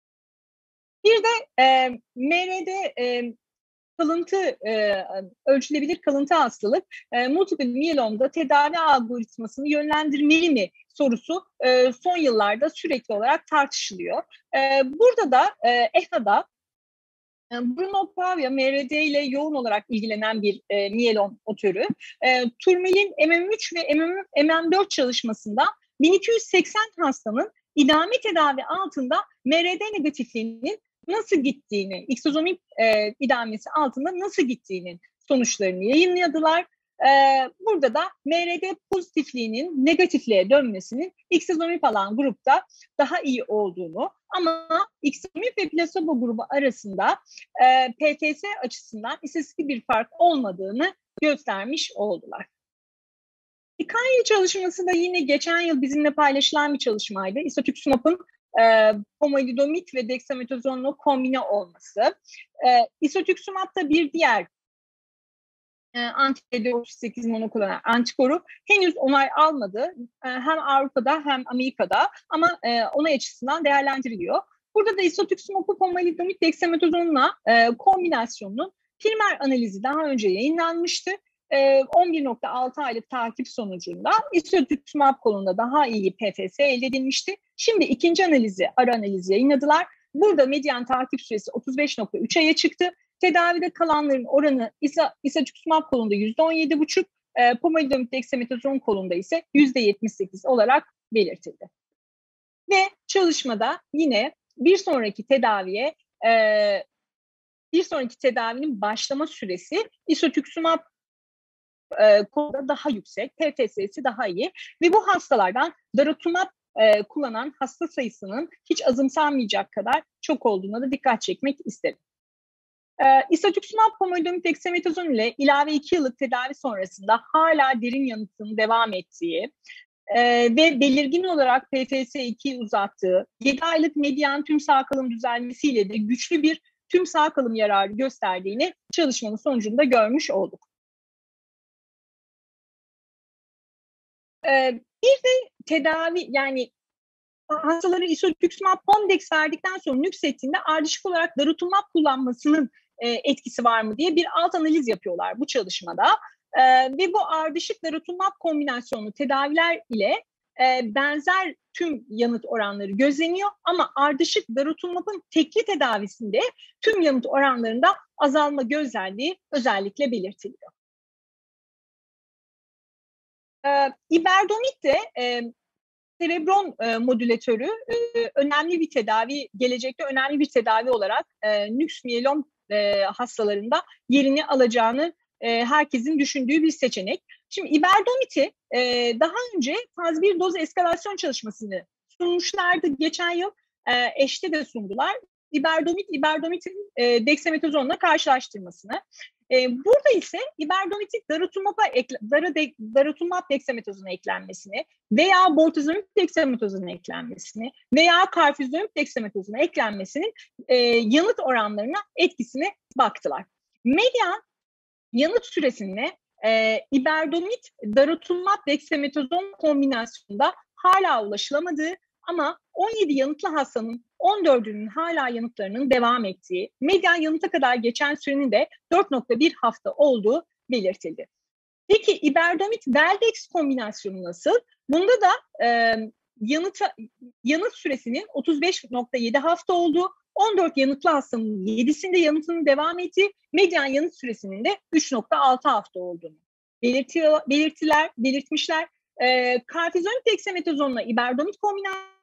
Bir de e, M R D e, kalıntı, e, ölçülebilir kalıntı hastalık, e, multiple miyelomda tedavi algoritmasını yönlendirmeli mi sorusu e, son yıllarda sürekli olarak tartışılıyor. E, burada da e, E H A'da Bruno Pavia M R D ile yoğun olarak ilgilenen bir e, miyelom otörü. E, Turmel'in M M üç ve M M dört çalışmasında bin iki yüz seksen hastanın idame tedavi altında M R D negatifliğinin nasıl gittiğini, iksozomib e, idamesi altında nasıl gittiğinin sonuçlarını yayınladılar. E, burada da M R D pozitifliğinin negatifliğe dönmesinin iksozomib alan grupta daha iyi olduğunu ama iksozomib ve plasebo grubu arasında e, P F S açısından istatistik bir fark olmadığını göstermiş oldular. Hikaye çalışması da yine geçen yıl bizimle paylaşılan bir çalışmaydı. Isatuximab'ın e, pomalidomid ve dexamethasonla kombine olması. E, Isatuximab'da bir diğer e, anti-C D otuz sekiz monoklonal antikoru henüz onay almadı. E, hem Avrupa'da hem Amerika'da ama e, onay açısından değerlendiriliyor. Burada da Isatuximab'ı pomalidomid dexamethasonla e, kombinasyonunun primer analizi daha önce yayınlanmıştı. on bir nokta altı aylık takip sonucunda Isatuximab kolunda daha iyi P F S elde edilmişti. Şimdi ikinci analizi, ara analizi yayınladılar. Burada medyan takip süresi otuz beş nokta üç aya çıktı. Tedavide kalanların oranı Isatuximab kolunda yüzde on yedi virgül beş, e, pomalidomid dexamethasone kolunda ise yüzde yetmiş sekiz olarak belirtildi. Ve çalışmada yine bir sonraki tedaviye e, bir sonraki tedavinin başlama süresi isotuzumab e, konuda daha yüksek, P T S'si daha iyi ve bu hastalardan daratumab e, kullanan hasta sayısının hiç azımsanmayacak kadar çok olduğuna da dikkat çekmek isterim. E, isotuzumab pomalidomid dexamethasone ile ilave iki yıllık tedavi sonrasında hala derin yanıtın devam ettiği e, ve belirgin olarak P T S ikiyi uzattığı, yedi aylık medyan tüm sağ kalım düzelmesiyle de güçlü bir tüm sağ kalım yararı gösterdiğini çalışmanın sonucunda görmüş olduk. Ee, bir de tedavi, yani hastaları isotuzumab pomdex verdikten sonra nüksettiğinde ardışık olarak daratumab kullanmasının e, etkisi var mı diye bir alt analiz yapıyorlar bu çalışmada. E, ve bu ardışık daratumab kombinasyonlu tedaviler ile e, benzer tüm yanıt oranları gözleniyor ama ardışık daratumabın tekli tedavisinde tüm yanıt oranlarında azalma gözlendiği özellikle belirtiliyor. E, iberdomit de e, serebron e, modülatörü e, önemli bir tedavi, gelecekte önemli bir tedavi olarak e, nüks miyelom e, hastalarında yerini alacağını e, herkesin düşündüğü bir seçenek. Şimdi iberdomiti e, daha önce faz bir doz eskalasyon çalışmasını sunmuşlardı geçen yıl. E, eşte de sundular. İberdomit, iberdomitin e, dexamethasonla karşılaştırmasını. E, burada ise iberdomitin daratumab'a ekle, dara de, daratumab dexamethasona eklenmesini veya bortezomib dexamethasona eklenmesini veya karfizomib dexamethasona eklenmesinin e, yanıt oranlarına etkisine baktılar. Median yanıt süresinde e, iberdomit daratumab dexamethasone kombinasyonunda hala ulaşılamadığı ama on yedi yanıtlı hastanın on dördünün hala yanıtlarının devam ettiği, medyan yanıta kadar geçen sürenin de dört nokta bir hafta olduğu belirtildi. Peki iberdomit Veldex kombinasyonu nasıl? Bunda da e, yanıta, yanıt süresinin otuz beş nokta yedi hafta olduğu, on dört yanıtlı hastanın yedisinde yanıtının devam ettiği, medyan yanıt süresinin de üç nokta altı hafta olduğunu belirtiyor, belirtiler, belirtmişler. E, karfizomib dexamethasonla iberdomit kombinasyonu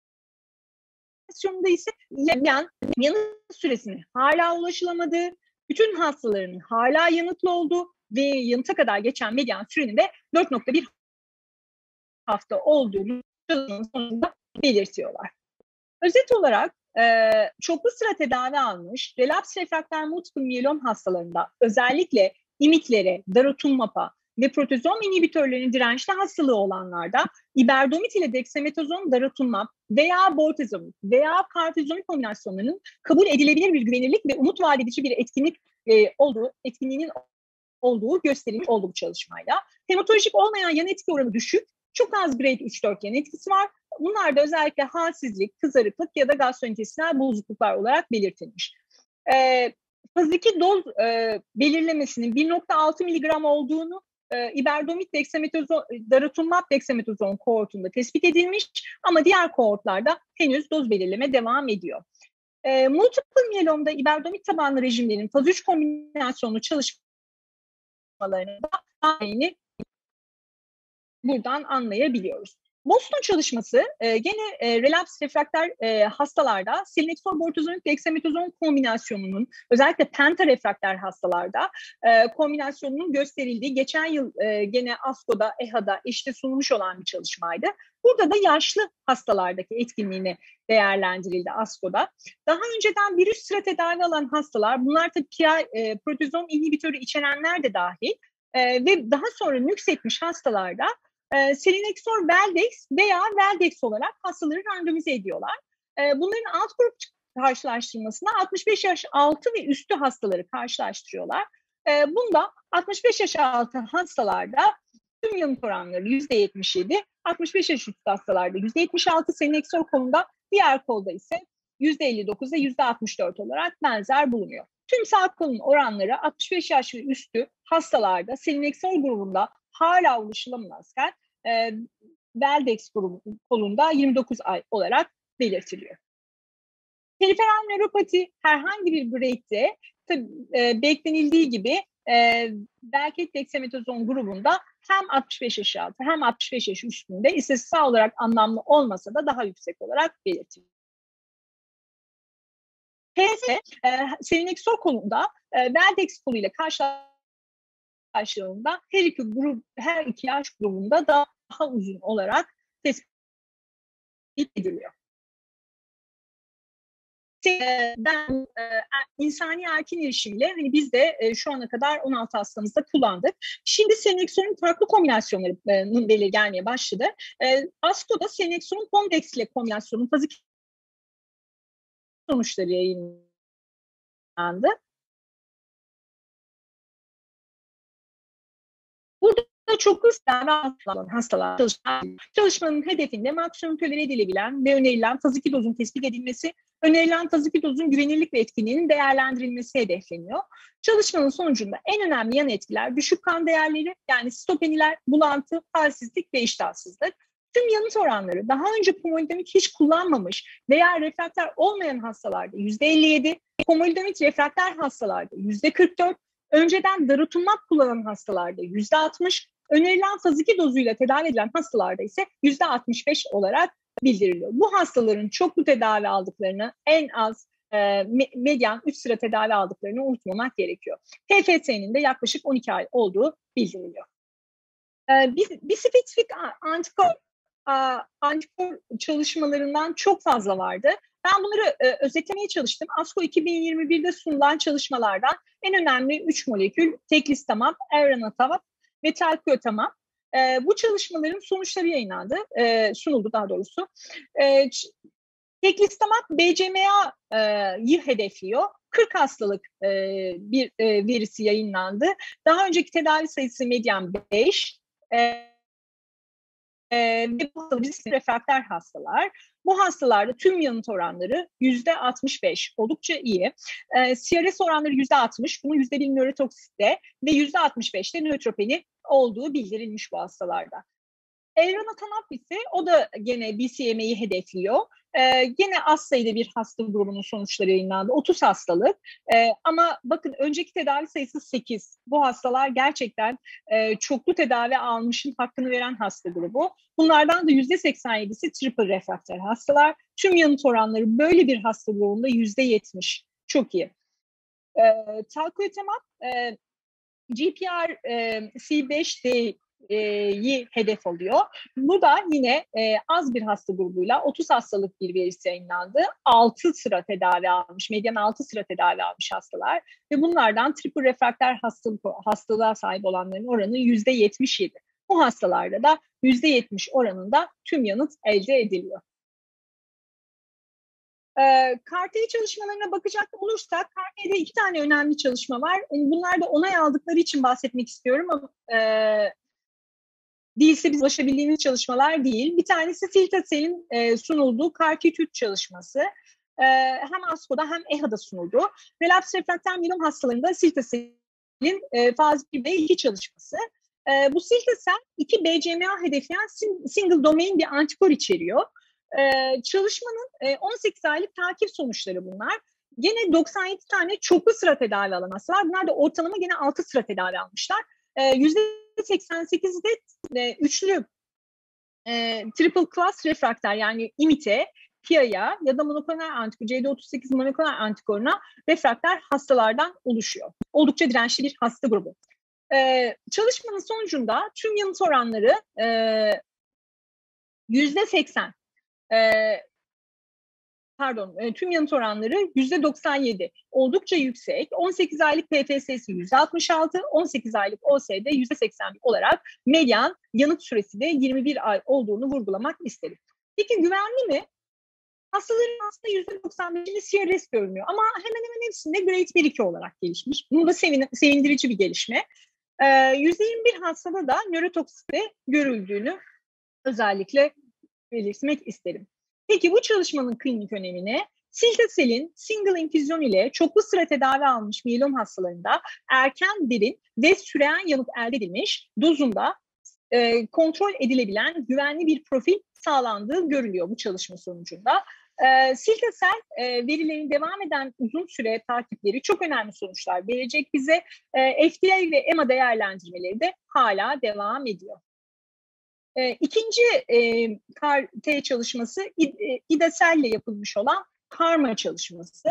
ise yani yanıt süresinin hala ulaşılamadığı, bütün hastaların hala yanıtlı olduğu ve yanıta kadar geçen medyan sürenin de dört nokta bir hafta olduğunu sonunda belirtiyorlar. Özet olarak e, çoklu sıra tedavi almış relapse refrakter multiple miyelom hastalarında özellikle imitlere, daratumab'a ve protozom inhibitörlerinin dirençli hastalığı olanlarda iberdomit ile dexamethasone, daratumab veya bortezomib veya karfizomib kombinasyonlarının kabul edilebilir bir güvenirlik ve umut vaat edici bir etkinlik e, olduğu, etkinliğinin olduğu gösterilmiş oldu bu çalışmayla. Hematolojik olmayan yan etki oranı düşük, çok az grade üç dört yan etkisi var. Bunlar da özellikle halsizlik, kızarıklık ya da gastrointestinal bozukluklar olarak belirtilmiş. E, faz iki doz e, belirlemesinin bir nokta altı miligram olduğunu e, iberdomit dexamethasone, daratumab dexamethasone kohortunda tespit edilmiş ama diğer kohortlarda henüz doz belirleme devam ediyor. E, multiple miyelomda iberdomit tabanlı rejimlerin faz üç kombinasyonlu çalışmalarını da buradan anlayabiliyoruz. Boston çalışması e, gene e, relapse refrakter e, hastalarda selinexor bortezomib dexamethasone kombinasyonunun özellikle pentarefrakter hastalarda e, kombinasyonunun gösterildiği geçen yıl e, gene ASCO'da, E H A'da eşte sunulmuş olan bir çalışmaydı. Burada da yaşlı hastalardaki etkinliğini değerlendirildi ASCO'da. Daha önceden bir üst sıra tedavi alan hastalar, bunlar tabii ki e, protozom inhibitörü içerenler de dahil e, ve daha sonra nüksetmiş hastalarda E, selinexor Veldex veya Veldex olarak hastaları randomize ediyorlar. E, bunların alt grup karşılaştırmasına altmış beş yaş altı ve üstü hastaları karşılaştırıyorlar. E, bunda altmış beş yaş altı hastalarda tüm yanıt oranları yüzde yetmiş yedi, altmış beş yaş üstü hastalarda yüzde yetmiş altı, selinexor kolunda, diğer kolda ise yüzde elli dokuz ile yüzde altmış dört olarak benzer bulunuyor. Tüm sağ kolun oranları altmış beş yaş ve üstü hastalarda selinexor grubunda hala ulaşılamazken e, Veldex grubu kolunda yirmi dokuz ay olarak belirtiliyor. Periferal nöropati herhangi bir grade'de tabii, e, beklenildiği gibi e, Velket dexamethasone grubunda hem altmış beş yaş altı hem altmış beş yaş üstünde istatistiksel olarak anlamlı olmasa da daha yüksek olarak belirtiliyor. P S e, selinexor kolunda e, Vertex koluyla karşılaştığında her iki grup, her iki yaş grubunda daha uzun olarak tespit ediliyor. Ben e, insani erken erişimle hani biz de e, şu ana kadar on altı hastamızda kullandık. Şimdi selinexorun farklı kombinasyonlarının belirli gelmeye başladı. E, ASCO'da selinexorun Pomdex ile kombinasyonun fazı sonuçları yayınlandı. Burada çok hızlı hastalar çalışmanın hedefinde maksimum tolere edilebilen ve önerilen faz iki dozun tespit edilmesi, önerilen faz iki dozun güvenilirlik ve etkinliğinin değerlendirilmesi hedefleniyor. Çalışmanın sonucunda en önemli yan etkiler düşük kan değerleri, yani sitopeniler, bulantı, halsizlik ve iştahsızlık. Tüm yanıt oranları daha önce pomalidomid hiç kullanmamış veya refrakter olmayan hastalarda yüzde elli yedi, pomalidomid refrakter hastalarda yüzde kırk dört, önceden daratumab kullanan hastalarda yüzde altmış, önerilen faz iki dozuyla tedavi edilen hastalarda ise yüzde altmış beş olarak bildiriliyor. Bu hastaların çoklu tedavi aldıklarını, en az e, medyan üç sıra tedavi aldıklarını unutmamak gerekiyor. P F S'nin de yaklaşık on iki ay olduğu bildiriliyor. E, bir, bir spesifik antikor, a, antikor çalışmalarından çok fazla vardı. Ben bunları e, özetlemeye çalıştım. ASCO iki bin yirmi bir'de sunulan çalışmalardan en önemli üç molekül teclistamab, elranatamab ve talquetamab. E, bu çalışmaların sonuçları yayınlandı, e, sunuldu daha doğrusu. E, teclistamab B C M A'yı hedefliyor. kırk hastalık e, bir e, verisi yayınlandı. Daha önceki tedavi sayısı medyan beş. E, Ee, ve bu refrakter hastalar. Bu hastalarda tüm yanıt oranları yüzde altmış beş, oldukça iyi. Ee, C R S oranları yüzde altmış, bunun yüzde bir nörotoksite ve yüzde altmış beşte nötropeni olduğu bildirilmiş bu hastalarda. Elranatamab ise o da gene B C M A'yı hedefliyor. Ee, gene az sayıda bir hasta grubunun sonuçları yayınlandı. otuz hastalık. Ee, ama bakın önceki tedavi sayısı sekiz. Bu hastalar gerçekten e, çoklu tedavi almışın hakkını veren hasta grubu. Bunlardan da yüzde seksen yedisi triple refrakter hastalar. Tüm yanıt oranları böyle bir hasta grubunda yüzde yetmiş. Çok iyi. Ee, talquetamab e, G P R e, C beş D yi hedef alıyor. Bu da yine e, az bir hasta grubuyla otuz hastalık bir verisi yayınlandı. altı sıra tedavi almış, medyan altı sıra tedavi almış hastalar ve bunlardan triple refrakter hastalık, hastalığa sahip olanların oranı yüzde yetmiş yedi. Bu hastalarda da yüzde yetmiş oranında tüm yanıt elde ediliyor. E, C A R T çalışmalarına bakacak olursak, C A R T'de iki tane önemli çalışma var. Bunlar da onay aldıkları için bahsetmek istiyorum ama e, değilse biz ulaşabildiğimiz çalışmalar değil. Bir tanesi Siltacel'in e, sunulduğu C A R T üç çalışması. E, hem ASCO'da hem E H A'da sunuldu. Relapse refrakter miyelom hastalarında Siltacel'in e, faz bir ve iki çalışması. E, bu Siltacel iki B C M A hedefleyen single domain bir antikor içeriyor. E, çalışmanın e, on sekiz aylık takip sonuçları bunlar. Gene doksan yedi tane çoklu sıra tedavi alan hasta var. Bunlar da ortalama gene altı sıra tedavi almışlar. E, yüzde seksen sekizde e, üçlü e, triple class refrakter, yani imite, P I A ya da monoklonal antikor, C D otuz sekiz monoklonal antikoruna refrakter hastalardan oluşuyor. Oldukça dirençli bir hasta grubu. E, çalışmanın sonucunda tüm yanıt oranları yüzde seksen. E, Pardon, tüm yanıt oranları yüzde doksan yedi. Oldukça yüksek. on sekiz aylık P F S'si yüzde altmış altı, on sekiz aylık O S'de yüzde seksen bir olarak medyan yanıt süresi de yirmi bir ay olduğunu vurgulamak isterim. Peki güvenli mi? Hastaların aslında yüzde doksan beşinde C R S görünüyor ama hemen hemen hepsinde grade bir iki olarak gelişmiş. Bu da sevin, sevindirici bir gelişme. Ee, yüzde yirmi bir hastada da nörotoksite görüldüğünü özellikle belirtmek isterim. Peki bu çalışmanın klinik önemine, Siltacel'in single infüzyon ile çoklu sıra tedavi almış miyelom hastalarında erken derin ve süreyen yanıt elde edilmiş, dozunda e, kontrol edilebilen güvenli bir profil sağlandığı görülüyor bu çalışma sonucunda. E, Siltacel e, verilerin devam eden uzun süre takipleri çok önemli sonuçlar verecek bize. E, F D A ve E M A değerlendirmeleri de hala devam ediyor. E, ikinci e, C A R T çalışması İ D A C E L ile yapılmış olan KARMA çalışması.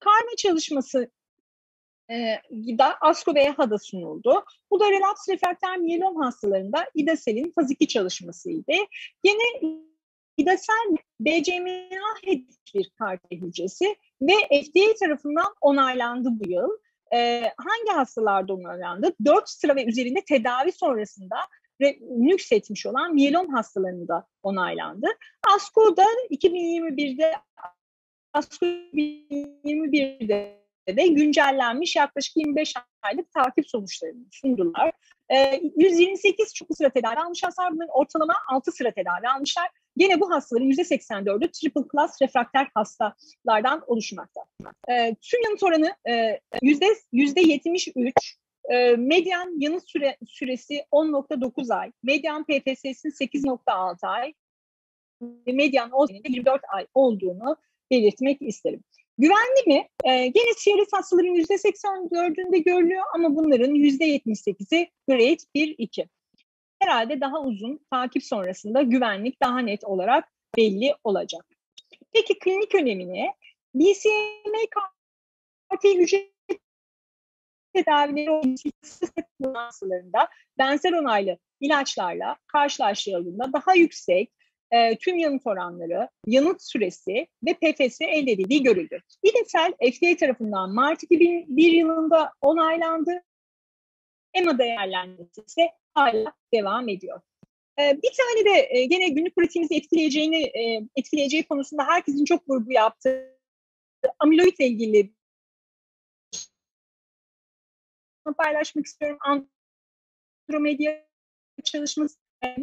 karma çalışması e, da ASCO ve EHA'da sunuldu. Bu da relapse refrakter miyelom hastalarında İdasel'in faz iki çalışmasıydı. Yine İdasel B C M A bir kar T hücresi ve F D A tarafından onaylandı bu yıl. Ee, hangi hastalarda onaylandı? dört sıra ve üzerinde tedavi sonrasında nüksetmiş olan miyelom hastalarında onaylandı. ASCO'da iki bin yirmi birde ASCO iki bin yirmi birde de güncellenmiş yaklaşık yirmi beş aylık takip sonuçlarını sundular. Ee, yüz yirmi sekiz çoklu sıra tedavi almış hastalar, bunların ortalama altı sıra tedavi almışlar. Gene bu hastaların yüzde seksen dördü triple class refrakter hastalardan oluşmakta. E, tüm yanıt oranı e, yüzde yetmiş üç, e, medyan yanıt süre, süresi on nokta dokuz ay, medyan P F S'si sekiz nokta altı ay, medyan o senede yirmi dört ay olduğunu belirtmek isterim. Güvenli mi? E, gene C R S hastaların yüzde seksen dördünde görülüyor ama bunların yüzde yetmiş sekizi grade bir iki. Herhalde daha uzun takip sonrasında güvenlik daha net olarak belli olacak. Peki klinik önemine B C M A K hücre tedavileri hastalarında benzer onaylı ilaçlarla karşılaştırıldığında daha yüksek e, tüm yanıt oranları, yanıt süresi ve P F S elde edildiği görüldü. İdasel F D A tarafından Mart iki bin bir yılında onaylandı. E M A değerlendirmesi ise hala devam ediyor. Ee, bir tane de e, gene günlük pratiğimizi etkileyeceğini e, etkileyeceği konusunda herkesin çok vurgu yaptığı amiloidle ilgili paylaşmak istiyorum. Andromedya çalışması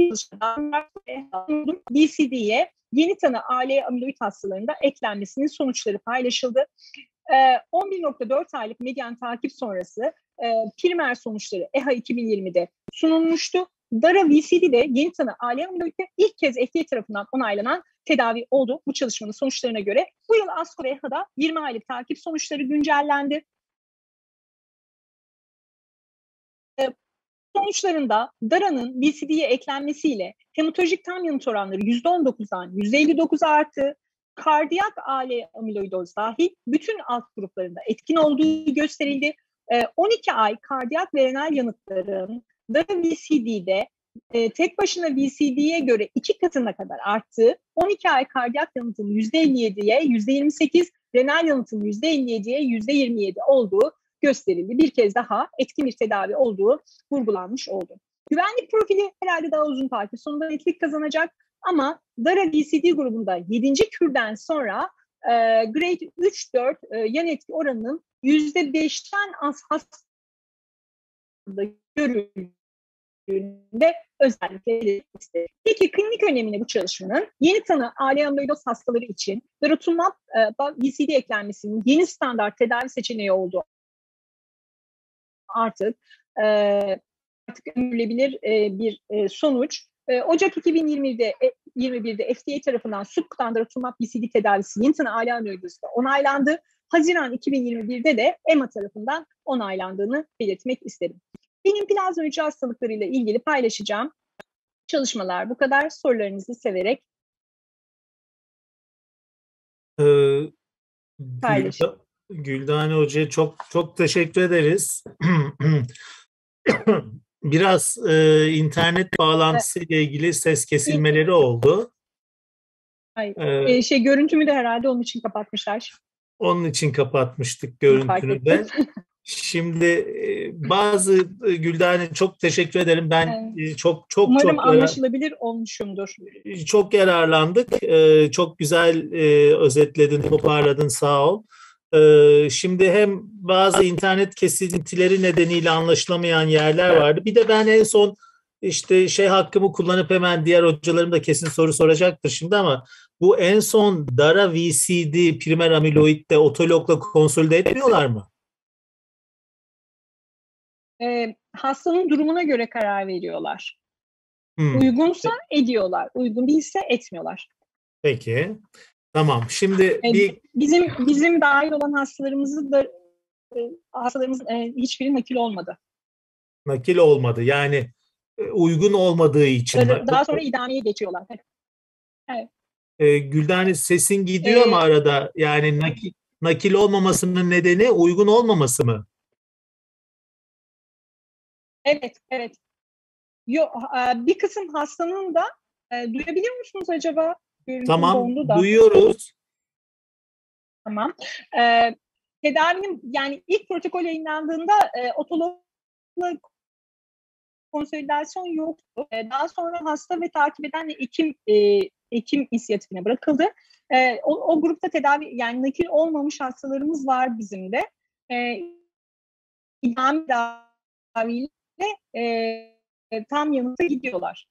B C D'ye yeni tanı A L amiloid hastalarında eklenmesinin sonuçları paylaşıldı. on bir nokta dört aylık medyan takip sonrası e, primer sonuçları E H A iki bin yirmide sunulmuştu. DARA V C D'de yeni tanı A L amiloid'de ilk kez F D A tarafından onaylanan tedavi oldu. Bu çalışmanın sonuçlarına göre bu yıl ASCO ve E H A'da yirmi aylık takip sonuçları güncellendi. E, sonuçlarında DARA'nın V C D'ye eklenmesiyle hematolojik tam yanıt oranları yüzde on dokuzdan yüzde elli dokuza arttı. Kardiyak A L amiloidoz dahil bütün alt gruplarında etkin olduğu gösterildi. on iki ay kardiyak ve renal yanıtların DARA V C D'de e, tek başına V C D'ye göre iki katına kadar arttığı, on iki ay kardiyak yanıtın yüzde elli yediye yüzde yirmi sekiz, renal yanıtın yüzde elli yediye yüzde yirmi yedi olduğu gösterildi. Bir kez daha etkin bir tedavi olduğu vurgulanmış oldu. Güvenlik profili herhalde daha uzun takip sonunda netlik kazanacak ama DARA V C D grubunda yedinci kürden sonra e, grade üç dört e, yan etki oranının yüzde beşten az hastada görüldüğünde özellikle istedim. Peki klinik önemine bu çalışmanın yeni tanı A L amiloidoz hastaları için daratumab e, V C D eklenmesinin yeni standart tedavi seçeneği olduğu artık e, artık öngörülebilir e, bir e, sonuç. E, Ocak iki bin yirmide, yirmi birde F D A tarafından subkutandaratumab V C D tedavisi yeni tanı A L amiloidozda onaylandı. Haziran iki bin yirmi birde de E M A tarafından onaylandığını belirtmek isterim. Benim plazma hücre hastalıklarıyla ilgili paylaşacağım çalışmalar bu kadar. Sorularınızı severek Ee, paylaşın. Güldane Hoca'ya çok çok teşekkür ederiz. Biraz e, internet bağlantısı ile ilgili ses kesilmeleri oldu. Hayır. Ee, Ee, şey görüntümü de herhalde onun için kapatmışlar. Onun için kapatmıştık görüntünü de. Şimdi e, bazı e, Güldane çok teşekkür ederim. Ben Evet. e, çok çok Umarım çok anlaşılabilir olmuşumdur. çok yararlandık. E, çok güzel e, özetledin, toparladın, sağ ol. E, şimdi hem bazı internet kesintileri nedeniyle anlaşılamayan yerler vardı. Bir de ben en son işte şey hakkımı kullanıp hemen diğer hocalarım da kesin soru soracaktır şimdi ama bu en son DARA V C D primer amiloidde otologla konsolide etmiyorlar mı? Ee, hastanın durumuna göre karar veriyorlar. Hmm. Uygunsa ediyorlar, uygun değilse etmiyorlar. Peki, tamam. Şimdi Ee, bir bizim bizim dahil olan hastalarımızı da e, hastalarımızın e, hiçbiri nakil olmadı. nakil olmadı. Yani e, uygun olmadığı için. Daha, daha sonra idameye geçiyorlar. Evet. E, Güldane sesin gidiyor Ee, ama arada yani nakil nakil olmamasının nedeni uygun olmaması mı? Evet, evet. Yo, e, bir kısım hastanın da e, duyabiliyor musunuz acaba? Görüntüm Tamam, dondu da. duyuyoruz. Tamam. E, tedavinin yani ilk protokol yayınlandığında e, otologla konsolidasyon yoktu. E, daha sonra hasta ve takip eden hekim e, hekim inisiyatifine bırakıldı. E, o, o grupta tedavi yani nakil olmamış hastalarımız var bizim de. E, idame tedaviyle e, tam yanıta gidiyorlar.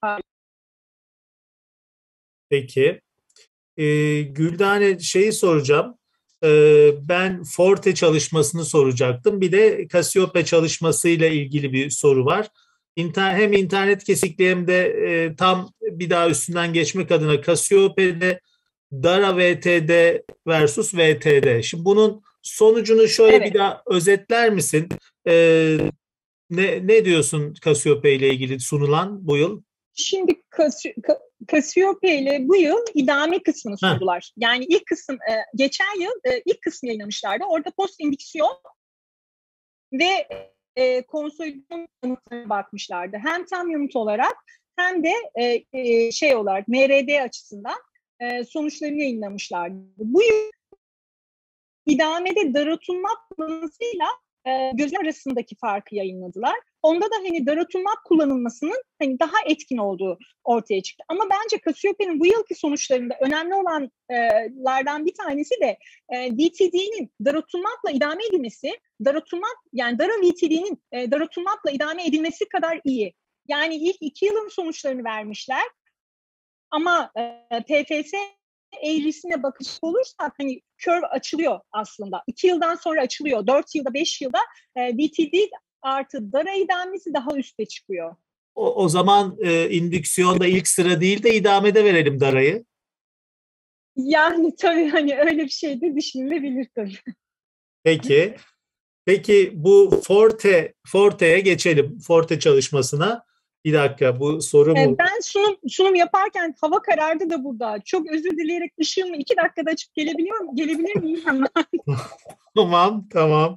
Peki. Ee, Güldane şeyi soracağım. Ee, ben Forte çalışmasını soracaktım. Bir de Cassiope çalışmasıyla ilgili bir soru var. İnter, hem internet kesikliği hem de e, tam bir daha üstünden geçmek adına Cassiopei'de Dara V T D versus V T D. Şimdi bunun sonucunu şöyle Evet. bir daha özetler misin? Ee, ne, ne diyorsun Cassiope ile ilgili sunulan bu yıl? Şimdi Cassiope ile bu yıl idame kısmını Heh. sundular. Yani ilk kısım e, geçen yıl e, ilk kısmı yayınlamışlardı. Orada post indüksiyon ve e, konsolidasyon yanıtlarına bakmışlardı. Hem tam yanıt olarak hem de e, e, şey olarak M R D açısından e, sonuçlarını yayınlamışlardı. Bu yıl idamede daratumab kullanılmasıyla e, gözler arasındaki farkı yayınladılar. Onda da hani daratumab kullanılmasının hani daha etkin olduğu ortaya çıktı. Ama bence Cassiopei'nin bu yılki sonuçlarında önemli olanlardan bir tanesi de e, V T D'nin daratumabla idame edilmesi, daratumab yani dara V T D'nin e, daratumabla idame edilmesi kadar iyi. Yani ilk iki yılın sonuçlarını vermişler. Ama e, P F S eğrisine bakacak olursak hani curve açılıyor aslında. İki yıldan sonra açılıyor. Dört yılda, beş yılda e, V T D artı dara idamesi daha üste çıkıyor. O, o zaman e, indüksiyonda ilk sıra değil de idamede verelim darayı. Yani tabii hani öyle bir şey de düşünülebilir tabii. Peki. Peki bu Forte Forte'ye geçelim. Forte çalışmasına. Bir dakika bu soru mu? Ben sunum sunum yaparken hava karardı da burada. Çok özür dileyerek ışığımı iki dakikada açıp gelebiliyor muyum? Gelebilir miyim hemen? Tamam, tamam.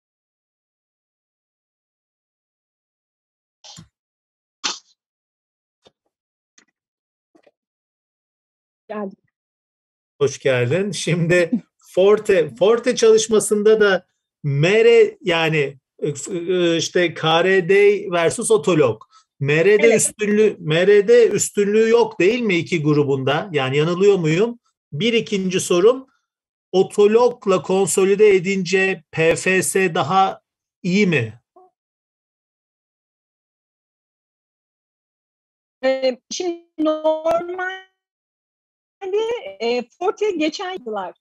Geldim. Hoş geldin. Şimdi Forte Forte çalışmasında da M R yani işte K R D versus otolog. M R D Evet. üstünlüğü M R D üstünlüğü yok değil mi iki grubunda? Yani yanılıyor muyum? Bir ikinci sorum otologla konsolide edince P F S daha iyi mi? Ee, şimdi normalde e, Forte geçen yıllar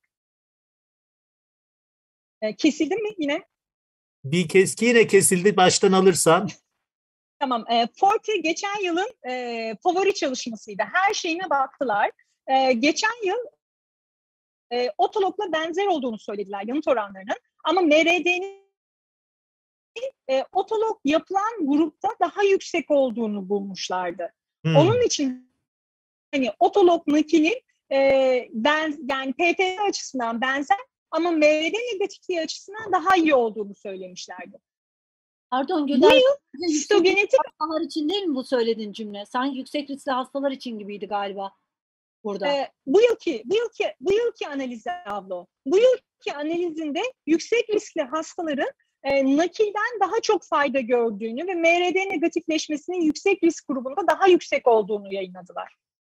e, kesildi mi yine? Bir kez yine kesildi baştan alırsan. Tamam. E, Forte geçen yılın e, favori çalışmasıydı. Her şeyine baktılar. E, geçen yıl e, otologla benzer olduğunu söylediler yanıt oranlarının. Ama M R D'nin e, otolog yapılan grupta daha yüksek olduğunu bulmuşlardı. Hmm. Onun için hani otolog nakilin e, ben yani P F S açısından benzer ama M R D negatifliği açısından daha iyi olduğunu söylemişlerdi. Pardon Bu Gülden, yıl histogenetik hastalar için değil mi bu söylediğin cümle? Sanki yüksek riskli hastalar için gibiydi galiba burada. e, bu yılki bu yılki bu yılki analizi abla. Bu yılki analizinde yüksek riskli hastaların e, nakilden daha çok fayda gördüğünü ve M R D negatifleşmesinin yüksek risk grubunda daha yüksek olduğunu yayınladılar.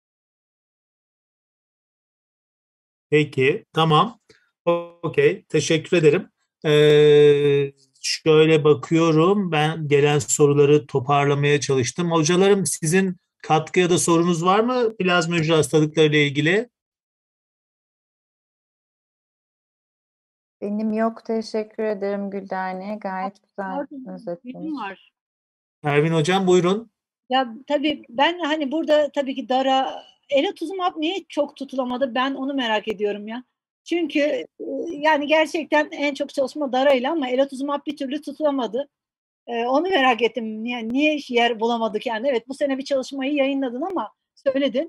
Peki, tamam. Okey, teşekkür ederim. Ee, şöyle bakıyorum, ben gelen soruları toparlamaya çalıştım. Hocalarım sizin katkı ya da sorunuz var mı plazma hücre hastalıkları ile ilgili? Benim yok, teşekkür ederim Güldane. Gayet güzel Pardon, özetlemiş. bilgim var. Pervin Hocam buyurun. Ya tabii ben hani burada tabii ki dara elotuzumab niye çok tutulamadı, ben onu merak ediyorum ya. Çünkü e, yani gerçekten en çok çalışma darayla ama elotuzumab bir türlü tutulamadı. E, onu merak ettim. Niye, niye yer bulamadık yani? Evet bu sene bir çalışmayı yayınladın ama söyledin.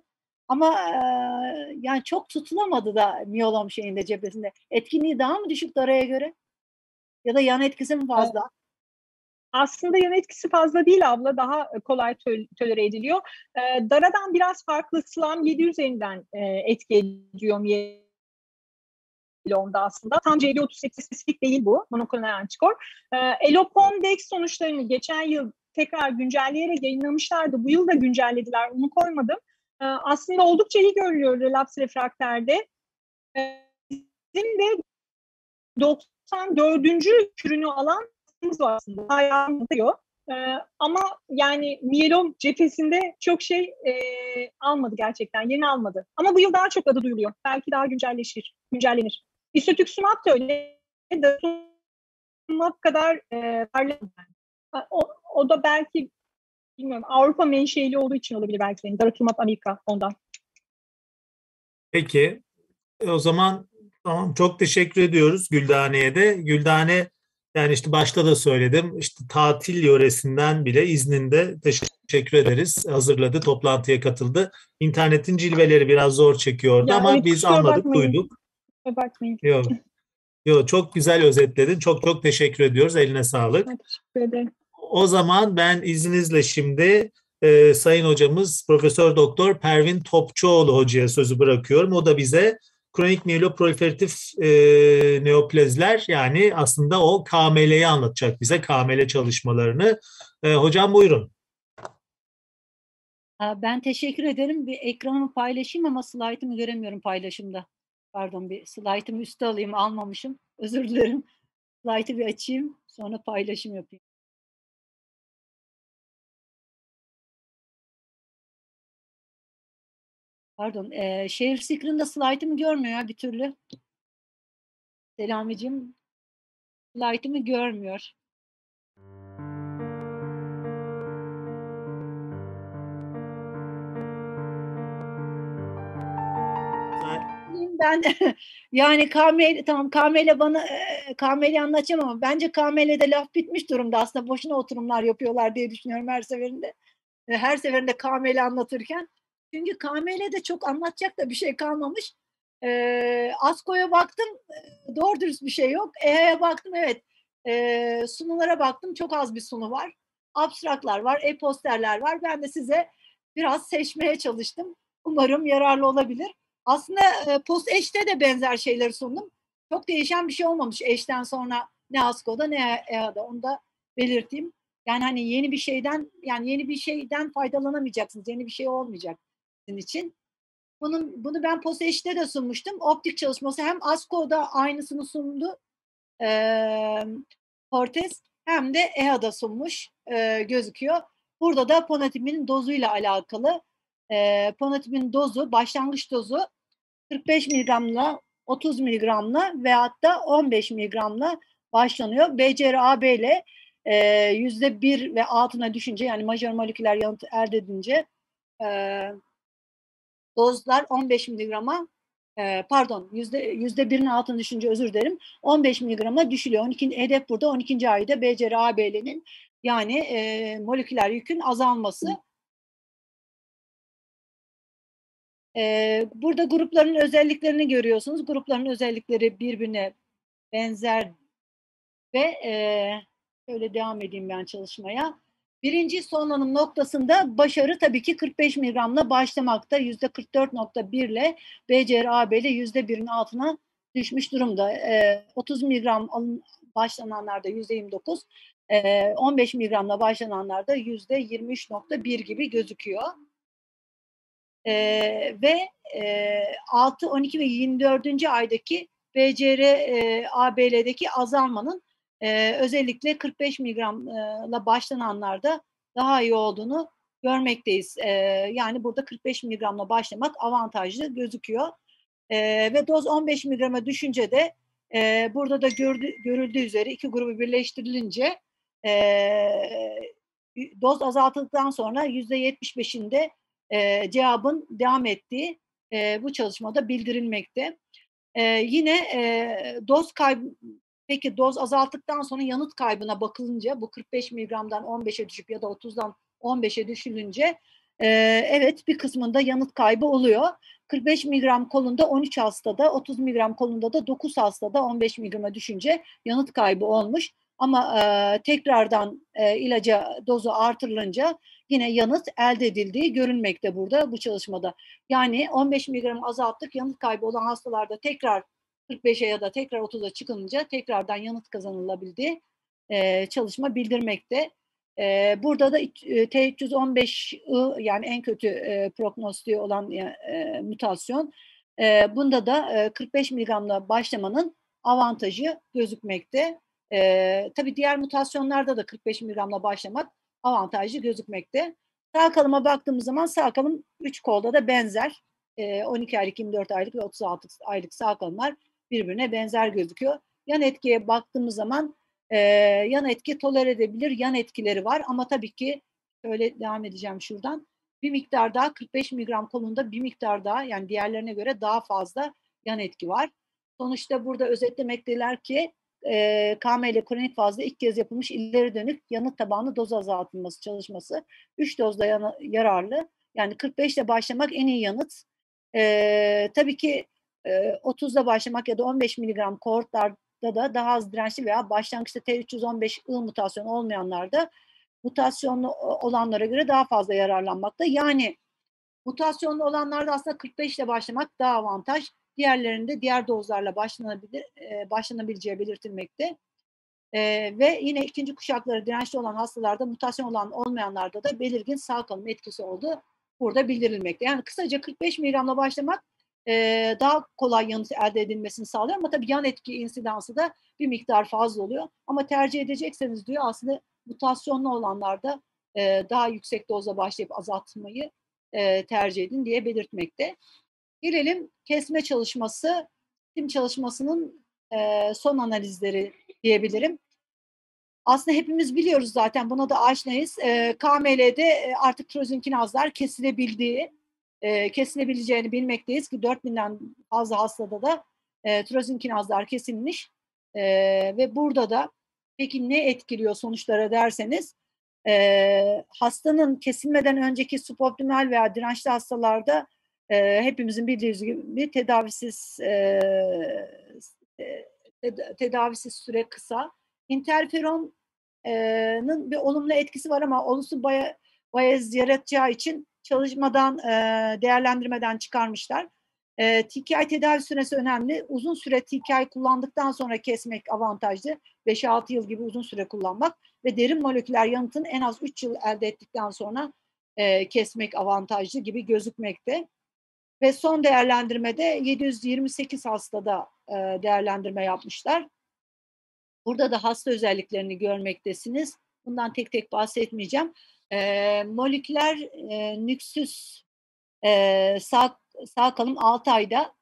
Ama e, yani çok tutulamadı da miyelom şeyinde, cephesinde. Etkinliği daha mı düşük daraya göre? Ya da yan etkisi mi fazla? Aslında yan etkisi fazla değil abla, daha kolay tö- tolere ediliyor. Ee, Dara'dan biraz farklı, Slam yedi üzerinden e, etki ediyor miyelomda aslında. Tam C D otuz sekiz spesifik değil bu monoklonal antikor. Ee, Elopon-Dex sonuçlarını geçen yıl tekrar güncelleyerek yayınlamışlardı. Bu yıl da güncellediler, onu koymadım. Ee, aslında oldukça iyi görülüyor relaps refrakterde. Ee, bizim de doksan dördüncü kürünü alan var aslında. Hala diyor. Ee, ama yani miyelom cephesinde çok şey e, almadı gerçekten. Yeni almadı. Ama bu yıl daha çok adı duyuluyor. Belki daha güncelleşir, güncellenir. İsotuximab da öyle. Daratumumab kadar e, parlamıyor. O, o da belki bilmiyorum, Avrupa menşeli olduğu için olabilir belki. Yani Daratumumab Amerika ondan. Peki. O zaman tamam, çok teşekkür ediyoruz Güldane'ye de. Güldane, yani işte başta da söyledim, işte tatil yöresinden bile izninde teşekkür ederiz. Hazırladı, toplantıya katıldı. İnternetin cilveleri biraz zor çekiyordu Ya ama evet, biz kusura anladık, bakmayın. duyduk. Kusura bakmayın. Yok, yok, çok güzel özetledin. Çok çok teşekkür ediyoruz. Eline sağlık. Çok teşekkür ederim. O zaman ben izninizle şimdi e, Sayın Hocamız Profesör Doktor Pervin Topçuoğlu Hoca'ya sözü bırakıyorum. O da bize kronik mieloproliferatif e, neoplazler, yani aslında o K M L'yi anlatacak bize, K M L çalışmalarını. E, hocam buyurun. Ben teşekkür ederim. Bir ekranımı paylaşayım ama slaytımı göremiyorum paylaşımda. Pardon, bir slaytımı üste alayım, almamışım. Özür dilerim. Slaytı bir açayım, sonra paylaşım yapayım. Pardon, e, share screen'da slaytımı görmüyor ya bir türlü. Selamicim, slaytımı görmüyor. Ben yani K M L, tamam K M L bana K M L'yi anlatacağım ama bence K M L'de laf bitmiş durumda. Aslında boşuna oturumlar yapıyorlar diye düşünüyorum her seferinde. Her seferinde K M L anlatırken. Çünkü K M L'de çok anlatacak da bir şey kalmamış. E, ASCO'ya baktım, doğru dürüst bir şey yok. E H A'ya baktım, evet. E, sunulara baktım, çok az bir sunu var. Abstraklar var, e-posterler var. Ben de size biraz seçmeye çalıştım. Umarım yararlı olabilir. Aslında e, post-eş'te de benzer şeyleri sundum. Çok değişen bir şey olmamış eşten sonra ne ASCO'da ne E H A'da, onu da belirteyim. Yani hani yeni bir şeyden, yani yeni bir şeyden faydalanamayacaksınız. Yeni bir şey olmayacak sizin için. Bunun, bunu ben post-eş'te de sunmuştum. Optik çalışması hem ASCO'da aynısını sundu e, Cortez, hem de E H A'da sunmuş e, gözüküyor. Burada da ponatimin dozuyla alakalı. E, ponatimin dozu, başlangıç dozu kırk beş miligramla otuz miligramla veyahut da on beş miligramla başlanıyor. B C R A B ile yüzde bir ve altına düşünce, yani majör moleküler yanıt elde edince e, dozlar on beş miligrama e, pardon yüzde yüzde birin altına düşünce, özür dilerim, on beş miligrama düşülüyor. on iki, hedef burada on ikinci ayda B C R A B L'nin yani e, moleküler yükün azalması. Ee, burada grupların özelliklerini görüyorsunuz. Grupların özellikleri birbirine benzer ve e, şöyle devam edeyim ben çalışmaya. Birinci sonlanım noktasında başarı tabii ki kırk beş miligramla başlamakta. yüzde kırk dört nokta bir ile B C R A B ile yüzde birin altına düşmüş durumda. E, otuz miligram başlananlarda yüzde yirmi dokuz, e, on beş miligramla başlananlarda yüzde yirmi üç nokta bir gibi gözüküyor. Ee, ve e, altı, on iki ve yirmi dördüncü aydaki B C R A B L'deki azalmanın e, özellikle kırk beş miligramla başlananlarda daha iyi olduğunu görmekteyiz. E, yani burada kırk beş miligramla başlamak avantajlı gözüküyor. E, ve doz on beş miligrama düşünce de e, burada da gördü, görüldüğü üzere iki grubu birleştirilince e, doz azaltıldıktan sonra yüzde yetmiş beşinde E, cevabın devam ettiği e, bu çalışmada bildirilmekte. E, yine e, doz kaybı, peki doz azalttıktan sonra yanıt kaybına bakılınca bu kırk beş miligramdan on beşe düşüp ya da otuzdan on beşe düşülünce e, evet bir kısmında yanıt kaybı oluyor. kırk beş miligram kolunda on üç hastada, otuz miligram kolunda da dokuz hastada on beş miligrama düşünce yanıt kaybı olmuş. Ama e, tekrardan e, ilaca dozu artırılınca yine yanıt elde edildiği görülmekte burada bu çalışmada. Yani on beş miligram azalttık, yanıt kaybı olan hastalarda tekrar kırk beşe ya da tekrar otuza çıkılınca tekrardan yanıt kazanılabildiği e, çalışma bildirmekte. E, burada da T üç yüz on beş I yani en kötü e, prognostiği olan e, mutasyon. E, bunda da e, kırk beş miligramla başlamanın avantajı gözükmekte. E, tabii diğer mutasyonlarda da kırk beş miligramla başlamak avantajlı gözükmekte. Sağ kalıma baktığımız zaman sağ kalım üç kolda da benzer. E, on iki aylık, yirmi dört aylık ve otuz altı aylık sağ kalımlar birbirine benzer gözüküyor. Yan etkiye baktığımız zaman e, yan etki tolere edebilir, yan etkileri var ama tabii ki şöyle devam edeceğim şuradan. Bir miktar daha kırk beş miligram kolunda bir miktar daha yani diğerlerine göre daha fazla yan etki var. Sonuçta burada özetlemekteler ki e, K M L kronik fazla ilk kez yapılmış ileri dönük yanıt tabanlı doz azaltılması çalışması. üç dozda yana, yararlı. Yani kırk beş ile başlamak en iyi yanıt. E, tabii ki e, otuzda başlamak ya da on beş miligram kohortlarda da daha az dirençli veya başlangıçta T üç yüz on beş I mutasyon olmayanlarda mutasyonlu olanlara göre daha fazla yararlanmakta. Yani mutasyonlu olanlarda aslında kırk beş ile başlamak daha avantaj. Diğerlerinde diğer dozlarla başlanabilir, e, başlanabileceği belirtilmekte. E, ve yine ikinci kuşakları dirençli olan hastalarda mutasyon olan olmayanlarda da belirgin sağ kalım etkisi olduğu burada bildirilmekte. Yani kısaca kırk beş miligramla başlamak e, daha kolay yanıt elde edilmesini sağlıyor ama tabii yan etki insidansı da bir miktar fazla oluyor. Ama tercih edecekseniz diyor aslında mutasyonlu olanlarda e, daha yüksek dozla başlayıp azaltmayı e, tercih edin diye belirtmekte. Gelelim kesme çalışması, tim çalışmasının e, son analizleri diyebilirim. Aslında hepimiz biliyoruz zaten buna da aşinayız. E, K M L'de artık trozinkinazlar kesilebildiği, e, kesilebileceğini bilmekteyiz ki dört binden fazla hastada da e, trozinkinazlar kesilmiş. E, ve burada da peki ne etkiliyor sonuçlara derseniz e, hastanın kesilmeden önceki suboptimal veya dirençli hastalarda e, hepimizin bildiği gibi tedavisiz e, e, tedavisiz süre kısa. İnterferon'un bir olumlu etkisi var ama olumsuz bayez yaratacağı için çalışmadan e, değerlendirmeden çıkarmışlar. E, T K I tedavi süresi önemli. Uzun süre T K I kullandıktan sonra kesmek avantajlı. beş altı yıl gibi uzun süre kullanmak ve derin moleküler yanıtın en az üç yıl elde ettikten sonra e, kesmek avantajlı gibi gözükmekte. Ve son değerlendirmede yedi yüz yirmi sekiz hastada e, değerlendirme yapmışlar. Burada da hasta özelliklerini görmektesiniz. Bundan tek tek bahsetmeyeceğim. E, moleküler e, nüksüs e, sağ, sağ kalım altı ayda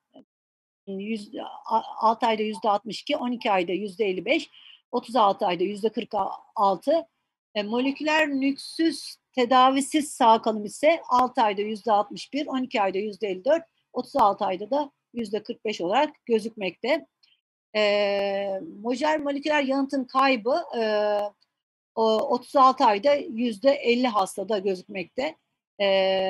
altı ayda yüzde altmış iki, on iki ayda yüzde elli beş, otuz altı ayda yüzde kırk altı. E, moleküler nüksüs tedavisiz sağ kalım ise altı ayda yüzde altmış bir, on iki ayda yüzde elli dört, otuz altı ayda da yüzde kırk beş olarak gözükmekte. E, mojer moleküler yanıtın kaybı e, otuz altı ayda yüzde elli hastada gözükmekte. E,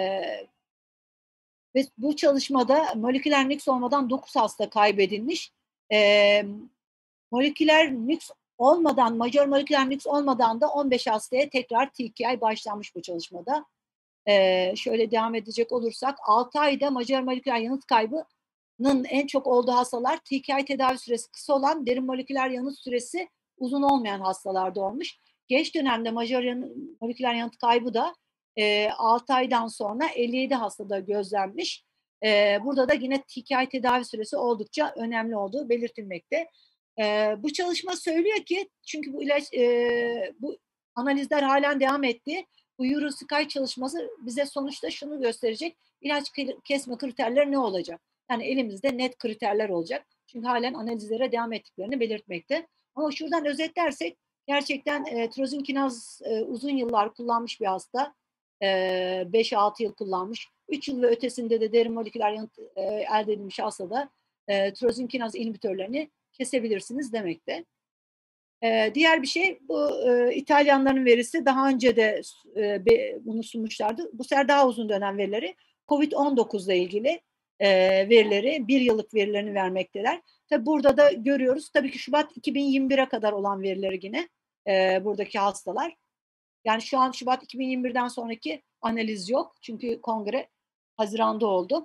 ve bu çalışmada moleküler nüks olmadan dokuz hasta kaybedilmiş. E, moleküler nüks olmadan, majör moleküler nüks olmadan da on beş hastaya tekrar T K I başlanmış bu çalışmada. Ee, şöyle devam edecek olursak altı ayda majör moleküler yanıt kaybının en çok olduğu hastalar T K I tedavi süresi kısa olan, derin moleküler yanıt süresi uzun olmayan hastalarda olmuş. Geç dönemde majör yanı, moleküler yanıt kaybı da e, altı aydan sonra elli yedi hastada gözlenmiş. E, burada da yine T K I tedavi süresi oldukça önemli olduğu belirtilmekte. E, bu çalışma söylüyor ki çünkü bu ilaç e, bu analizler halen devam etti. Bu EuroSky çalışması bize sonuçta şunu gösterecek. İlaç kesme kriterleri ne olacak? Yani elimizde net kriterler olacak. Çünkü halen analizlere devam ettiklerini belirtmekte. Ama şuradan özetlersek gerçekten e, trozinkinaz e, uzun yıllar kullanmış bir hasta. E, beş altı yıl kullanmış. üç yıl ve ötesinde de derin moleküler yanıt e, elde edilmiş hastada e, trozinkinaz inhibitörlerini kesebilirsiniz demekte. E, diğer bir şey bu e, İtalyanların verisi daha önce de e, be, bunu sunmuşlardı. Bu sefer daha uzun dönem verileri kovid on dokuz ile ilgili e, verileri, bir yıllık verilerini vermekteler. Tabii burada da görüyoruz. Tabii ki Şubat iki bin yirmi bire kadar olan verileri yine e, buradaki hastalar. Yani şu an Şubat iki bin yirmi birden sonraki analiz yok. Çünkü kongre Haziran'da oldu.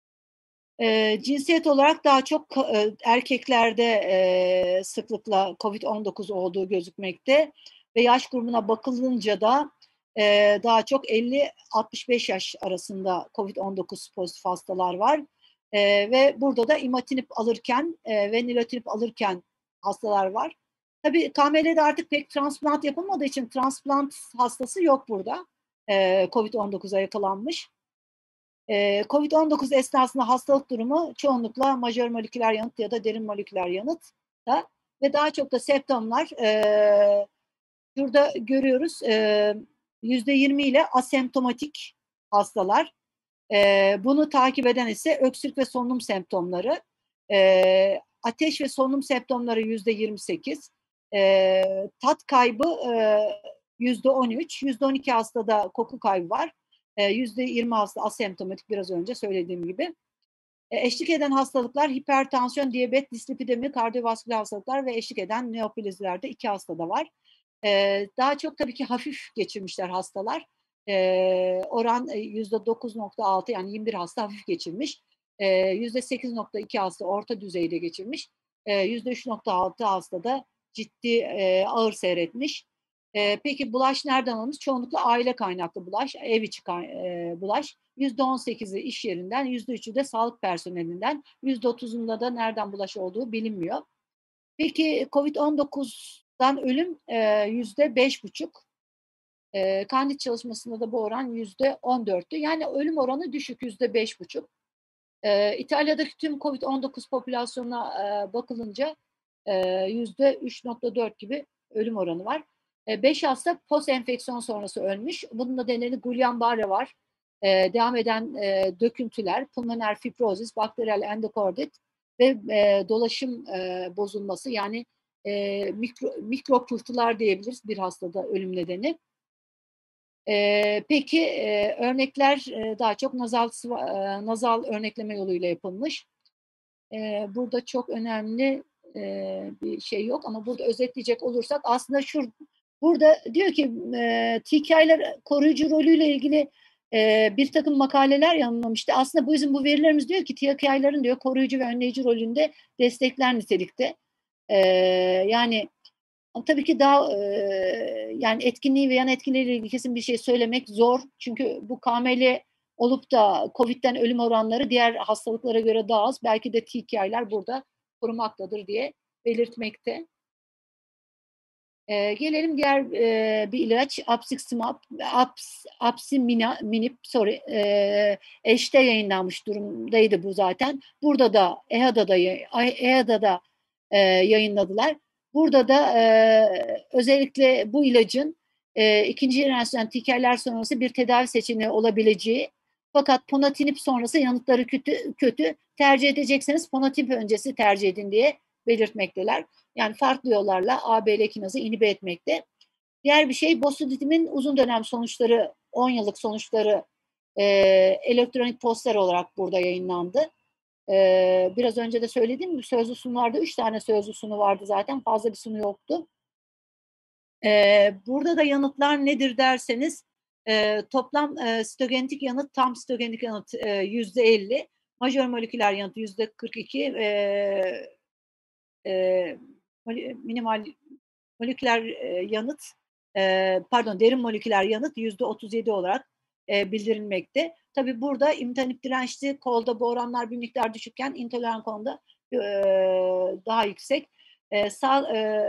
E, cinsiyet olarak daha çok e, erkeklerde e, sıklıkla kovid on dokuz olduğu gözükmekte ve yaş grubuna bakılınca da e, daha çok elli altmış beş yaş arasında kovid on dokuz pozitif hastalar var. E, ve burada da imatinib alırken e, ve nilotinib alırken hastalar var. Tabii K M L'de artık pek transplant yapılmadığı için transplant hastası yok burada. E, kovid on dokuza yakalanmış. kovid on dokuz esnasında hastalık durumu çoğunlukla majör moleküler yanıt ya da derin moleküler yanıt da ve daha çok da semptomlar e, şurada görüyoruz e, yüzde yirmi ile asemptomatik hastalar. E, bunu takip eden ise öksürük ve solunum semptomları. E, ateş ve solunum semptomları yüzde yirmi sekiz. E, tat kaybı e, yüzde on üç. Yüzde on iki hastada koku kaybı var. yüzde yirmi hasta asemptomatik biraz önce söylediğim gibi. E, eşlik eden hastalıklar hipertansiyon, diyabet, dislipidemi, kardiyovasküler hastalıklar ve eşlik eden neoplazilerde iki hastada var. E, daha çok tabii ki hafif geçirmişler hastalar. E, oran yüzde dokuz nokta altı yani yirmi bir hasta hafif geçirmiş. E, yüzde sekiz nokta iki hasta orta düzeyde geçirmiş. E, yüzde üç nokta altı hasta da ciddi e, ağır seyretmiş. E, peki bulaş nereden alınmış? Çoğunlukla aile kaynaklı bulaş, ev içi e, bulaş. yüzde on sekizi iş yerinden, yüzde üçü de sağlık personelinden, yüzde otuzunda da nereden bulaş olduğu bilinmiyor. Peki kovid on dokuzdan ölüm e, yüzde beş buçuk. E, Kandil çalışmasında da bu oran yüzde on dörttü. Yani ölüm oranı düşük, yüzde beş buçuk. E, İtalya'daki tüm kovid on dokuz popülasyonuna e, bakılınca e, yüzde üç nokta dört gibi ölüm oranı var. beş hasta post enfeksiyon sonrası ölmüş. Bunun da nedeni Guillain-Barré var. E, devam eden e, döküntüler, pulmoner fibrozis, bakteriyel endokardit ve e, dolaşım e, bozulması yani e, mikro, mikro pıhtılar diyebiliriz bir hastada ölüm nedeni. E, peki e, örnekler e, daha çok nazal, e, nazal örnekleme yoluyla yapılmış. E, burada çok önemli e, bir şey yok ama burada özetleyecek olursak aslında şu burada diyor ki e, T K I'ler koruyucu rolüyle ilgili e, bir takım makaleler yayınlamıştı. Aslında bu bizim bu verilerimiz diyor ki T K I'lerin diyor koruyucu ve önleyici rolünde destekler nitelikte. E, yani tabii ki daha e, yani etkinliği ve yan etkileriyle ilgili kesin bir şey söylemek zor. Çünkü bu K M L olup da Covid'den ölüm oranları diğer hastalıklara göre daha az. Belki de T K I'ler burada korumaktadır diye belirtmekte. Ee, gelelim diğer e, bir ilaç Apsiximab, Aps, Apsiminib, sorry, e, eşte yayınlanmış durumdaydı bu zaten. Burada da E H A D'da E H A D'da e, yayınladılar. Burada da e, özellikle bu ilacın e, ikinci jenerasyon T K I'ler sonrası bir tedavi seçeneği olabileceği fakat ponatinib sonrası yanıtları kötü, kötü tercih edecekseniz ponatinib öncesi tercih edin diye belirtmekteler. Yani farklı yollarla A B L kinazı inhibe etmekte. Diğer bir şey bosulitim'in uzun dönem sonuçları, on yıllık sonuçları e, elektronik poster olarak burada yayınlandı. E, biraz önce de söylediğim gibi sözlü sunularda üç tane sözlü sunu vardı zaten. Fazla bir sunu yoktu. E, burada da yanıtlar nedir derseniz e, toplam e, sitogenetik yanıt, tam sitogenetik yanıt e, yüzde elli, majör moleküler yanıt yüzde kırk iki, e, e, minimal moleküler e, yanıt, e, pardon derin moleküler yanıt yüzde otuz yedi olarak e, bildirilmekte. Tabii burada imatinib dirençli kolda bu oranlar bir miktar düşükken intoleran kolda e, daha yüksek. E, sağ, e,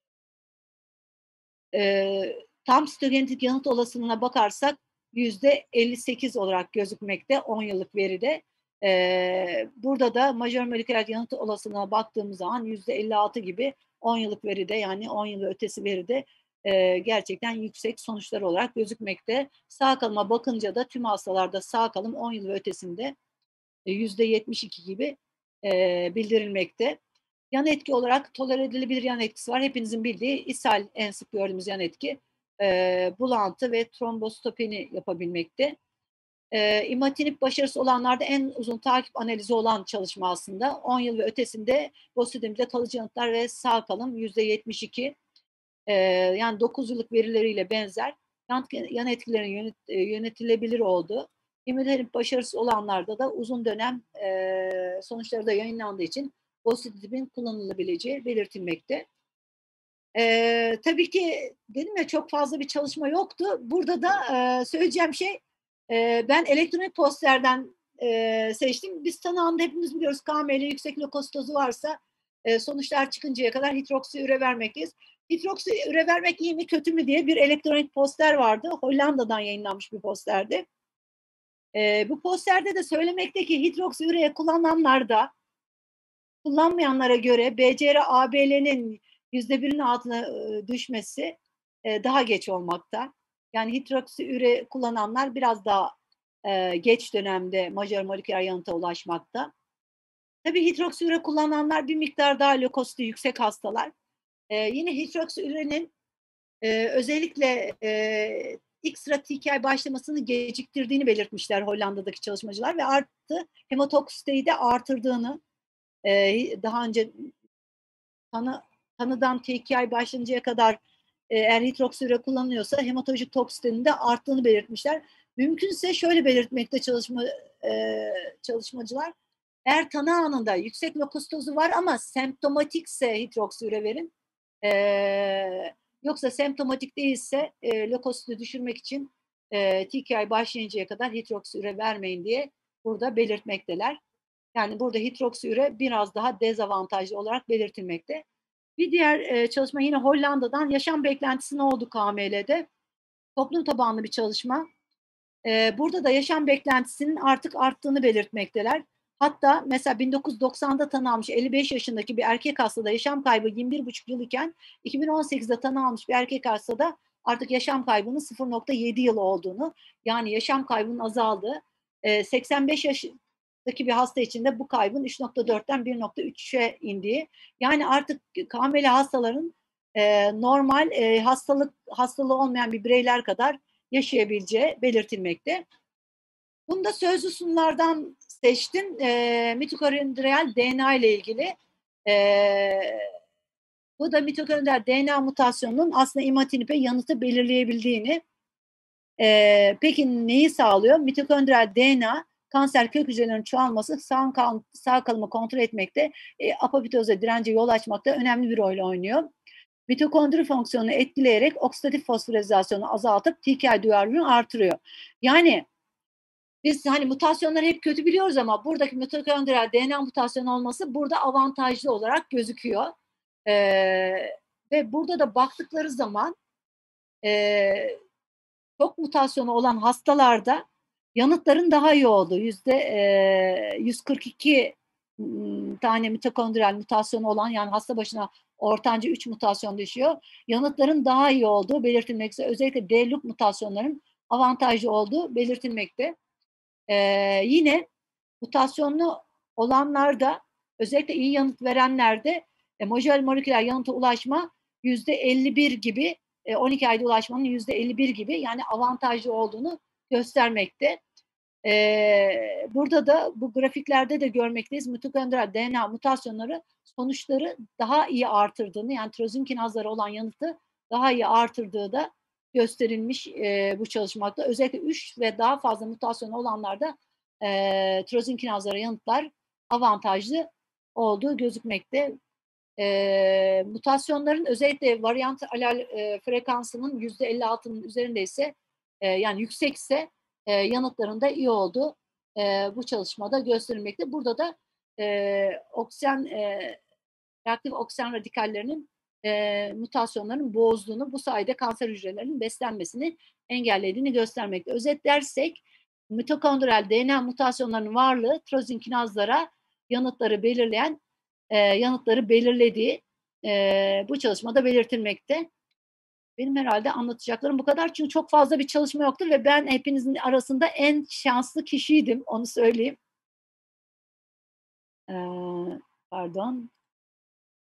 e, tam sitogenetik yanıt olasılığına bakarsak yüzde elli sekiz olarak gözükmekte on yıllık veride. Ee, burada da majör moleküler yanıt olasılığına baktığımız zaman yüzde elli altı gibi on yıllık veride yani on yıl ötesi veride e, gerçekten yüksek sonuçlar olarak gözükmekte. Sağ kalıma bakınca da tüm hastalarda sağ kalım on yıl ötesinde yüzde yetmiş iki gibi e, bildirilmekte. yan etki olarak tolere edilebilir yan etkisi var. Hepinizin bildiği ishal en sık gördüğümüz yan etki. E, bulantı ve trombostopeni yapabilmekte. E, imatinib başarısı olanlarda en uzun takip analizi olan çalışma aslında. on yıl ve ötesinde bosutinibde kalıcı yanıtlar ve sağ kalım yüzde yetmiş iki. E, yani dokuz yıllık verileriyle benzer. Yan, yan etkilerin yönet, yönetilebilir olduğu. İmatinib başarısı olanlarda da uzun dönem e, sonuçları da yayınlandığı için bosutinibin kullanılabileceği belirtilmekte. Ee, tabii ki dedim ya çok fazla bir çalışma yoktu. Burada da e, söyleyeceğim şey e, ben elektronik posterden e, seçtim. Biz tanı anda hepimiz biliyoruz K M L yüksek lökositozu varsa e, sonuçlar çıkıncaya kadar hidroksiüre vermekteyiz. Hidroksiüre vermek iyi mi kötü mü diye bir elektronik poster vardı. Hollanda'dan yayınlanmış bir posterdi. E, bu posterde de söylemekte ki hidroksiüreye kullananlarda kullanmayanlara göre B C R A B L'nin yüzde birin altına e, düşmesi e, daha geç olmakta. Yani hidroksiüre kullananlar biraz daha e, geç dönemde majör moleküler yanıta ulaşmakta. Tabii hidroksiüre kullananlar bir miktar daha lökositi yüksek hastalar. E, yine hidroksiürenin e, özellikle e, ilk sıra T K I başlamasını geciktirdiğini belirtmişler Hollanda'daki çalışmacılar ve arttı hematoksiteyi de artırdığını e, daha önce tanı tanıdan T K I başlanıncaya kadar e, eğer hidroksiüre kullanılıyorsa hematolojik toksitenin de arttığını belirtmişler. Mümkünse şöyle belirtmekte çalışma e, çalışmacılar. Eğer tanı anında yüksek lökositozu var ama semptomatikse hidroksiüre verin. E, yoksa semptomatik değilse e, lökositi düşürmek için e, T K I başlayıncaya kadar hidroksiüre vermeyin diye burada belirtmekteler. Yani burada hidroksiüre biraz daha dezavantajlı olarak belirtilmekte. Bir diğer e, çalışma yine Hollanda'dan yaşam beklentisi ne oldu K M L'de? Toplum tabanlı bir çalışma. E, burada da yaşam beklentisinin artık arttığını belirtmekteler. Hatta mesela bin dokuz yüz doksanda tanı almış elli beş yaşındaki bir erkek hastada yaşam kaybı yirmi bir buçuk yıl iken iki bin on sekizde tanı almış bir erkek hastada artık yaşam kaybının sıfır nokta yedi yıl olduğunu, yani yaşam kaybının azaldığı, e, seksen beş yaş bir hasta için de bu kaybın üç nokta dörtten bir nokta üçe indiği, yani artık K M L hastaların e, normal e, hastalık hastalığı olmayan bir bireyler kadar yaşayabileceği belirtilmekte. Bunu da sözlü sunulardan seçtim. E, mitokondriyal D N A ile ilgili. E, bu da mitokondriyal D N A mutasyonunun aslında imatinib'e yanıtı belirleyebildiğini. E, peki neyi sağlıyor? Mitokondriyal D N A kanser kök hücrelerinin çoğalması, sağ, kal sağ kalımı kontrol etmekte, e, apoptoza dirence yol açmakta önemli bir rol oynuyor. Mitokondri fonksiyonunu etkileyerek oksidatif fosforilasyonu azaltıp T K I duyarlılığını artırıyor. Yani biz hani mutasyonları hep kötü biliyoruz ama buradaki mitokondriyal D N A mutasyonu olması burada avantajlı olarak gözüküyor. Ee, ve burada da baktıkları zaman e, çok mutasyonu olan hastalarda yanıtların daha iyi olduğu, yüzde yüz kırk iki tane mitokondriyal mutasyonu olan, yani hasta başına ortanca üç mutasyon düşüyor. Yanıtların daha iyi olduğu belirtilmekte. Özellikle D-loop mutasyonların avantajlı olduğu belirtilmekte. Ee, yine mutasyonlu olanlarda, özellikle iyi yanıt verenlerde e, majör moleküler yanıta ulaşma yüzde elli bir gibi, e, on iki ayda ulaşmanın yüzde elli bir gibi, yani avantajlı olduğunu göstermekte. Ee, burada da bu grafiklerde de görmekteyiz. Mitokondriyal D N A mutasyonları sonuçları daha iyi artırdığını, yani tirozin kinazları olan yanıtı daha iyi artırdığı da gösterilmiş e, bu çalışmada. Özellikle üç ve daha fazla mutasyonu olanlarda e, tirozin kinazları yanıtlar avantajlı olduğu gözükmekte. E, mutasyonların özellikle varyant alel e, frekansının yüzde elli altının üzerindeyse, e, yani yüksekse e, yanıtlarında iyi olduğu e, bu çalışmada gösterilmekte. Burada da e, oksijen e, reaktif oksijen radikallerinin e, mutasyonların bozduğunu, bu sayede kanser hücrelerinin beslenmesini engellediğini göstermekte. Özetlersek, mitokondriyal D N A mutasyonlarının varlığı tirozin kinazlara yanıtları belirleyen e, yanıtları belirlediği e, bu çalışmada belirtilmekte. Benim herhalde anlatacaklarım bu kadar. Çünkü çok fazla bir çalışma yoktu ve ben hepinizin arasında en şanslı kişiydim. Onu söyleyeyim. Ee, pardon.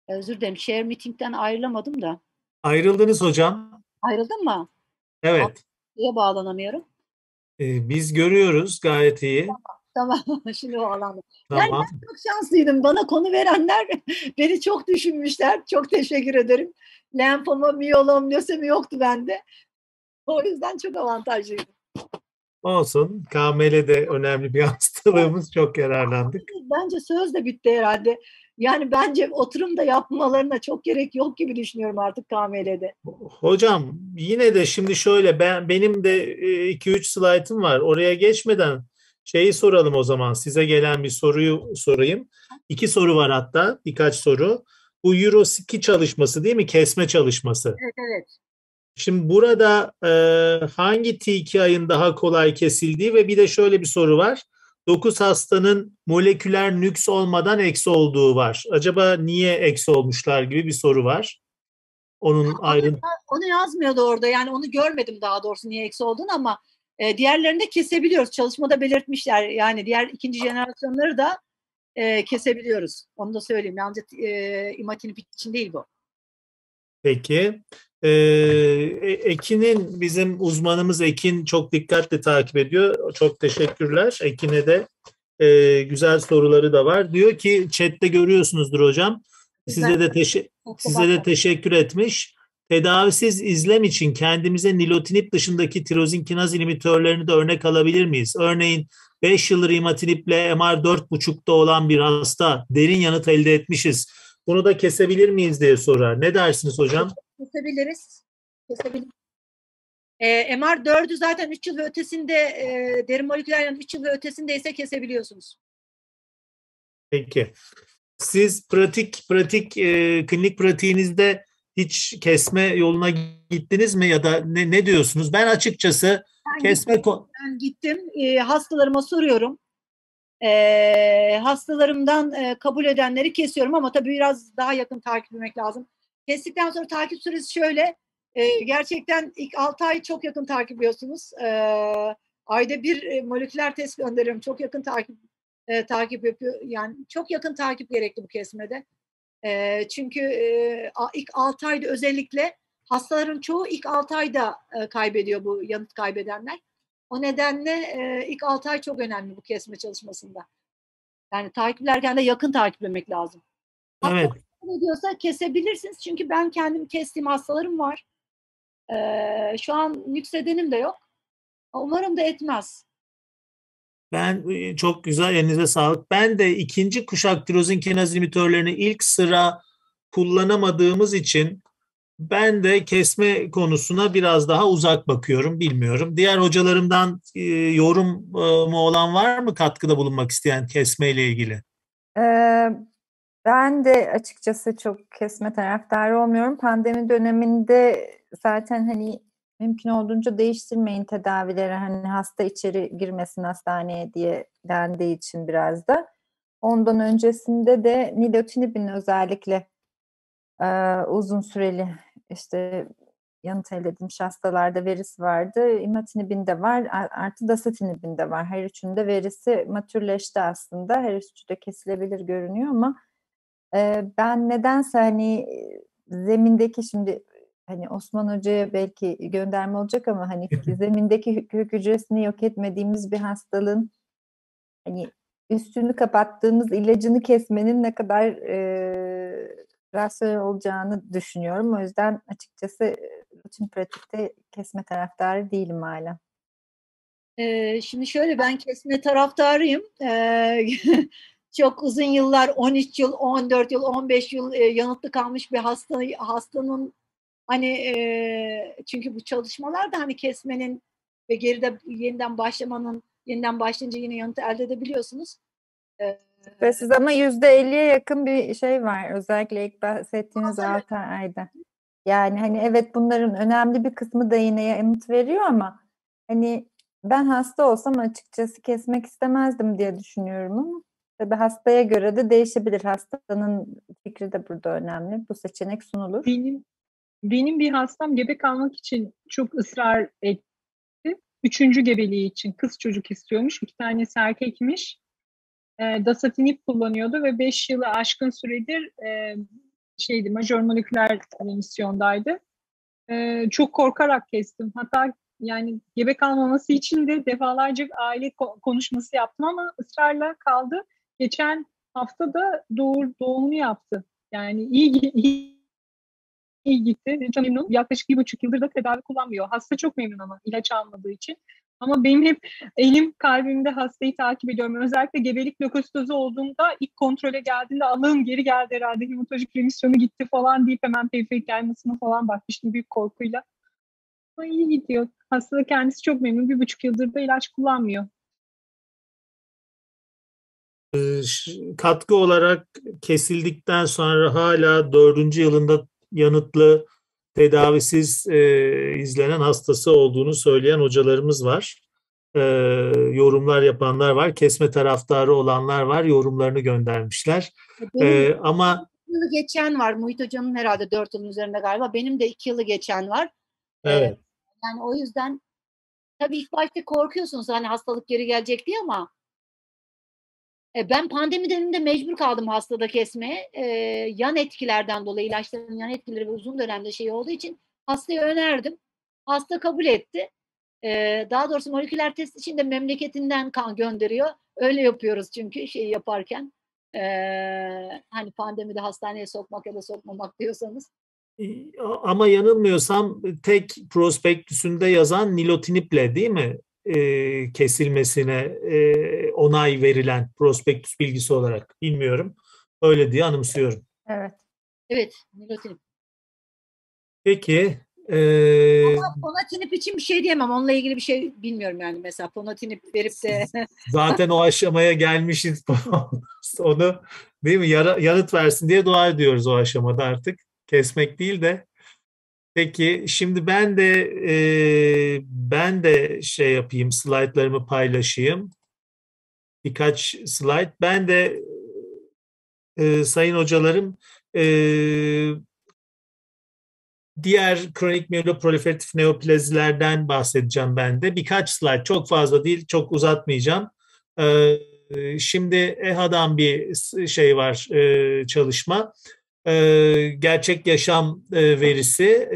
Özür dilerim. Share meeting'den ayrılamadım da. Ayrıldınız hocam. Ayrıldın mı? Evet. Niye bağlanamıyorum? Ee, biz görüyoruz gayet iyi. Tamam. Şimdi bağlandım. Yani Tamam. ben çok şanslıydım. Bana konu verenler beni çok düşünmüşler. Çok teşekkür ederim. Lenfoma, miyelom, lösemi yoktu bende. O yüzden çok avantajlıydım. Olsun. K M L de önemli bir hastalığımız. Çok yararlandık. Bence söz de bitti herhalde. Yani bence oturum da yapmalarına çok gerek yok gibi düşünüyorum artık K M L'de. Hocam yine de şimdi şöyle ben benim de iki üç slaytım var. Oraya geçmeden şeyi soralım o zaman. Size gelen bir soruyu sorayım. İki soru var hatta. Birkaç soru. Bu Euroski çalışması değil mi? Kesme çalışması. Evet, evet. Şimdi burada e, hangi T iki ayın daha kolay kesildiği ve bir de şöyle bir soru var. dokuz hastanın moleküler nüks olmadan eksi olduğu var. Acaba niye eksi olmuşlar gibi bir soru var. Onun ayrı... Onu yazmıyordu orada. Yani onu görmedim daha doğrusu niye eksi olduğunu ama e, diğerlerini de kesebiliyoruz. Çalışmada belirtmişler. Yani diğer ikinci jenerasyonları da e, kesebiliyoruz. Onu da söyleyeyim. Yalnızca e, imatinib için değil bu. Peki. Ee, Ekin'in bizim uzmanımız Ekin çok dikkatle takip ediyor. Çok teşekkürler. Ekin'e de e, güzel soruları da var. Diyor ki chatte görüyorsunuzdur hocam. Size de teşe size de teşekkür etmiş. Tedavisiz izlem için kendimize nilotinib dışındaki tirozin kinaz inhibitörlerini de örnek alabilir miyiz? Örneğin beş yıldır imatiniple M R dört buçukta olan bir hasta derin yanıt elde etmişiz. Bunu da kesebilir miyiz diye sorar. Ne dersiniz hocam? Kesebiliriz. Kesebiliriz. E, M R dördü zaten üç yıl ve ötesinde e, derin moleküler yanıt üç yıl ve ötesindeyse kesebiliyorsunuz. Peki. Siz pratik pratik e, klinik pratiğinizde hiç kesme yoluna gittiniz mi ya da ne, ne diyorsunuz? Ben açıkçası ben kesme gittim, ben gittim. E, hastalarıma soruyorum. E, hastalarımdan e, kabul edenleri kesiyorum ama tabii biraz daha yakın takip etmek lazım. Kestikten sonra takip süresi şöyle. E, gerçekten ilk altı ay çok yakın takip ediyorsunuz. E, ayda bir e, moleküler test gönderiyorum. Çok yakın takip e, takip yapıyor. Yani çok yakın takip gerekli bu kesmede. E, çünkü e, ilk altı ayda özellikle hastaların çoğu ilk altı ayda e, kaybediyor bu yanıt kaybedenler. O nedenle e, ilk altı ay çok önemli bu kesme çalışmasında. Yani takiplerken de yakın takiplemek lazım. evet. Ne diyorsa kesebilirsiniz. Çünkü ben kendim kestiğim hastalarım var. E, şu an nüksedenim de yok. Umarım da etmez. Ben çok güzel, elinize sağlık. Ben de ikinci kuşak tirozin kinaz inhibitörlerini ilk sıra kullanamadığımız için ben de kesme konusuna biraz daha uzak bakıyorum, bilmiyorum. Diğer hocalarımdan e, yorum e, mu olan var mı katkıda bulunmak isteyen kesme ile ilgili? Ee, ben de açıkçası çok kesme taraftarı olmuyorum. Pandemi döneminde zaten hani mümkün olduğunca değiştirmeyin tedavileri, hani hasta içeri girmesin hastaneye diye dendiği için biraz da. Ondan öncesinde de nilotinibin özellikle e, uzun süreli işte yanıt elde edilmiş hastalarda verisi vardı. İmatinibin de var, artı dasatinibin de var. Her üçünde verisi matürleşti aslında. Her üçü de kesilebilir görünüyor ama e, ben nedense hani zemindeki şimdi hani Osman Hoca'ya belki gönderme olacak ama hani zemindeki kök hücresini yok etmediğimiz bir hastalığın hani üstünü kapattığımız ilacını kesmenin ne kadar e, rasyonel olacağını düşünüyorum. O yüzden açıkçası rutin pratikte kesme taraftarı değilim hala. Ee, şimdi şöyle, ben kesme taraftarıyım. Ee, çok uzun yıllar, on üç yıl, on dört yıl, on beş yıl e, yanıtlı kalmış bir hasta hastanın hani e, çünkü bu çalışmalar da hani kesmenin ve geride yeniden başlamanın, yeniden başlayınca yine yanıtı elde edebiliyorsunuz. Ee, Ve siz ama yüzde elliye yakın bir şey var. Özellikle ilk bahsettiğiniz altı ayda. Yani hani evet, bunların önemli bir kısmı da yine yanıt veriyor ama hani ben hasta olsam açıkçası kesmek istemezdim diye düşünüyorum ama tabii hastaya göre de değişebilir. Hastanın fikri de burada önemli. Bu seçenek sunulur. Benim benim bir hastam gebe kalmak için çok ısrar etti. Üçüncü gebeliği için kız çocuk istiyormuş. İki tanesi erkekmiş. E, dasatinib kullanıyordu ve beş yılı aşkın süredir e, şeydi, majör moleküler remisyondaydı. Ee, çok korkarak kestim. Hatta yani gebe kalmaması için de defalarca aile ko- konuşması yaptım ama ısrarla kaldı. Geçen hafta da doğur, doğumunu yaptı. Yani iyi, iyi, iyi gitti. Çok memnun. Yaklaşık bir buçuk yıldır da tedavi kullanmıyor. Hasta çok memnun ama ilaç almadığı için. Ama benim hep elim kalbimde hastayı takip ediyorum. Özellikle gebelik lökositozu olduğunda ilk kontrole geldiğinde Allah'ım geri geldi herhalde hematolojik remisyonu gitti falan deyip hemen periferik yaymasına falan bakmıştım büyük korkuyla. Ama iyi gidiyor. Hasta da kendisi çok memnun. Bir buçuk yıldır da ilaç kullanmıyor. Katkı olarak kesildikten sonra hala dördüncü yılında yanıtlı tedavisiz e, izlenen hastası olduğunu söyleyen hocalarımız var. E, yorumlar yapanlar var. Kesme taraftarı olanlar var. Yorumlarını göndermişler. E, ama yılı geçen var. Muhit Hocam'ın herhalde dört yılın üzerinde galiba. Benim de iki yılı geçen var. Evet. Ee, yani o yüzden tabii ilk başta korkuyorsunuz hani hastalık geri gelecek diye ama e, ben pandemi döneminde mecbur kaldım hastada kesmeye. E, yan etkilerden dolayı ilaçların yan etkileri ve uzun dönemde şey olduğu için hastaya önerdim. Hasta kabul etti. E, daha doğrusu moleküler test için de memleketinden kan gönderiyor. Öyle yapıyoruz çünkü şeyi yaparken. E, hani pandemide hastaneye sokmak ya da sokmamak diyorsanız. Ama yanılmıyorsam tek prospektüsünde yazan nilotiniple değil mi? E, kesilmesine e, onay verilen prospektüs bilgisi olarak. Bilmiyorum. Öyle diye anımsıyorum. Evet. Evet, nilotinib. Peki. E, Ama ponatinib için bir şey diyemem. Onunla ilgili bir şey bilmiyorum yani. Mesela ponatinib verip de... Zaten o aşamaya gelmişiz. Onu değil mi? Yara, yanıt versin diye dua ediyoruz o aşamada artık. Kesmek değil de. Peki şimdi ben de e, ben de şey yapayım, slaytlarımı paylaşayım. Birkaç slayt. Ben de e, sayın hocalarım e, diğer kronik myeloproliferatif neoplazilerden bahsedeceğim ben de. Birkaç slayt, çok fazla değil, çok uzatmayacağım. E, şimdi E H A'dan bir şey var, e, çalışma. Ee, gerçek yaşam e, verisi.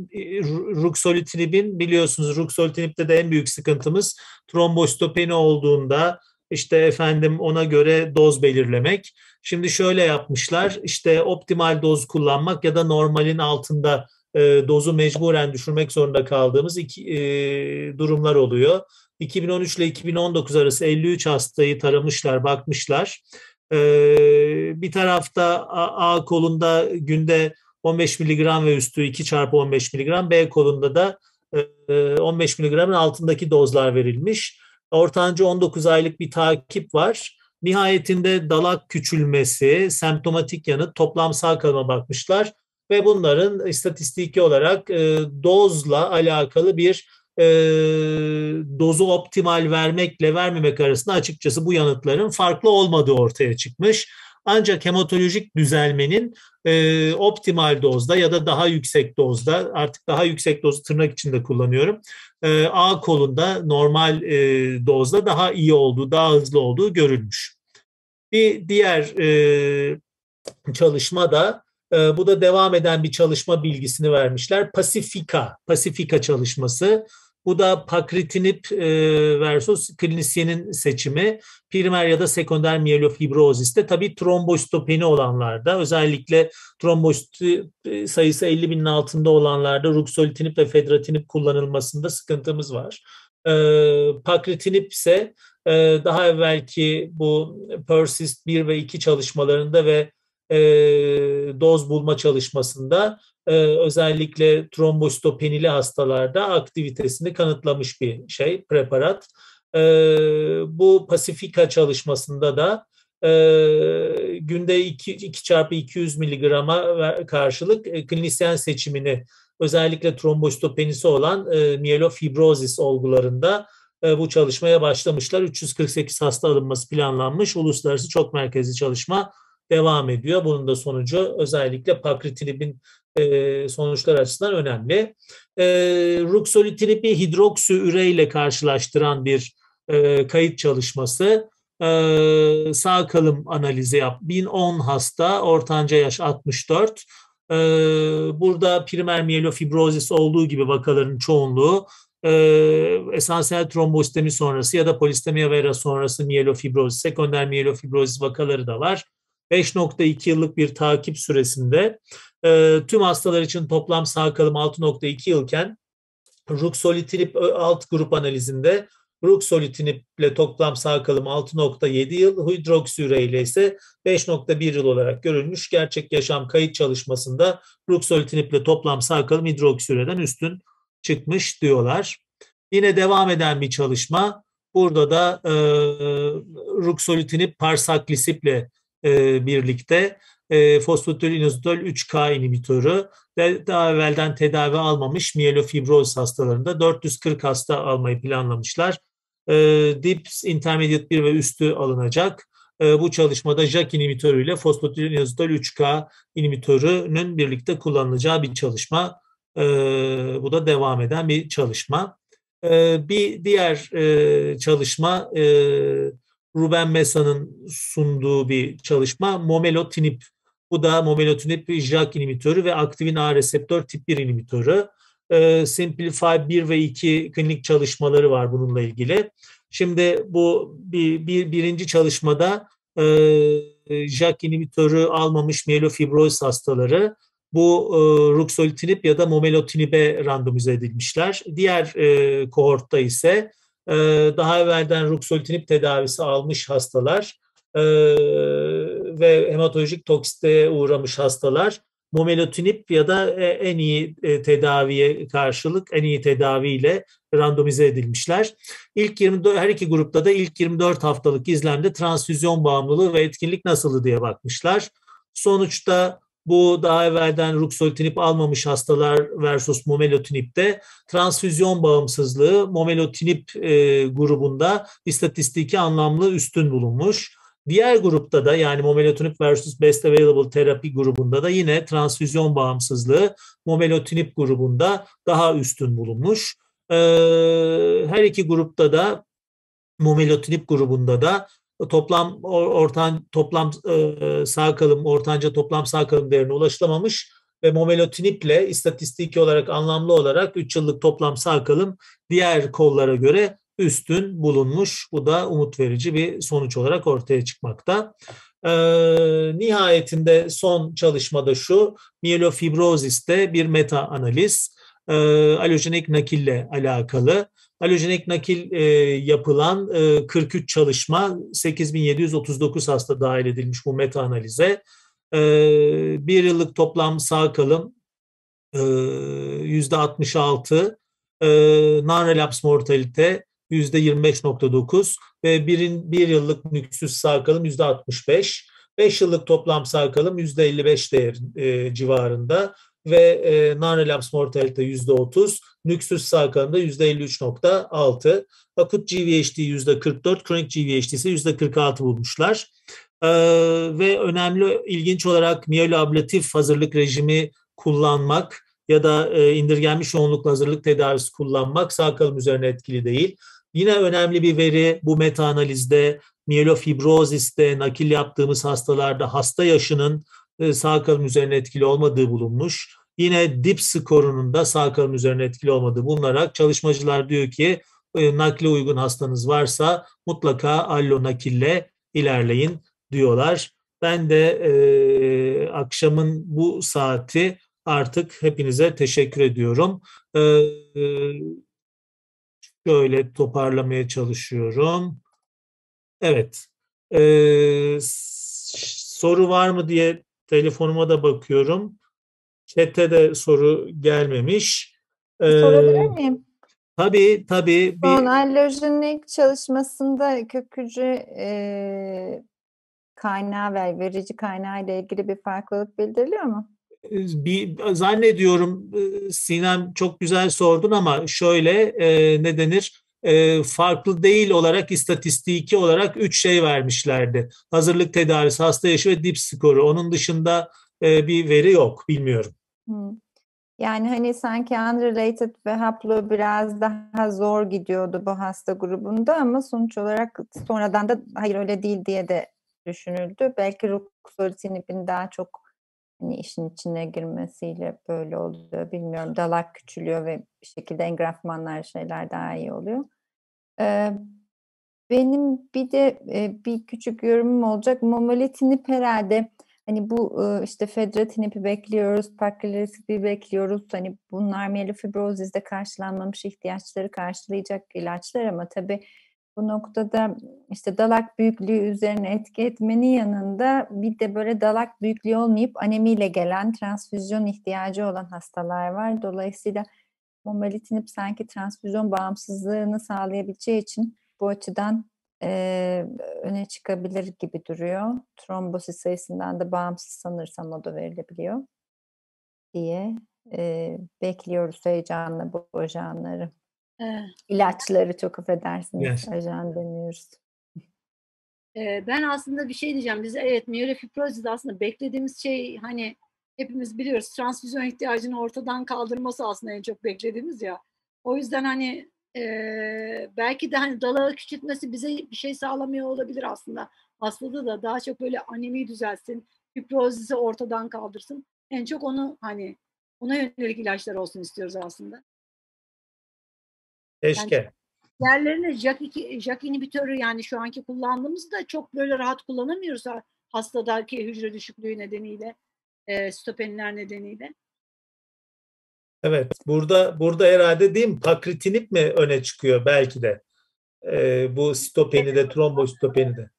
Ruxolitinibin biliyorsunuz ruxolitinibde de en büyük sıkıntımız trombositopeni olduğunda işte efendim ona göre doz belirlemek. Şimdi şöyle yapmışlar işte optimal doz kullanmak ya da normalin altında e, dozu mecburen düşürmek zorunda kaldığımız iki e, durumlar oluyor. iki bin on üç ile iki bin on dokuz arası elli üç hastayı taramışlar, bakmışlar. Ee, bir tarafta A, A kolunda günde on beş miligram ve üstü iki çarpı on beş miligram, B kolunda da e, on beş miligramın altındaki dozlar verilmiş. Ortanca on dokuz aylık bir takip var. Nihayetinde dalak küçülmesi, semptomatik yanıt, toplam sağ kalıma bakmışlar ve bunların istatistiki olarak e, dozla alakalı bir e, dozu optimal vermekle vermemek arasında açıkçası bu yanıtların farklı olmadığı ortaya çıkmış. Ancak hematolojik düzelmenin e, optimal dozda ya da daha yüksek dozda, artık daha yüksek dozu tırnak içinde kullanıyorum, e, A kolunda normal e, dozda daha iyi olduğu, daha hızlı olduğu görülmüş. Bir diğer e, çalışma da e, bu da devam eden bir çalışma bilgisini vermişler. Pasifika, Pasifika çalışması. Bu da pakritinib e, versus klinisyenin seçimi. Primer ya da sekonder miyelofibroziste tabii trombositopeni olanlarda, özellikle trombosit sayısı elli binin altında olanlarda ruxolitinib ve fedratinib kullanılmasında sıkıntımız var. E, pakritinib ise e, daha evvelki bu PERSIST bir ve iki çalışmalarında ve e, doz bulma çalışmasında e, özellikle trombositopenili hastalarda aktivitesini kanıtlamış bir şey, preparat. E, bu Pasifika çalışmasında da e, günde iki çarpı iki yüz miligrama karşılık e, klinisyen seçimini özellikle trombositopenisi olan e, miyelofibrozis olgularında e, bu çalışmaya başlamışlar. üç yüz kırk sekiz hasta alınması planlanmış. Uluslararası çok merkezli çalışma devam ediyor. Bunun da sonucu özellikle pakritinibin e, sonuçlar açısından önemli. E, ruxolitinibi hidroksiüre ile karşılaştıran bir e, kayıt çalışması. e, sağ kalım analizi yap. bin on hasta, ortanca yaş altmış dört. E, burada primer miyelofibrozis olduğu gibi vakaların çoğunluğu e, esansiyel trombositemi sonrası ya da polistemia vera sonrası miyelofibrozis, sekonder miyelofibrozis vakaları da var. beş nokta iki yıllık bir takip süresinde e, tüm hastalar için toplam sağ kalım altı nokta iki yılken ruxolitinib alt grup analizinde ruxolitinib ile toplam sağ kalım altı nokta yedi yıl, hidroksiyüre ile ise beş nokta bir yıl olarak görülmüş. Gerçek yaşam kayıt çalışmasında ruxolitinib ile toplam sağ kalım hidroksiyüreden üstün çıkmış diyorlar. Yine devam eden bir çalışma. Burada da e, ruxolitinib parsaclisib ile e, birlikte e, fosfatidil üç K inhibitörü de daha evvelden tedavi almamış miyelofibroz hastalarında dört yüz kırk hasta almayı planlamışlar. E, D I P S intermediate bir ve üstü alınacak. E, bu çalışmada J A K inhibitörü ile fosfatidil üç K inhibitörünün birlikte kullanılacağı bir çalışma. E, bu da devam eden bir çalışma. E, bir diğer e, çalışma e, Ruben Mesa'nın sunduğu bir çalışma momelotinib. Bu da momelotinib J A K inhibitörü ve aktivin A reseptör tip bir inhibitörü. E, Simplify bir ve iki klinik çalışmaları var bununla ilgili. Şimdi bu bir, bir birinci çalışmada e, J A K inhibitörü almamış miyelofibrozis hastaları bu e, ruxolitinib ya da momelotinib'e randomize edilmişler. Diğer e, kohortta ise e, daha evvelden ruxolitinib tedavisi almış hastalar e, ve hematolojik toksiteye uğramış hastalar momelotinib ya da e, en iyi e, tedaviye karşılık en iyi tedaviyle randomize edilmişler. İlk yirmi dört, her iki grupta da ilk yirmi dört haftalık izlemde transfüzyon bağımlılığı ve etkinlik nasıldı diye bakmışlar. Sonuçta bu daha evvelden ruxolitinib almamış hastalar versus momelotinib'de transfüzyon bağımsızlığı momelotinib e, grubunda istatistiki anlamlı üstün bulunmuş. Diğer grupta da yani momelotinib versus best available terapi grubunda da yine transfüzyon bağımsızlığı momelotinib grubunda daha üstün bulunmuş. E, her iki grupta da momelotinib grubunda da toplam ortan toplam e, sağ kalım ortanca toplam sağ kalım değerine ulaşılamamış ve momelotinib ile istatistiki olarak anlamlı olarak üç yıllık toplam sağ kalım diğer kollara göre üstün bulunmuş. Bu da umut verici bir sonuç olarak ortaya çıkmakta. E, nihayetinde son çalışmada şu miyelofibroziste bir meta analiz e, alojenik nakille alakalı. Alojenik nakil e, yapılan e, kırk üç çalışma sekiz bin yedi yüz otuz dokuz hasta dahil edilmiş bu meta analize. E, bir yıllık toplam sağ kalım e, yüzde altmış altı, e, non-relapse mortalite yüzde yirmi beş nokta dokuz ve birin, bir yıllık nüksüz sağ kalım yüzde altmış beş. beş yıllık toplam sağ kalım yüzde elli beş değer e, civarında. Ve e, non-relapse mortalite yüzde otuz, nüksüz sağ kalımda yüzde elli üç nokta altı, akut G V H D yüzde kırk dört, kronik G V H D ise yüzde kırk altı bulmuşlar. Ee, ve önemli, ilginç olarak miyelablatif hazırlık rejimi kullanmak ya da e, indirgenmiş yoğunluklu hazırlık tedavisi kullanmak sağ kalım üzerine etkili değil. Yine önemli bir veri bu meta analizde miyelofibroziste nakil yaptığımız hastalarda hasta yaşının sağ kalım üzerine etkili olmadığı bulunmuş. Yine D I P skorunun da sağ kalım üzerine etkili olmadığı bulunarak çalışmacılar diyor ki nakle uygun hastanız varsa mutlaka allo nakille ilerleyin diyorlar. Ben de e, akşamın bu saati artık hepinize teşekkür ediyorum. E, şöyle toparlamaya çalışıyorum. Evet. E, soru var mı diye telefonuma da bakıyorum. Chat'te de soru gelmemiş. Ee, Sorabilir miyim? Tabii tabii. Bir... Son allojenik çalışmasında kök hücre e, kaynağı ve verici kaynağı ile ilgili bir farklılık bildiriliyor mu? Bir, zannediyorum Sinem çok güzel sordun ama şöyle e, ne denir? E, farklı değil olarak istatistiki olarak üç şey vermişlerdi. Hazırlık tedavisi, hasta yaşı ve D I P skoru. Onun dışında e, bir veri yok. Bilmiyorum. Hmm. Yani hani sanki unrelated ve haplo biraz daha zor gidiyordu bu hasta grubunda ama sonuç olarak sonradan da hayır öyle değil diye de düşünüldü. Belki ruxolitinibin daha çok hani işin içine girmesiyle böyle oluyor. Bilmiyorum. Dalak küçülüyor ve bir şekilde engrafmanlar şeyler daha iyi oluyor. Ee, benim bir de e, bir küçük yorumum olacak. Momelotinib herhalde hani bu e, işte fedratinib'i bekliyoruz, paklirisibi bekliyoruz. Hani bunlar miyelofibrozizde karşılanmamış ihtiyaçları karşılayacak ilaçlar ama tabii bu noktada işte dalak büyüklüğü üzerine etki etmenin yanında bir de böyle dalak büyüklüğü olmayıp anemiyle gelen transfüzyon ihtiyacı olan hastalar var. Dolayısıyla momelotinib sanki transfüzyon bağımsızlığını sağlayabileceği için bu açıdan e, öne çıkabilir gibi duruyor. Trombosit sayısından da bağımsız sanırsam o da verilebiliyor diye e, bekliyoruz heyecanla bu ajanları. Evet. İlaçları çok affedersiniz. Yes. Ajan demiyoruz. Ee, ben aslında bir şey diyeceğim. Biz evet miyelofibrozide aslında beklediğimiz şey hani hepimiz biliyoruz transfüzyon ihtiyacını ortadan kaldırması aslında en çok beklediğimiz ya. O yüzden hani e, belki de hani dalağı küçültmesi bize bir şey sağlamıyor olabilir aslında. Hastada da daha çok böyle anemi düzelsin, fibrozisi ortadan kaldırsın. En çok onu hani ona yönelik ilaçlar olsun istiyoruz aslında. Keşke. Yani diğerlerine JAK, JAK inhibitörü yani şu anki kullandığımızda da çok böyle rahat kullanamıyoruz hastadaki hücre düşüklüğü nedeniyle, e, stopeninler nedeniyle. Evet. Burada burada herhalde değil mi? Pacritinib mi öne çıkıyor belki de? Ee, bu stopenide, trombositopenide.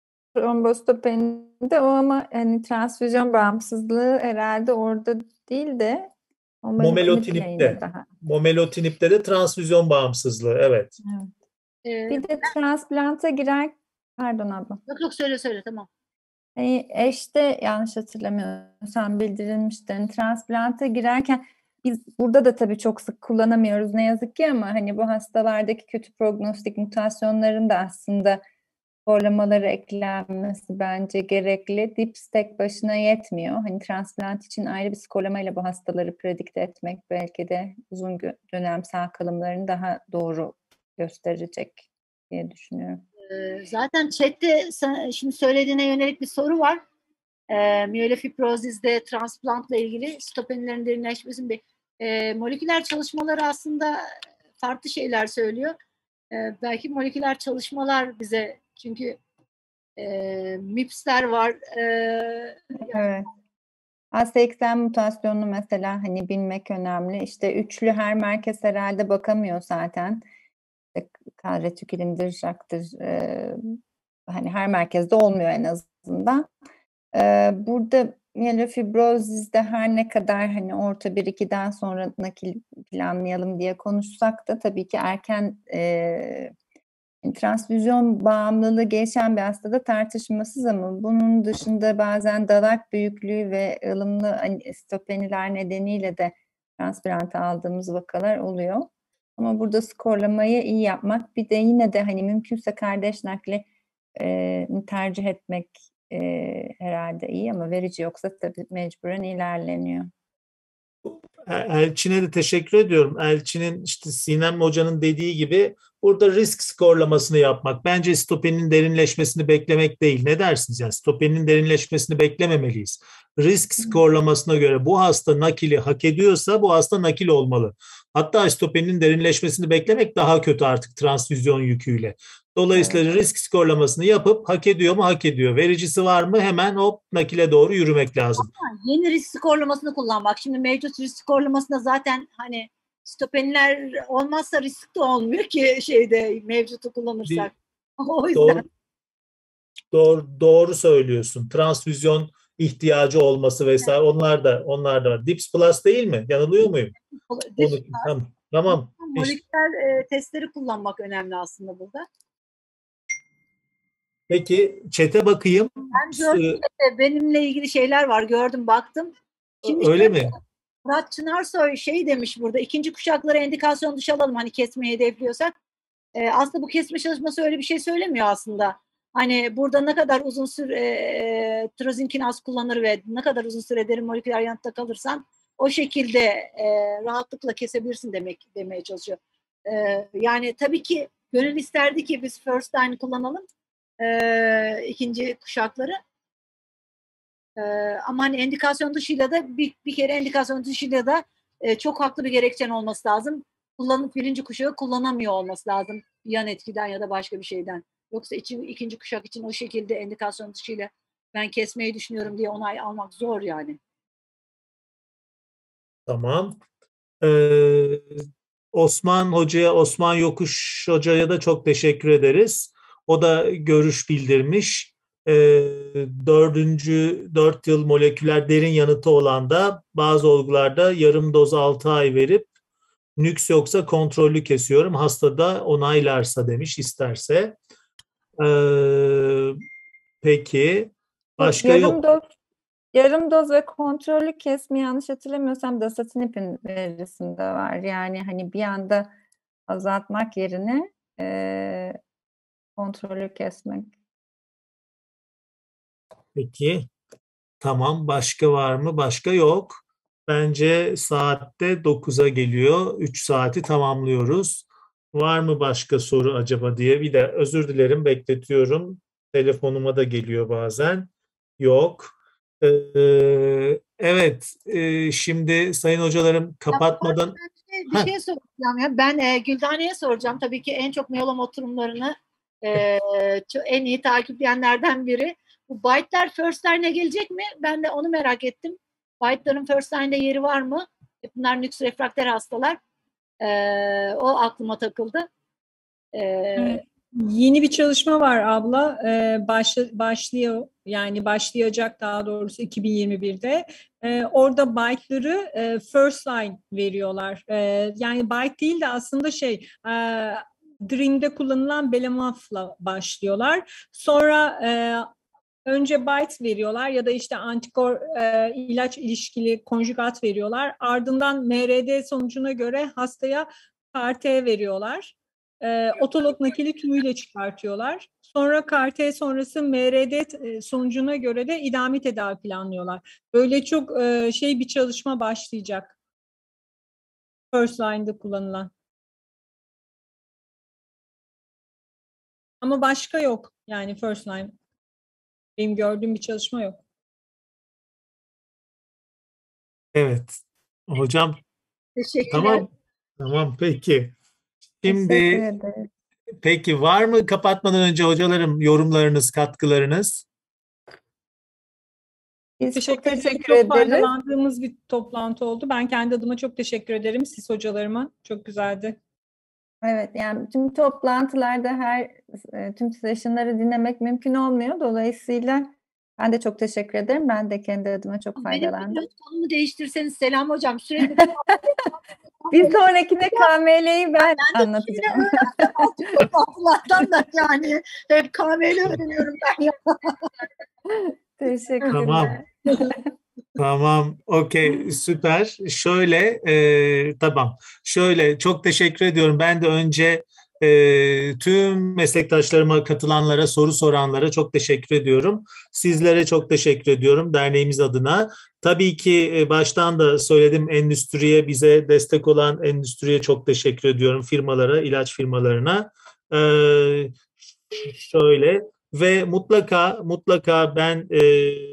Trombostopenide o ama hani transfüzyon bağımsızlığı herhalde orada değil de momelotinib'le yine Momelotinib'de. daha. Momelotinib'de de transfüzyon bağımsızlığı. Evet. Evet. Ee, Bir de transplanta girer, pardon abla. yok yok söyle söyle tamam. Hani eşte yanlış hatırlamıyorsam bildirilmişti. Hani transplanta girerken biz burada da tabii çok sık kullanamıyoruz ne yazık ki ama hani bu hastalardaki kötü prognostik mutasyonların da aslında skorlamaları eklenmesi bence gerekli. Dips tek başına yetmiyor. Hani transplant için ayrı bir skorlamayla bu hastaları predikte etmek belki de uzun dönem sağ kalımlarını daha doğru gösterecek diye düşünüyorum. Ee, zaten chatte sen, şimdi söylediğine yönelik bir soru var. Ee, miyelofibrozizde transplantla ilgili stopeninlerin derinleşmesinin bir e, moleküler çalışmaları aslında farklı şeyler söylüyor. Ee, belki moleküler çalışmalar bize çünkü e, M I P S'ler var. E, yani, evet. A seksen mutasyonunu mesela hani bilmek önemli. İşte üçlü her merkez herhalde bakamıyor zaten. İşte kan retikülündür, JAK'tır. E, hani her merkezde olmuyor en azından. E, burada miyelofibrozizde her ne kadar hani orta bir ikiden sonra nakil planlayalım diye konuşsak da tabii ki erken e, transfüzyon bağımlılığı gelişen bir hastada tartışmasız ama bunun dışında bazen dalak büyüklüğü ve ılımlı stopeniler nedeniyle de transplanta aldığımız vakalar oluyor. Ama burada skorlamayı iyi yapmak bir de yine de hani mümkünse kardeş nakli e, tercih etmek e, herhalde iyi ama verici yoksa tabii mecburen ilerleniyor. Elçin'e de teşekkür ediyorum. Elçin'in işte Sinem Hoca'nın dediği gibi burada risk skorlamasını yapmak. Bence stopenin derinleşmesini beklemek değil. Ne dersiniz? Yani stopenin derinleşmesini beklememeliyiz. Risk skorlamasına göre bu hasta nakili hak ediyorsa bu hasta nakil olmalı. Hatta stopenin derinleşmesini beklemek daha kötü artık transfüzyon yüküyle. Dolayısıyla evet. Risk skorlamasını yapıp hak ediyor mu hak ediyor. Vericisi var mı hemen hop nakile doğru yürümek lazım. Ama yeni risk skorlamasını kullanmak. Şimdi mevcut risk skorlamasında zaten hani stopenler olmazsa risk de olmuyor ki şeyde mevcutu kullanırsak. O yüzden. Doğru, doğru, doğru söylüyorsun. Transfüzyon ihtiyacı olması vesaire evet. onlar da onlar da var. Dips Plus değil mi? Yanılıyor muyum? Onu, tamam. Tamam. Moleküler e, testleri kullanmak önemli aslında burada. Peki chat'e bakayım. Ben gördüm ee, benimle ilgili şeyler var. Gördüm, baktım. Şimdi öyle mi? Murat Çınarsoy şey demiş burada. İkinci kuşaklara endikasyon dışı alalım hani kesmeyi hedefliyorsak. Ee, aslında bu kesme çalışması öyle bir şey söylemiyor aslında. Hani burada ne kadar uzun süre e, trozinkinaz kullanır ve ne kadar uzun süre derin moleküler yanıtta kalırsan o şekilde e, rahatlıkla kesebilirsin demek demeye çalışıyor. E, yani tabii ki gönül isterdi ki biz first line kullanalım e, ikinci kuşakları. E, ama hani endikasyon dışıyla da bir, bir kere endikasyon dışıyla da e, çok haklı bir gerekçen olması lazım. Kullanıp birinci kuşağı kullanamıyor olması lazım. Yan etkiden ya da başka bir şeyden. Yoksa için, ikinci kuşak için o şekilde endikasyon dışıyla ben kesmeyi düşünüyorum diye onay almak zor yani. Tamam. Ee, Osman Hoca'ya, Osman Yokuş Hoca'ya da çok teşekkür ederiz. O da görüş bildirmiş. Ee, dördüncü, dört yıl moleküler derin yanıtı olan da bazı olgularda yarım doz altı ay verip nüks yoksa kontrollü kesiyorum. Hasta da onaylarsa demiş, isterse. Ee, peki. Başka yarım yok. Doz, yarım doz ve kontrollü kesme, yanlış hatırlamıyorsam dasatinibin verisinde var. Yani hani bir anda azaltmak yerine e, kontrollü kesmek. Peki. Tamam. Başka var mı? Başka yok. Bence saatte dokuza geliyor. üç saati tamamlıyoruz. Var mı başka soru acaba diye. Bir de özür dilerim, bekletiyorum. Telefonuma da geliyor bazen. Yok. Ee, evet. E, şimdi sayın hocalarım kapatmadan... Bir, bir şey soracağım ya. Ben e, Güldane'ye soracağım. Tabii ki en çok miyelom oturumlarını e, en iyi takipleyenlerden biri. Bu byte'ler first line'e gelecek mi? Ben de onu merak ettim. Byte'ların first line'de yeri var mı? Bunlar nüks refrakter hastalar. E, o aklıma takıldı. E, evet. Yeni bir çalışma var abla. Ee, başla, başlıyor yani başlayacak daha doğrusu iki bin yirmi birde. Ee, orada byte'ları e, first line veriyorlar. Ee, yani byte değil de aslında şey e, Dream'de kullanılan belemafla başlıyorlar. Sonra e, önce byte veriyorlar ya da işte antikor e, ilaç ilişkili konjugat veriyorlar. Ardından M R D sonucuna göre hastaya C A R T veriyorlar. E, otolog nakili tümüyle çıkartıyorlar. Sonra C A R T sonrası M R D sonucuna göre de idami tedavi planlıyorlar. Böyle çok e, şey bir çalışma başlayacak. First line'da kullanılan. Ama başka yok. Yani first line. Benim gördüğüm bir çalışma yok. Evet. Hocam Teşekkürler. tamam. Tamam peki. Şimdi Teşekkür ederim. peki var mı kapatmadan önce hocalarım yorumlarınız, katkılarınız? Biz Teşekkür, çok teşekkür çok ederiz. faydalandığımız bir toplantı oldu. Ben kendi adıma çok teşekkür ederim. Siz hocalarıma çok güzeldi. Evet, yani tüm toplantılarda her tüm session'ları dinlemek mümkün olmuyor. Dolayısıyla ben de çok teşekkür ederim. Ben de kendi adıma çok faydalandım. Benim konumu değiştirseniz Selam hocam. Sürekli bir sonrakine K M L'yi ben, ben anlatacağım. Toplantılardan da yani hep K M L öğreniyorum ben ya. Teşekkürler. Tamam. Tamam, okey, süper. Şöyle, e, tamam. Şöyle, çok teşekkür ediyorum. Ben de önce e, tüm meslektaşlarıma, katılanlara, soru soranlara çok teşekkür ediyorum. Sizlere çok teşekkür ediyorum derneğimiz adına. Tabii ki e, baştan da söyledim, endüstriye, bize destek olan endüstriye çok teşekkür ediyorum. Firmalara, ilaç firmalarına. E, şöyle ve mutlaka, mutlaka ben... E,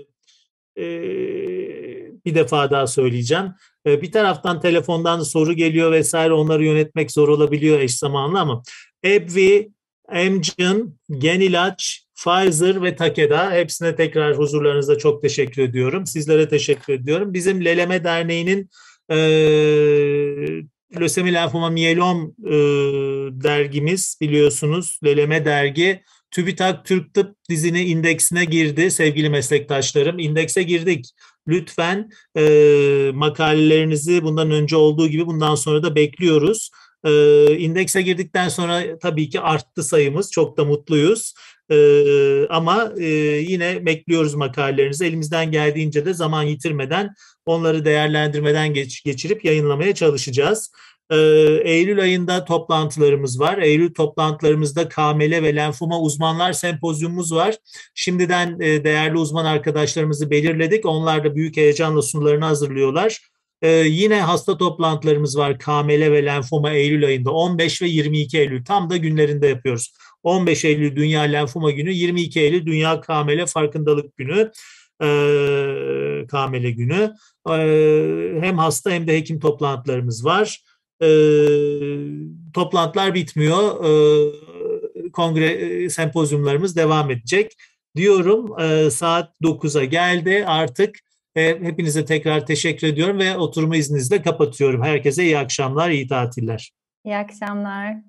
bir defa daha söyleyeceğim. Bir taraftan telefondan soru geliyor vesaire, onları yönetmek zor olabiliyor eş zamanlı ama AbbVie, Amgen, Genilaç, Pfizer ve Takeda, hepsine tekrar huzurlarınızda çok teşekkür ediyorum. Sizlere teşekkür ediyorum. Bizim Leleme Derneği'nin e, Lösemi Lenfoma Miyelom e, dergimiz, biliyorsunuz, Leleme Dergi TÜBİTAK Türk Tıp dizini indeksine girdi sevgili meslektaşlarım. İndekse girdik. Lütfen e, makalelerinizi bundan önce olduğu gibi bundan sonra da bekliyoruz. E, indekse girdikten sonra tabii ki arttı sayımız. Çok da mutluyuz. E, ama e, yine bekliyoruz makalelerinizi. Elimizden geldiğince de zaman yitirmeden, onları değerlendirmeden geç, geçirip yayınlamaya çalışacağız. Eylül ayında toplantılarımız var. Eylül toplantılarımızda K M L ve lenfoma uzmanlar sempozyumumuz var. Şimdiden değerli uzman arkadaşlarımızı belirledik. Onlar da büyük heyecanla sunularını hazırlıyorlar. Ee, yine hasta toplantılarımız var. K M L ve lenfoma Eylül ayında on beş ve yirmi iki Eylül. Tam da günlerinde yapıyoruz. on beş Eylül Dünya Lenfoma Günü, yirmi iki Eylül Dünya K M L Farkındalık Günü, ee, K M L Günü. Ee, hem hasta hem de hekim toplantılarımız var. Ee, toplantılar bitmiyor. Ee, kongre, sempozyumlarımız devam edecek. Diyorum, ee, saat dokuza geldi artık. Hepinize tekrar teşekkür ediyorum ve oturma izninizle kapatıyorum. Herkese iyi akşamlar, iyi tatiller. İyi akşamlar.